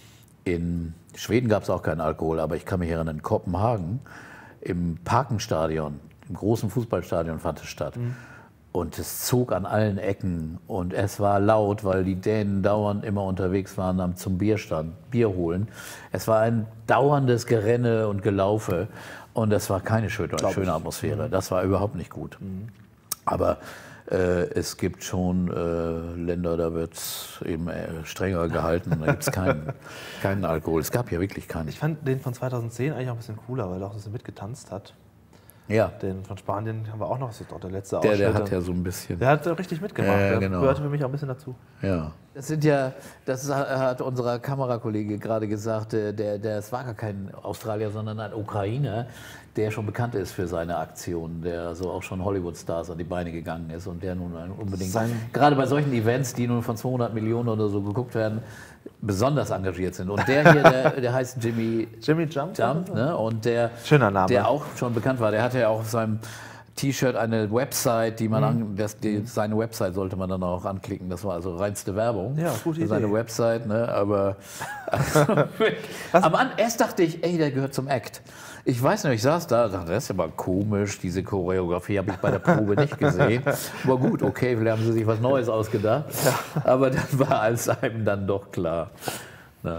[SPEAKER 3] in Schweden gab es auch keinen Alkohol, aber ich kann mich erinnern, in Kopenhagen, im Parkenstadion, im großen Fußballstadion fand es statt.
[SPEAKER 2] Mhm.
[SPEAKER 3] Und es zog an allen Ecken und es war laut, weil die Dänen dauernd immer unterwegs waren am- zum Bierstand, Bier holen. Es war ein dauerndes Gerenne und Gelaufe und das war keine schöne, schöne Atmosphäre. Das war überhaupt nicht gut. Aber äh, es gibt schon äh, Länder, da wird es eben äh, strenger gehalten. Da gibt es keinen, keinen Alkohol. Es gab ja wirklich keinen.
[SPEAKER 2] Ich fand den von zweitausendzehn eigentlich auch ein bisschen cooler, weil er auch ein bisschen mitgetanzt hat.
[SPEAKER 3] Ja,
[SPEAKER 2] Den von Spanien haben wir auch noch, das ist doch der letzte
[SPEAKER 3] der, der
[SPEAKER 2] Ausschnitt.
[SPEAKER 3] hat ja so ein bisschen.
[SPEAKER 2] Der hat äh, richtig mitgemacht.
[SPEAKER 3] Ja, ja,
[SPEAKER 2] Der
[SPEAKER 3] genau.
[SPEAKER 2] gehörte für mich auch ein bisschen dazu.
[SPEAKER 3] Ja. Das sind ja, das hat unser Kamerakollege gerade gesagt, der, der, das war gar kein Australier, sondern ein Ukrainer, der schon bekannt ist für seine Aktionen, der so auch schon Hollywood-Stars an die Beine gegangen ist und der nun unbedingt,
[SPEAKER 2] Sein-
[SPEAKER 3] gerade bei solchen Events, die nun von zweihundert Millionen oder so geguckt werden, besonders engagiert sind. Und der hier, der, der heißt Jimmy
[SPEAKER 2] Jimmy Jump?
[SPEAKER 3] Jump, ne? Und der,
[SPEAKER 2] Schöner Name.
[SPEAKER 3] der auch schon bekannt war, der hatte ja auch auf seinem T-Shirt eine Website, die man
[SPEAKER 2] Mhm.
[SPEAKER 3] an, das, die, seine Website sollte man dann auch anklicken. Das war also reinste Werbung.
[SPEAKER 2] Ja, gute
[SPEAKER 3] für seine
[SPEAKER 2] Idee.
[SPEAKER 3] Website, ne? Aber also, am An erst dachte ich, ey, der gehört zum Act. Ich weiß nicht, ich saß da, dachte, das ist aber komisch, diese Choreografie habe ich bei der Probe nicht gesehen. Aber gut, okay, vielleicht haben sie sich was Neues ausgedacht. Aber dann war alles einem dann doch klar. Na.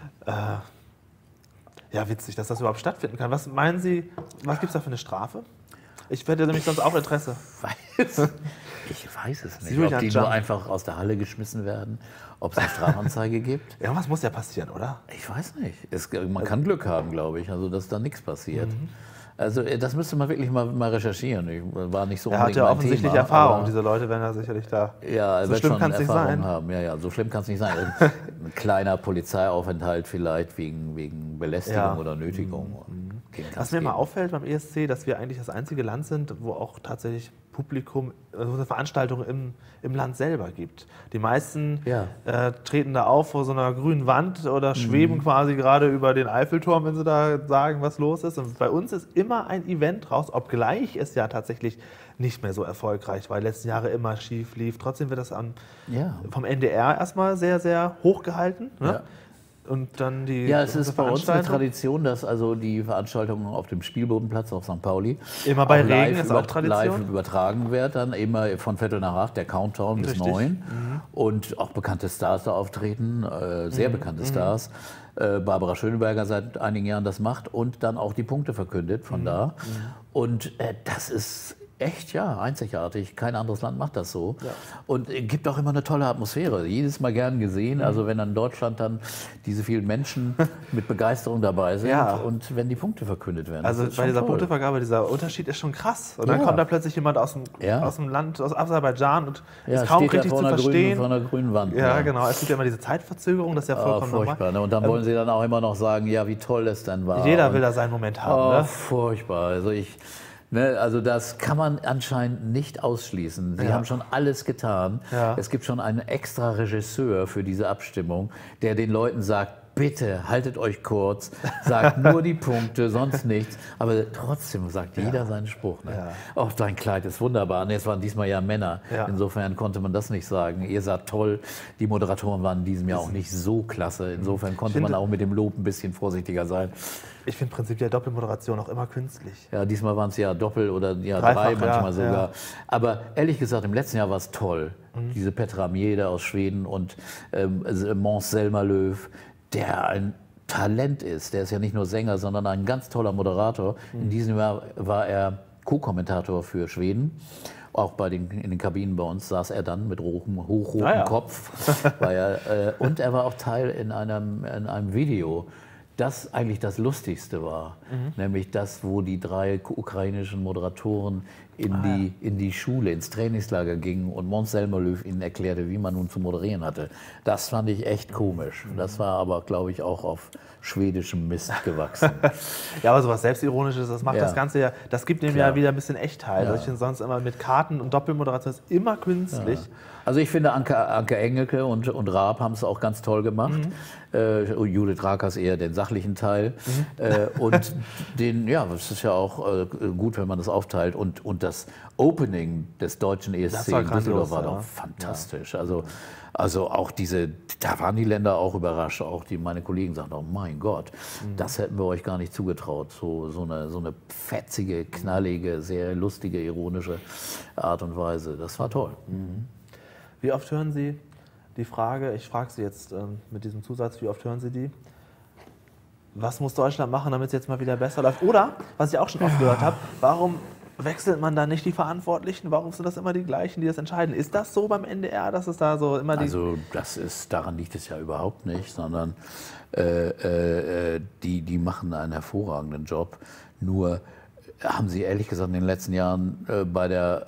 [SPEAKER 2] Ja, witzig, dass das überhaupt stattfinden kann. Was meinen Sie, was gibt es da für eine Strafe? Ich hätte nämlich sonst auch Interesse.
[SPEAKER 3] Weiß. Ich weiß es nicht,
[SPEAKER 2] Julian
[SPEAKER 3] ob die
[SPEAKER 2] Jump.
[SPEAKER 3] nur einfach aus der Halle geschmissen werden, ob es eine Strafanzeige gibt.
[SPEAKER 2] Irgendwas muss ja passieren, oder?
[SPEAKER 3] Ich weiß nicht. Es, man kann Glück haben, glaube ich, also dass da nichts passiert.
[SPEAKER 2] Mhm.
[SPEAKER 3] Also äh, das müsste man wirklich mal, mal recherchieren. Ich war nicht so
[SPEAKER 2] Er hat
[SPEAKER 3] unbedingt
[SPEAKER 2] ja
[SPEAKER 3] mein
[SPEAKER 2] offensichtlich
[SPEAKER 3] Thema,
[SPEAKER 2] Erfahrung.
[SPEAKER 3] aber-
[SPEAKER 2] Diese Leute werden ja sicherlich da.
[SPEAKER 3] Ja, er
[SPEAKER 2] So
[SPEAKER 3] wird
[SPEAKER 2] schlimm
[SPEAKER 3] schon
[SPEAKER 2] kann's nicht
[SPEAKER 3] Erfahrung
[SPEAKER 2] sein.
[SPEAKER 3] haben. Ja, ja, so schlimm kann es nicht sein. Ein kleiner Polizeiaufenthalt vielleicht wegen, wegen Belästigung
[SPEAKER 2] Ja.
[SPEAKER 3] oder Nötigung. Dem kann's
[SPEAKER 2] Was mir
[SPEAKER 3] geben.
[SPEAKER 2] immer auffällt beim E S C, dass wir eigentlich das einzige Land sind, wo auch tatsächlich Publikum, also Veranstaltungen im, im Land selber gibt. Die meisten
[SPEAKER 3] Ja.
[SPEAKER 2] äh, treten da auf vor so einer grünen Wand oder schweben quasi gerade über den Eiffelturm, wenn sie da sagen, was los ist. Und bei uns ist immer ein Event raus, obgleich es ja tatsächlich nicht mehr so erfolgreich war, die letzten Jahre immer schief lief. Trotzdem wird das am,
[SPEAKER 3] Ja.
[SPEAKER 2] vom N D R erstmal sehr, sehr hoch gehalten. Ne?
[SPEAKER 3] Ja.
[SPEAKER 2] Und dann die
[SPEAKER 3] Ja, es ist bei uns eine
[SPEAKER 2] Veranstaltung.
[SPEAKER 3] Tradition, dass also die Veranstaltungen auf dem Spielbodenplatz auf Sankt Pauli
[SPEAKER 2] Immer bei
[SPEAKER 3] auch
[SPEAKER 2] Regen
[SPEAKER 3] live
[SPEAKER 2] ist auch
[SPEAKER 3] über-
[SPEAKER 2] Tradition?
[SPEAKER 3] live übertragen wird, dann immer von Viertel nach acht, der Countdown bis
[SPEAKER 2] Richtig.
[SPEAKER 3] neun. Und auch bekannte Stars da auftreten, äh, sehr bekannte Stars. Äh, Barbara Schöneberger seit einigen Jahren das macht und dann auch die Punkte verkündet von da. Und äh, das ist echt, ja, einzigartig. Kein anderes Land macht das so. Und äh, gibt auch immer eine tolle Atmosphäre. Jedes Mal gern gesehen. Also wenn dann in Deutschland dann diese vielen Menschen mit Begeisterung dabei sind
[SPEAKER 2] Ja.
[SPEAKER 3] und wenn die Punkte verkündet werden.
[SPEAKER 2] Also
[SPEAKER 3] Das ist
[SPEAKER 2] bei
[SPEAKER 3] schon
[SPEAKER 2] dieser
[SPEAKER 3] toll.
[SPEAKER 2] Punktevergabe, dieser Unterschied ist schon krass. Und dann
[SPEAKER 3] Ja.
[SPEAKER 2] kommt da plötzlich jemand aus dem,
[SPEAKER 3] Ja.
[SPEAKER 2] aus dem Land, aus Aserbaidschan und
[SPEAKER 3] Ja,
[SPEAKER 2] ist kaum
[SPEAKER 3] steht da
[SPEAKER 2] richtig
[SPEAKER 3] vor
[SPEAKER 2] zu
[SPEAKER 3] einer, grünen,
[SPEAKER 2] verstehen.
[SPEAKER 3] vor einer grünen Wand.
[SPEAKER 2] Ja, genau. Es gibt ja immer diese Zeitverzögerung, das ist ja
[SPEAKER 3] Ah,
[SPEAKER 2] vollkommen
[SPEAKER 3] furchtbar.
[SPEAKER 2] normal.
[SPEAKER 3] Ne? Und dann wollen sie dann auch immer noch sagen, ja, wie toll es denn war.
[SPEAKER 2] Jeder
[SPEAKER 3] und,
[SPEAKER 2] will da seinen Moment haben.
[SPEAKER 3] Oh,
[SPEAKER 2] Ne?
[SPEAKER 3] furchtbar. Also ich, ne, also das kann man anscheinend nicht ausschließen. Sie
[SPEAKER 2] Ja.
[SPEAKER 3] haben schon alles getan.
[SPEAKER 2] Ja.
[SPEAKER 3] Es gibt schon einen extra Regisseur für diese Abstimmung, der den Leuten sagt, bitte haltet euch kurz, sagt nur die Punkte, sonst nichts. Aber trotzdem sagt jeder seinen Spruch. Ne?
[SPEAKER 2] Ja.
[SPEAKER 3] Auch dein Kleid ist wunderbar. Ne, es waren diesmal ja Männer.
[SPEAKER 2] Ja.
[SPEAKER 3] Insofern konnte man das nicht sagen. Ihr seid toll. Die Moderatoren waren in diesem Jahr auch nicht so klasse. Insofern konnte man
[SPEAKER 2] finde-
[SPEAKER 3] auch mit dem Lob ein bisschen vorsichtiger sein.
[SPEAKER 2] Ich finde prinzipiell Doppelmoderation auch immer künstlich.
[SPEAKER 3] Ja, diesmal waren es ja Doppel oder ja,
[SPEAKER 2] Dreifach,
[SPEAKER 3] drei
[SPEAKER 2] ja,
[SPEAKER 3] manchmal sogar.
[SPEAKER 2] ja.
[SPEAKER 3] Aber ehrlich gesagt, im letzten Jahr war es toll.
[SPEAKER 2] Mhm.
[SPEAKER 3] Diese Petra Mjede aus Schweden und ähm, Måns Zelmerlöw, der ein Talent ist. Der ist ja nicht nur Sänger, sondern ein ganz toller Moderator.
[SPEAKER 2] Mhm.
[SPEAKER 3] In diesem Jahr war er Co-Kommentator für Schweden. Auch bei den, in den Kabinen bei uns saß er dann mit hohem, hochrotem
[SPEAKER 2] Ah ja.
[SPEAKER 3] Kopf. War er, äh, und er war auch Teil in einem, in einem Video, das eigentlich das Lustigste war. Nämlich das, wo die drei ukrainischen Moderatoren in, die, in die Schule, ins Trainingslager gingen und Måns Zelmerlöw ihnen erklärte, wie man nun zu moderieren hatte. Das fand ich echt komisch. Das war aber, glaube ich, auch auf schwedischem Mist gewachsen.
[SPEAKER 2] Ja, aber sowas Selbstironisches, das macht
[SPEAKER 3] Ja.
[SPEAKER 2] das Ganze ja, das gibt dem
[SPEAKER 3] Klar.
[SPEAKER 2] ja wieder ein bisschen Echtheit.
[SPEAKER 3] Ja.
[SPEAKER 2] Also ich finde sonst immer mit Karten und Doppelmoderation ist immer künstlich.
[SPEAKER 3] Also ich finde, Anke, Anke Engelke und, und Raab haben es auch ganz toll gemacht. Äh, Judith Rakers eher den sachlichen Teil. Äh, und den, ja, es ist ja auch äh, gut, wenn man das aufteilt. Und, und das Opening des deutschen E S
[SPEAKER 2] Das
[SPEAKER 3] C
[SPEAKER 2] war
[SPEAKER 3] in Düsseldorf
[SPEAKER 2] grandios,
[SPEAKER 3] war
[SPEAKER 2] ja.
[SPEAKER 3] doch fantastisch. Also, also auch diese, da waren die Länder auch überrascht. Auch die, meine Kollegen sagten, oh mein Gott, das hätten wir euch gar nicht zugetraut. So, so, eine, so eine fetzige, knallige, sehr lustige, ironische Art und Weise. Das war toll.
[SPEAKER 2] Wie oft hören Sie die Frage, ich frage Sie jetzt ähm, mit diesem Zusatz, wie oft hören Sie die? Was muss Deutschland machen, damit es jetzt mal wieder besser läuft? Oder, was ich auch schon oft gehört habe, warum wechselt man da nicht die Verantwortlichen? Warum sind das immer die gleichen, die das entscheiden? Ist das so beim N D R, dass es da so immer die...
[SPEAKER 3] Also das ist, daran liegt es ja überhaupt nicht, sondern äh, äh, die, die machen einen hervorragenden Job. Nur haben sie ehrlich gesagt in den letzten Jahren äh, bei der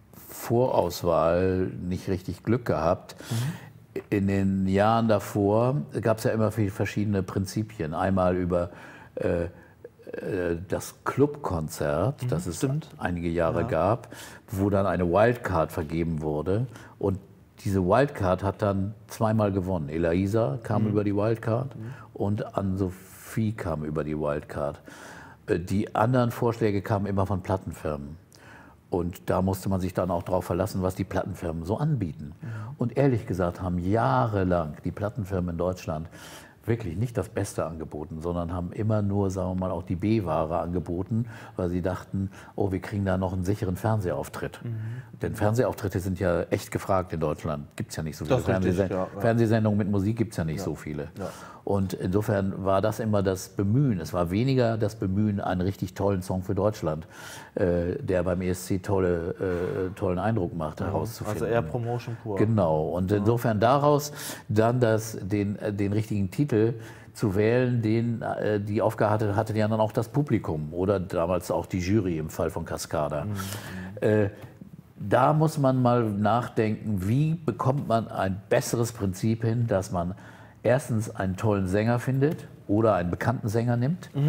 [SPEAKER 3] Vorauswahl nicht richtig Glück gehabt. In den Jahren davor gab es ja immer viel verschiedene Prinzipien. Einmal über äh, äh, das Clubkonzert, das es
[SPEAKER 2] stimmt.
[SPEAKER 3] einige Jahre
[SPEAKER 2] Ja.
[SPEAKER 3] gab, wo dann eine Wildcard vergeben wurde. Und diese Wildcard hat dann zweimal gewonnen. Elaisa kam über die Wildcard und Ann-Sophie kam über die Wildcard. Äh, Die anderen Vorschläge kamen immer von Plattenfirmen. Und da musste man sich dann auch darauf verlassen, was die Plattenfirmen so anbieten. Und ehrlich gesagt haben jahrelang die Plattenfirmen in Deutschland wirklich nicht das Beste angeboten, sondern haben immer nur, sagen wir mal, auch die B-Ware angeboten, weil sie dachten, oh, wir kriegen da noch einen sicheren Fernsehauftritt. Denn Fernsehauftritte sind ja echt gefragt in Deutschland. Gibt es ja nicht so viele.
[SPEAKER 2] Das ist richtig,
[SPEAKER 3] Fernsehsen-
[SPEAKER 2] ja, ja.
[SPEAKER 3] Fernsehsendungen mit Musik gibt es ja nicht so viele.
[SPEAKER 2] Ja.
[SPEAKER 3] Und insofern war das immer das Bemühen. Es war weniger das Bemühen, einen richtig tollen Song für Deutschland, äh, der beim E S C tolle, äh, tollen Eindruck macht, herauszufinden.
[SPEAKER 2] Also eher Promotion pur.
[SPEAKER 3] Genau. Und insofern daraus dann das, den, äh, den richtigen Titel zu wählen, den äh, die Aufgabe hatte, hatte ja dann auch das Publikum oder damals auch die Jury im Fall von Cascada. Äh, da muss man mal nachdenken, wie bekommt man ein besseres Prinzip hin, dass man erstens einen tollen Sänger findet oder einen bekannten Sänger nimmt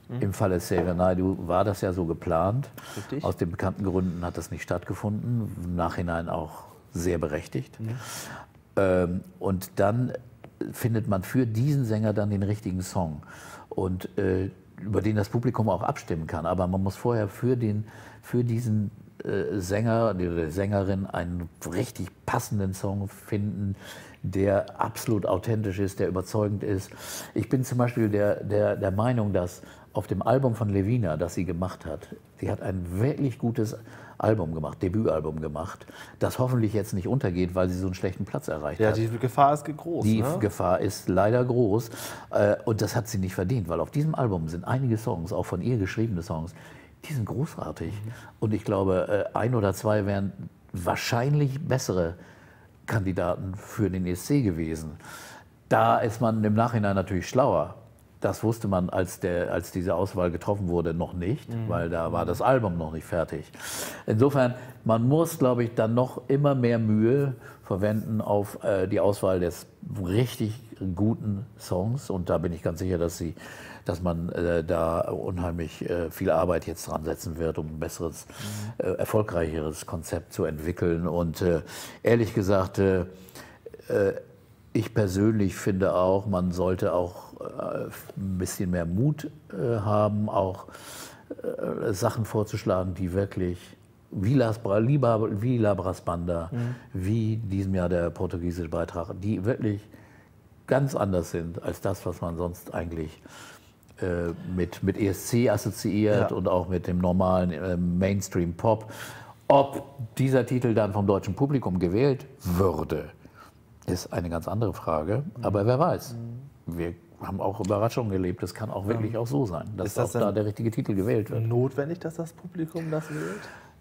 [SPEAKER 3] Mhm. Im Falle Xavier Naidoo war das ja so geplant.
[SPEAKER 2] Richtig.
[SPEAKER 3] Aus den bekannten Gründen hat das nicht stattgefunden, im Nachhinein auch sehr berechtigt. Mhm. Ähm, und dann findet man für diesen Sänger dann den richtigen Song, und äh, über den das Publikum auch abstimmen kann. Aber man muss vorher für, den, für diesen äh, Sänger oder Sängerin einen richtig passenden Song finden, der absolut authentisch ist, der überzeugend ist. Ich bin zum Beispiel der, der, der Meinung, dass auf dem Album von Levina, das sie gemacht hat, sie hat ein wirklich gutes Album gemacht, Debütalbum gemacht, das hoffentlich jetzt nicht untergeht, weil sie so einen schlechten Platz erreicht
[SPEAKER 2] ja,
[SPEAKER 3] hat.
[SPEAKER 2] Ja, die Gefahr ist groß.
[SPEAKER 3] Die
[SPEAKER 2] ne?
[SPEAKER 3] Gefahr ist leider groß, äh, und das hat sie nicht verdient, weil auf diesem Album sind einige Songs, auch von ihr geschriebene Songs, die sind großartig. Mhm. Und ich glaube, äh, ein oder zwei wären wahrscheinlich bessere Kandidaten für den E S C gewesen. Da ist man im Nachhinein natürlich schlauer. Das wusste man, als, der, als diese Auswahl getroffen wurde, noch nicht, mhm. weil da war das Album noch nicht fertig. Insofern, man muss, glaube ich, dann noch immer mehr Mühe verwenden auf äh, die Auswahl des richtig guten Songs. Und da bin ich ganz sicher, dass, sie, dass man äh, da unheimlich äh, viel Arbeit jetzt dran setzen wird, um ein besseres, mhm. äh, erfolgreicheres Konzept zu entwickeln. Und äh, ehrlich gesagt, äh, äh, ich persönlich finde auch, man sollte auch ein bisschen mehr Mut äh, haben, auch äh, Sachen vorzuschlagen, die wirklich wie Las, wie La Brasbanda, mhm. wie diesem Jahr der portugiesische Beitrag, die wirklich ganz anders sind als das, was man sonst eigentlich äh, mit, mit E S C assoziiert, ja. und auch mit dem normalen äh, Mainstream-Pop. Ob dieser Titel dann vom deutschen Publikum gewählt würde, ist eine ganz andere Frage, mhm. aber wer weiß. Mhm. Wir haben auch Überraschungen erlebt. Es kann auch wirklich auch so sein, dass
[SPEAKER 2] ist das
[SPEAKER 3] auch da der richtige Titel gewählt wird.
[SPEAKER 2] Notwendig, dass das Publikum das wählt?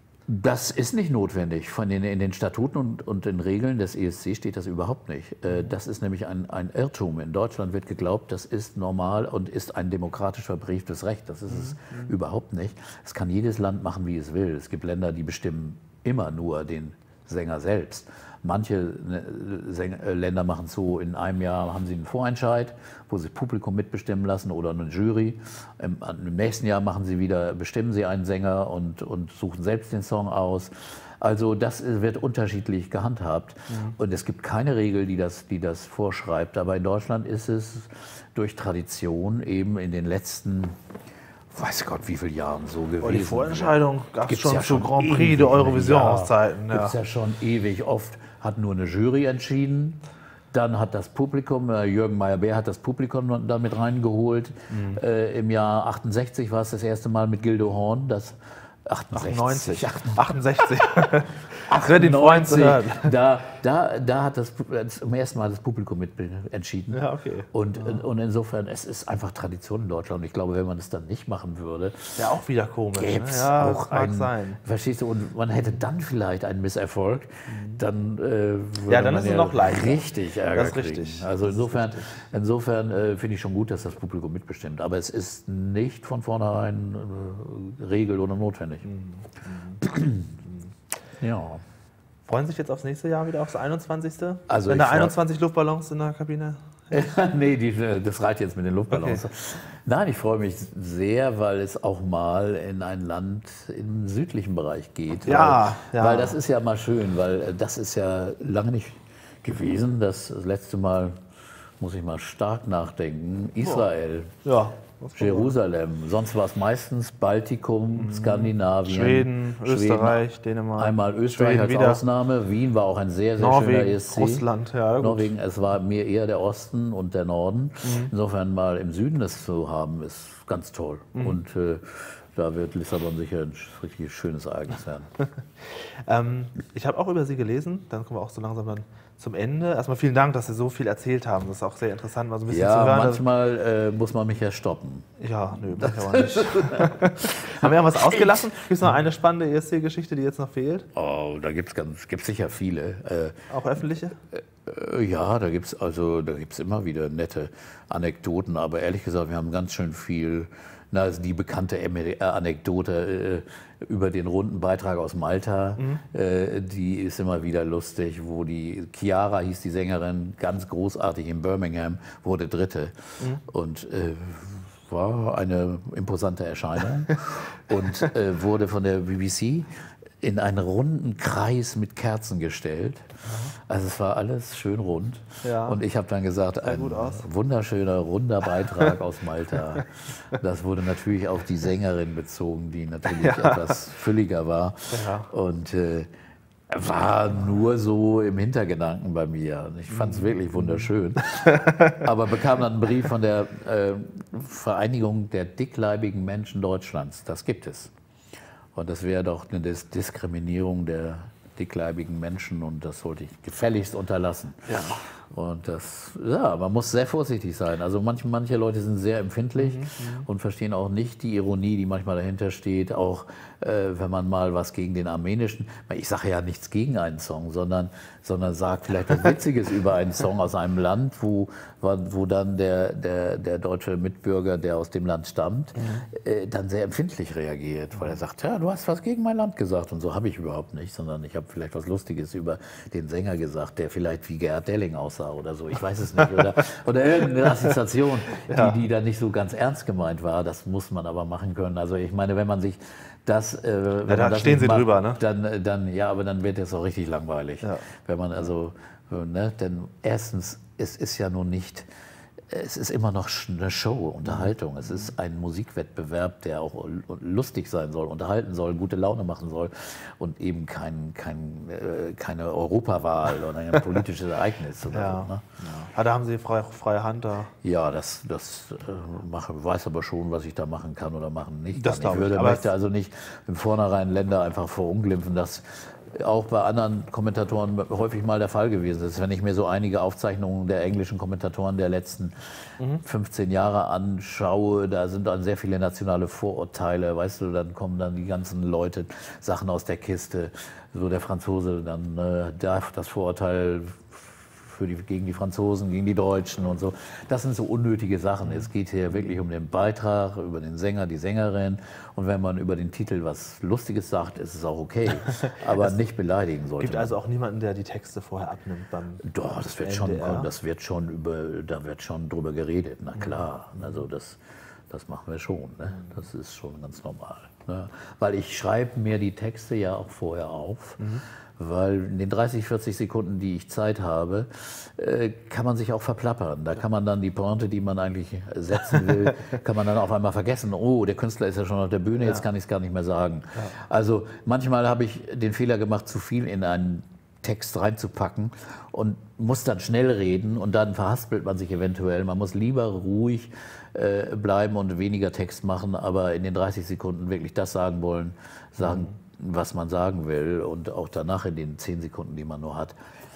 [SPEAKER 3] Das ist nicht notwendig. Von den, in den Statuten und, und den Regeln des E S C steht das überhaupt nicht. Das ist nämlich ein, ein Irrtum. In Deutschland wird geglaubt, das ist normal und ist ein demokratisch verbrieftes Recht. Das ist es mhm. überhaupt nicht. Es kann jedes Land machen, wie es will. Es gibt Länder, die bestimmen immer nur den Sänger selbst. Manche Sänger, Länder machen es so, in einem Jahr haben sie einen Vorentscheid, wo sie das Publikum mitbestimmen lassen oder eine Jury. Im, im nächsten Jahr machen sie wieder, bestimmen sie einen Sänger und, und suchen selbst den Song aus. Also das wird unterschiedlich gehandhabt. Mhm. Und es gibt keine Regel, die das, die das vorschreibt. Aber in Deutschland ist es durch Tradition eben in den letzten, weiß Gott, wie viele Jahren so gewesen.
[SPEAKER 2] Oh, die Vorentscheidung gab es schon
[SPEAKER 3] ja
[SPEAKER 2] zu Grand Prix der Eurovision-Auszeiten.
[SPEAKER 3] Ja, gibt es ja schon ewig. Oft hat nur eine Jury entschieden. Dann hat das Publikum, äh, Jürgen Meyer-Beer hat das Publikum damit reingeholt. Mhm. Äh, Im Jahr achtundsechzig war es das erste Mal mit Gildo Horn, das
[SPEAKER 2] achtundsechzig. achtundsechzig. achtundneunzig.
[SPEAKER 3] Da, da, da hat das zum ersten Mal das Publikum mit entschieden.
[SPEAKER 2] Ja, okay.
[SPEAKER 3] Und,
[SPEAKER 2] ja.
[SPEAKER 3] und insofern, es ist einfach Tradition in Deutschland. Und ich glaube, wenn man es dann nicht machen würde,
[SPEAKER 2] ja, auch wieder komisch.
[SPEAKER 3] Gäbe es
[SPEAKER 2] ne? ja,
[SPEAKER 3] auch
[SPEAKER 2] mag
[SPEAKER 3] ein,
[SPEAKER 2] sein.
[SPEAKER 3] Verstehst du? Und man hätte dann vielleicht einen Misserfolg. Dann äh, würde
[SPEAKER 2] ja, dann
[SPEAKER 3] man
[SPEAKER 2] ist es noch leichter.
[SPEAKER 3] Richtig Ärger
[SPEAKER 2] das ist
[SPEAKER 3] kriegen.
[SPEAKER 2] richtig.
[SPEAKER 3] Also insofern, insofern äh, finde ich schon gut, dass das Publikum mitbestimmt. Aber es ist nicht von vornherein äh, Regel oder notwendig. Mhm. Ja.
[SPEAKER 2] Freuen Sie sich jetzt aufs nächste Jahr wieder, aufs einundzwanzigste?
[SPEAKER 3] Also
[SPEAKER 2] Wenn da einundzwanzig Luftballons in der Kabine?
[SPEAKER 3] Nee, die, das reicht jetzt mit den Luftballons. Okay. Nein, ich freue mich sehr, weil es auch mal in ein Land im südlichen Bereich geht.
[SPEAKER 2] Ja,
[SPEAKER 3] weil,
[SPEAKER 2] ja.
[SPEAKER 3] weil das ist ja mal schön, weil das ist ja lange nicht gewesen. Das, das letzte Mal, muss ich mal stark nachdenken, Israel.
[SPEAKER 2] Ja.
[SPEAKER 3] Jerusalem, sonst war es meistens Baltikum, mhm. Skandinavien,
[SPEAKER 2] Schweden,
[SPEAKER 3] Schweden,
[SPEAKER 2] Österreich, Dänemark.
[SPEAKER 3] Einmal Österreich
[SPEAKER 2] Schweden
[SPEAKER 3] als
[SPEAKER 2] wieder.
[SPEAKER 3] Ausnahme, Wien war auch ein sehr, sehr
[SPEAKER 2] Norwegen,
[SPEAKER 3] schöner E S C.
[SPEAKER 2] Russland, ja gut.
[SPEAKER 3] Norwegen, es war mir eher der Osten und der Norden. Mhm. Insofern mal im Süden das zu haben, ist ganz toll. Mhm. Und äh, da wird Lissabon sicher ein richtig schönes Ereignis werden.
[SPEAKER 2] ähm, ich habe auch über Sie gelesen, dann kommen wir auch so langsam dann zum Ende. Erstmal vielen Dank, dass Sie so viel erzählt haben. Das ist auch sehr interessant, mal so ein bisschen
[SPEAKER 3] ja,
[SPEAKER 2] zu hören.
[SPEAKER 3] Manchmal äh, muss man mich ja stoppen.
[SPEAKER 2] Ja, nö, das aber nicht. Haben wir was ausgelassen? Gibt es noch eine spannende E S C-Geschichte, die jetzt noch fehlt?
[SPEAKER 3] Oh, da gibt es sicher viele. Äh,
[SPEAKER 2] auch öffentliche?
[SPEAKER 3] Äh, ja, da gibt es also, da gibt's immer wieder nette Anekdoten. Aber ehrlich gesagt, wir haben ganz schön viel. Na, also die bekannte Anekdote äh, über den runden Beitrag aus Malta, mhm. äh, die ist immer wieder lustig, wo die, Chiara hieß die Sängerin, ganz großartig in Birmingham, wurde Dritte. Mhm. Und äh, war eine imposante Erscheinung und äh, wurde von der B B C in einen runden Kreis mit Kerzen gestellt. Also es war alles schön rund.
[SPEAKER 2] Ja.
[SPEAKER 3] Und ich habe dann gesagt, ein wunderschöner, runder Beitrag aus Malta. Das wurde natürlich auf die Sängerin bezogen, die natürlich ja. etwas fülliger war. Ja. Und äh, war nur so im Hintergedanken bei mir. Ich fand es wirklich wunderschön. Aber bekam dann einen Brief von der äh, Vereinigung der dickleibigen Menschen Deutschlands. Das gibt es. Und das wäre doch eine Dis Diskriminierung der dickleibigen Menschen und das sollte ich gefälligst unterlassen. Ja. Und das, ja, man muss sehr vorsichtig sein. Also manche, manche Leute sind sehr empfindlich mhm, und verstehen auch nicht die Ironie, die manchmal dahinter steht. Auch äh, wenn man mal was gegen den armenischen, ich sage ja nichts gegen einen Song, sondern, sondern sagt vielleicht was Witziges über einen Song aus einem Land, wo, wo dann der, der, der deutsche Mitbürger, der aus dem Land stammt, mhm. äh, dann sehr empfindlich reagiert, weil er sagt, ja, du hast was gegen mein Land gesagt und so habe ich überhaupt nicht, sondern ich habe vielleicht was Lustiges über den Sänger gesagt, der vielleicht wie Gerhard Delling aussah oder so, ich weiß es nicht. Oder, oder irgendeine Assoziation, ja. die, die dann nicht so ganz ernst gemeint war. Das muss man aber machen können. Also ich meine, wenn man sich das... Äh, wenn
[SPEAKER 2] ja, da
[SPEAKER 3] man das
[SPEAKER 2] stehen Sie
[SPEAKER 3] macht,
[SPEAKER 2] drüber, ne?
[SPEAKER 3] Dann, dann, ja, aber dann wird es auch richtig langweilig. Ja. Wenn man also, ne, denn erstens, es ist ja nun nicht... Es ist immer noch eine Show, Unterhaltung. Es ist ein Musikwettbewerb, der auch lustig sein soll, unterhalten soll, gute Laune machen soll und eben kein, kein, äh, keine Europawahl oder ein politisches Ereignis. Oder
[SPEAKER 2] ja.
[SPEAKER 3] so, ne?
[SPEAKER 2] Ja. Da haben Sie freie, freie Hand da.
[SPEAKER 3] Ja, das, das äh, mache, weiß aber schon, was ich da machen kann oder machen nicht
[SPEAKER 2] das
[SPEAKER 3] kann. Ich würde,
[SPEAKER 2] ich.
[SPEAKER 3] möchte also nicht im Vornherein Länder einfach verunglimpfen, dass auch bei anderen Kommentatoren häufig mal der Fall gewesen ist. Wenn ich mir so einige Aufzeichnungen der englischen Kommentatoren der letzten mhm. fünfzehn Jahre anschaue, da sind dann sehr viele nationale Vorurteile, weißt du, dann kommen dann die ganzen Leute, Sachen aus der Kiste, so der Franzose, dann äh, darf das Vorurteil für die, gegen die Franzosen, gegen die Deutschen und so. Das sind so unnötige Sachen. Es geht hier wirklich um den Beitrag, über den Sänger, die Sängerin. Und wenn man über den Titel was Lustiges sagt, ist es auch okay. Aber nicht beleidigen sollte.
[SPEAKER 2] Es gibt also auch niemanden, der die Texte vorher abnimmt beim
[SPEAKER 3] Doch, das wird schon, das wird schon über, da wird schon drüber geredet. Na klar, also das, das machen wir schon. Ne? Das ist schon ganz normal. Ne? Weil ich schreibe mir die Texte ja auch vorher auf. Mhm. Weil in den dreißig, vierzig Sekunden, die ich Zeit habe, äh, kann man sich auch verplappern. Da kann man dann die Pointe, die man eigentlich setzen will, kann man dann auf einmal vergessen. Oh, der Künstler ist ja schon auf der Bühne, jetzt kann ich es gar nicht mehr sagen. Ja. Also manchmal habe ich den Fehler gemacht, zu viel in einen Text reinzupacken und muss dann schnell reden und dann verhaspelt man sich eventuell. Man muss lieber ruhig äh, bleiben und weniger Text machen, aber in den dreißig Sekunden wirklich das sagen wollen, sagen, mhm. was man sagen will und auch danach in den zehn Sekunden, die man nur hat.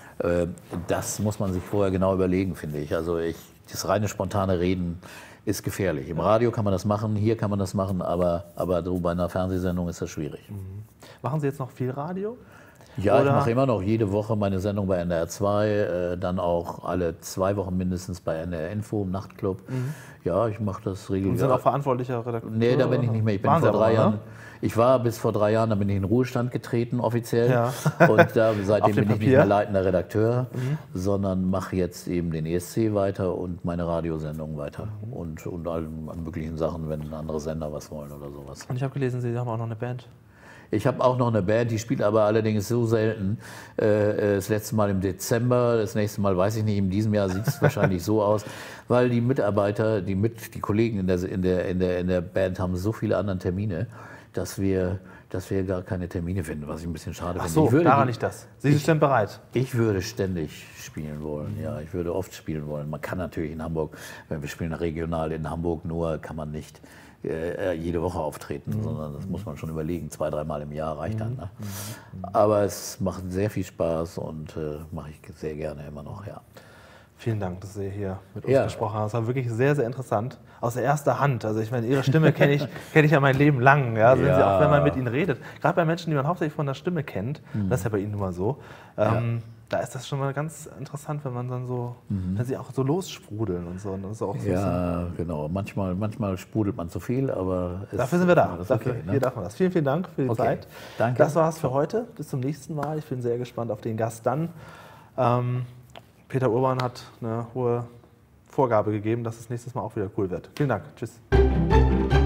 [SPEAKER 3] Das muss man sich vorher genau überlegen, finde ich. Also ich, das reine spontane Reden ist gefährlich. Im Radio kann man das machen, hier kann man das machen, aber, aber so bei einer Fernsehsendung ist das schwierig.
[SPEAKER 2] Mhm. Machen Sie jetzt noch viel Radio?
[SPEAKER 3] Ja,
[SPEAKER 2] Oder?
[SPEAKER 3] Ich mache immer noch jede Woche meine Sendung bei N D R zwei, äh, dann auch alle zwei Wochen mindestens bei N D R Info im Nachtclub. Mhm. Ja, ich mache das regelmäßig.
[SPEAKER 2] Und sind auch verantwortlicher Redakteur?
[SPEAKER 3] Nee, da bin ich nicht mehr. Ich bin vor drei Jahren. Ich war bis vor drei Jahren, da bin ich in den Ruhestand getreten offiziell. Ja. Und da, seitdem bin ich nicht mehr leitender Redakteur, mhm. sondern mache jetzt eben den E S C weiter und meine Radiosendung weiter. Mhm. Und, und allen möglichen Sachen, wenn andere Sender was wollen oder sowas.
[SPEAKER 2] Und ich habe gelesen, Sie haben auch noch eine Band.
[SPEAKER 3] Ich habe auch noch eine Band, die spielt aber allerdings so selten. Äh, das letzte Mal im Dezember, das nächste Mal weiß ich nicht, in diesem Jahr sieht es wahrscheinlich so aus, weil die Mitarbeiter, die, mit, die Kollegen in der, in, der, in, der, in der Band haben so viele andere Termine, dass wir, dass wir gar keine Termine finden, was ich ein bisschen schade
[SPEAKER 2] Ach
[SPEAKER 3] finde.
[SPEAKER 2] so,
[SPEAKER 3] ich würde
[SPEAKER 2] daran
[SPEAKER 3] die,
[SPEAKER 2] nicht das. Sie sind bereit?
[SPEAKER 3] Ich würde ständig spielen wollen, ja. Ich würde oft spielen wollen. Man kann natürlich in Hamburg, wenn wir spielen regional in Hamburg nur, kann man nicht äh, jede Woche auftreten, mhm. sondern das muss man schon überlegen. Zwei, dreimal im Jahr reicht mhm. dann. Ne? Mhm. Aber es macht sehr viel Spaß und äh, mache ich sehr gerne immer noch, ja.
[SPEAKER 2] Vielen Dank, dass Sie hier mit uns ja. gesprochen haben. Das war wirklich sehr, sehr interessant. Aus erster Hand. Also ich meine, Ihre Stimme kenne ich, kenn ich ja mein Leben lang. Ja? Also ja. Wenn Sie, auch wenn man mit Ihnen redet. Gerade bei Menschen, die man hauptsächlich von der Stimme kennt, mhm. das ist ja bei Ihnen immer so, ähm, ja. da ist das schon mal ganz interessant, wenn man dann so, mhm. wenn Sie auch so lossprudeln und so. Und das ist auch so
[SPEAKER 3] ja, so, genau. Manchmal, manchmal sprudelt man zu viel, aber... Es,
[SPEAKER 2] dafür sind wir da. Dafür,
[SPEAKER 3] okay, ne?
[SPEAKER 2] Hier darf man das. Vielen, vielen Dank für die
[SPEAKER 3] okay.
[SPEAKER 2] Zeit.
[SPEAKER 3] Danke.
[SPEAKER 2] Das war's für heute. Bis zum nächsten Mal. Ich bin sehr gespannt auf den Gast dann. Ähm, Peter Urban hat eine hohe Vorgabe gegeben, dass es nächstes Mal auch wieder cool wird. Vielen Dank. Tschüss.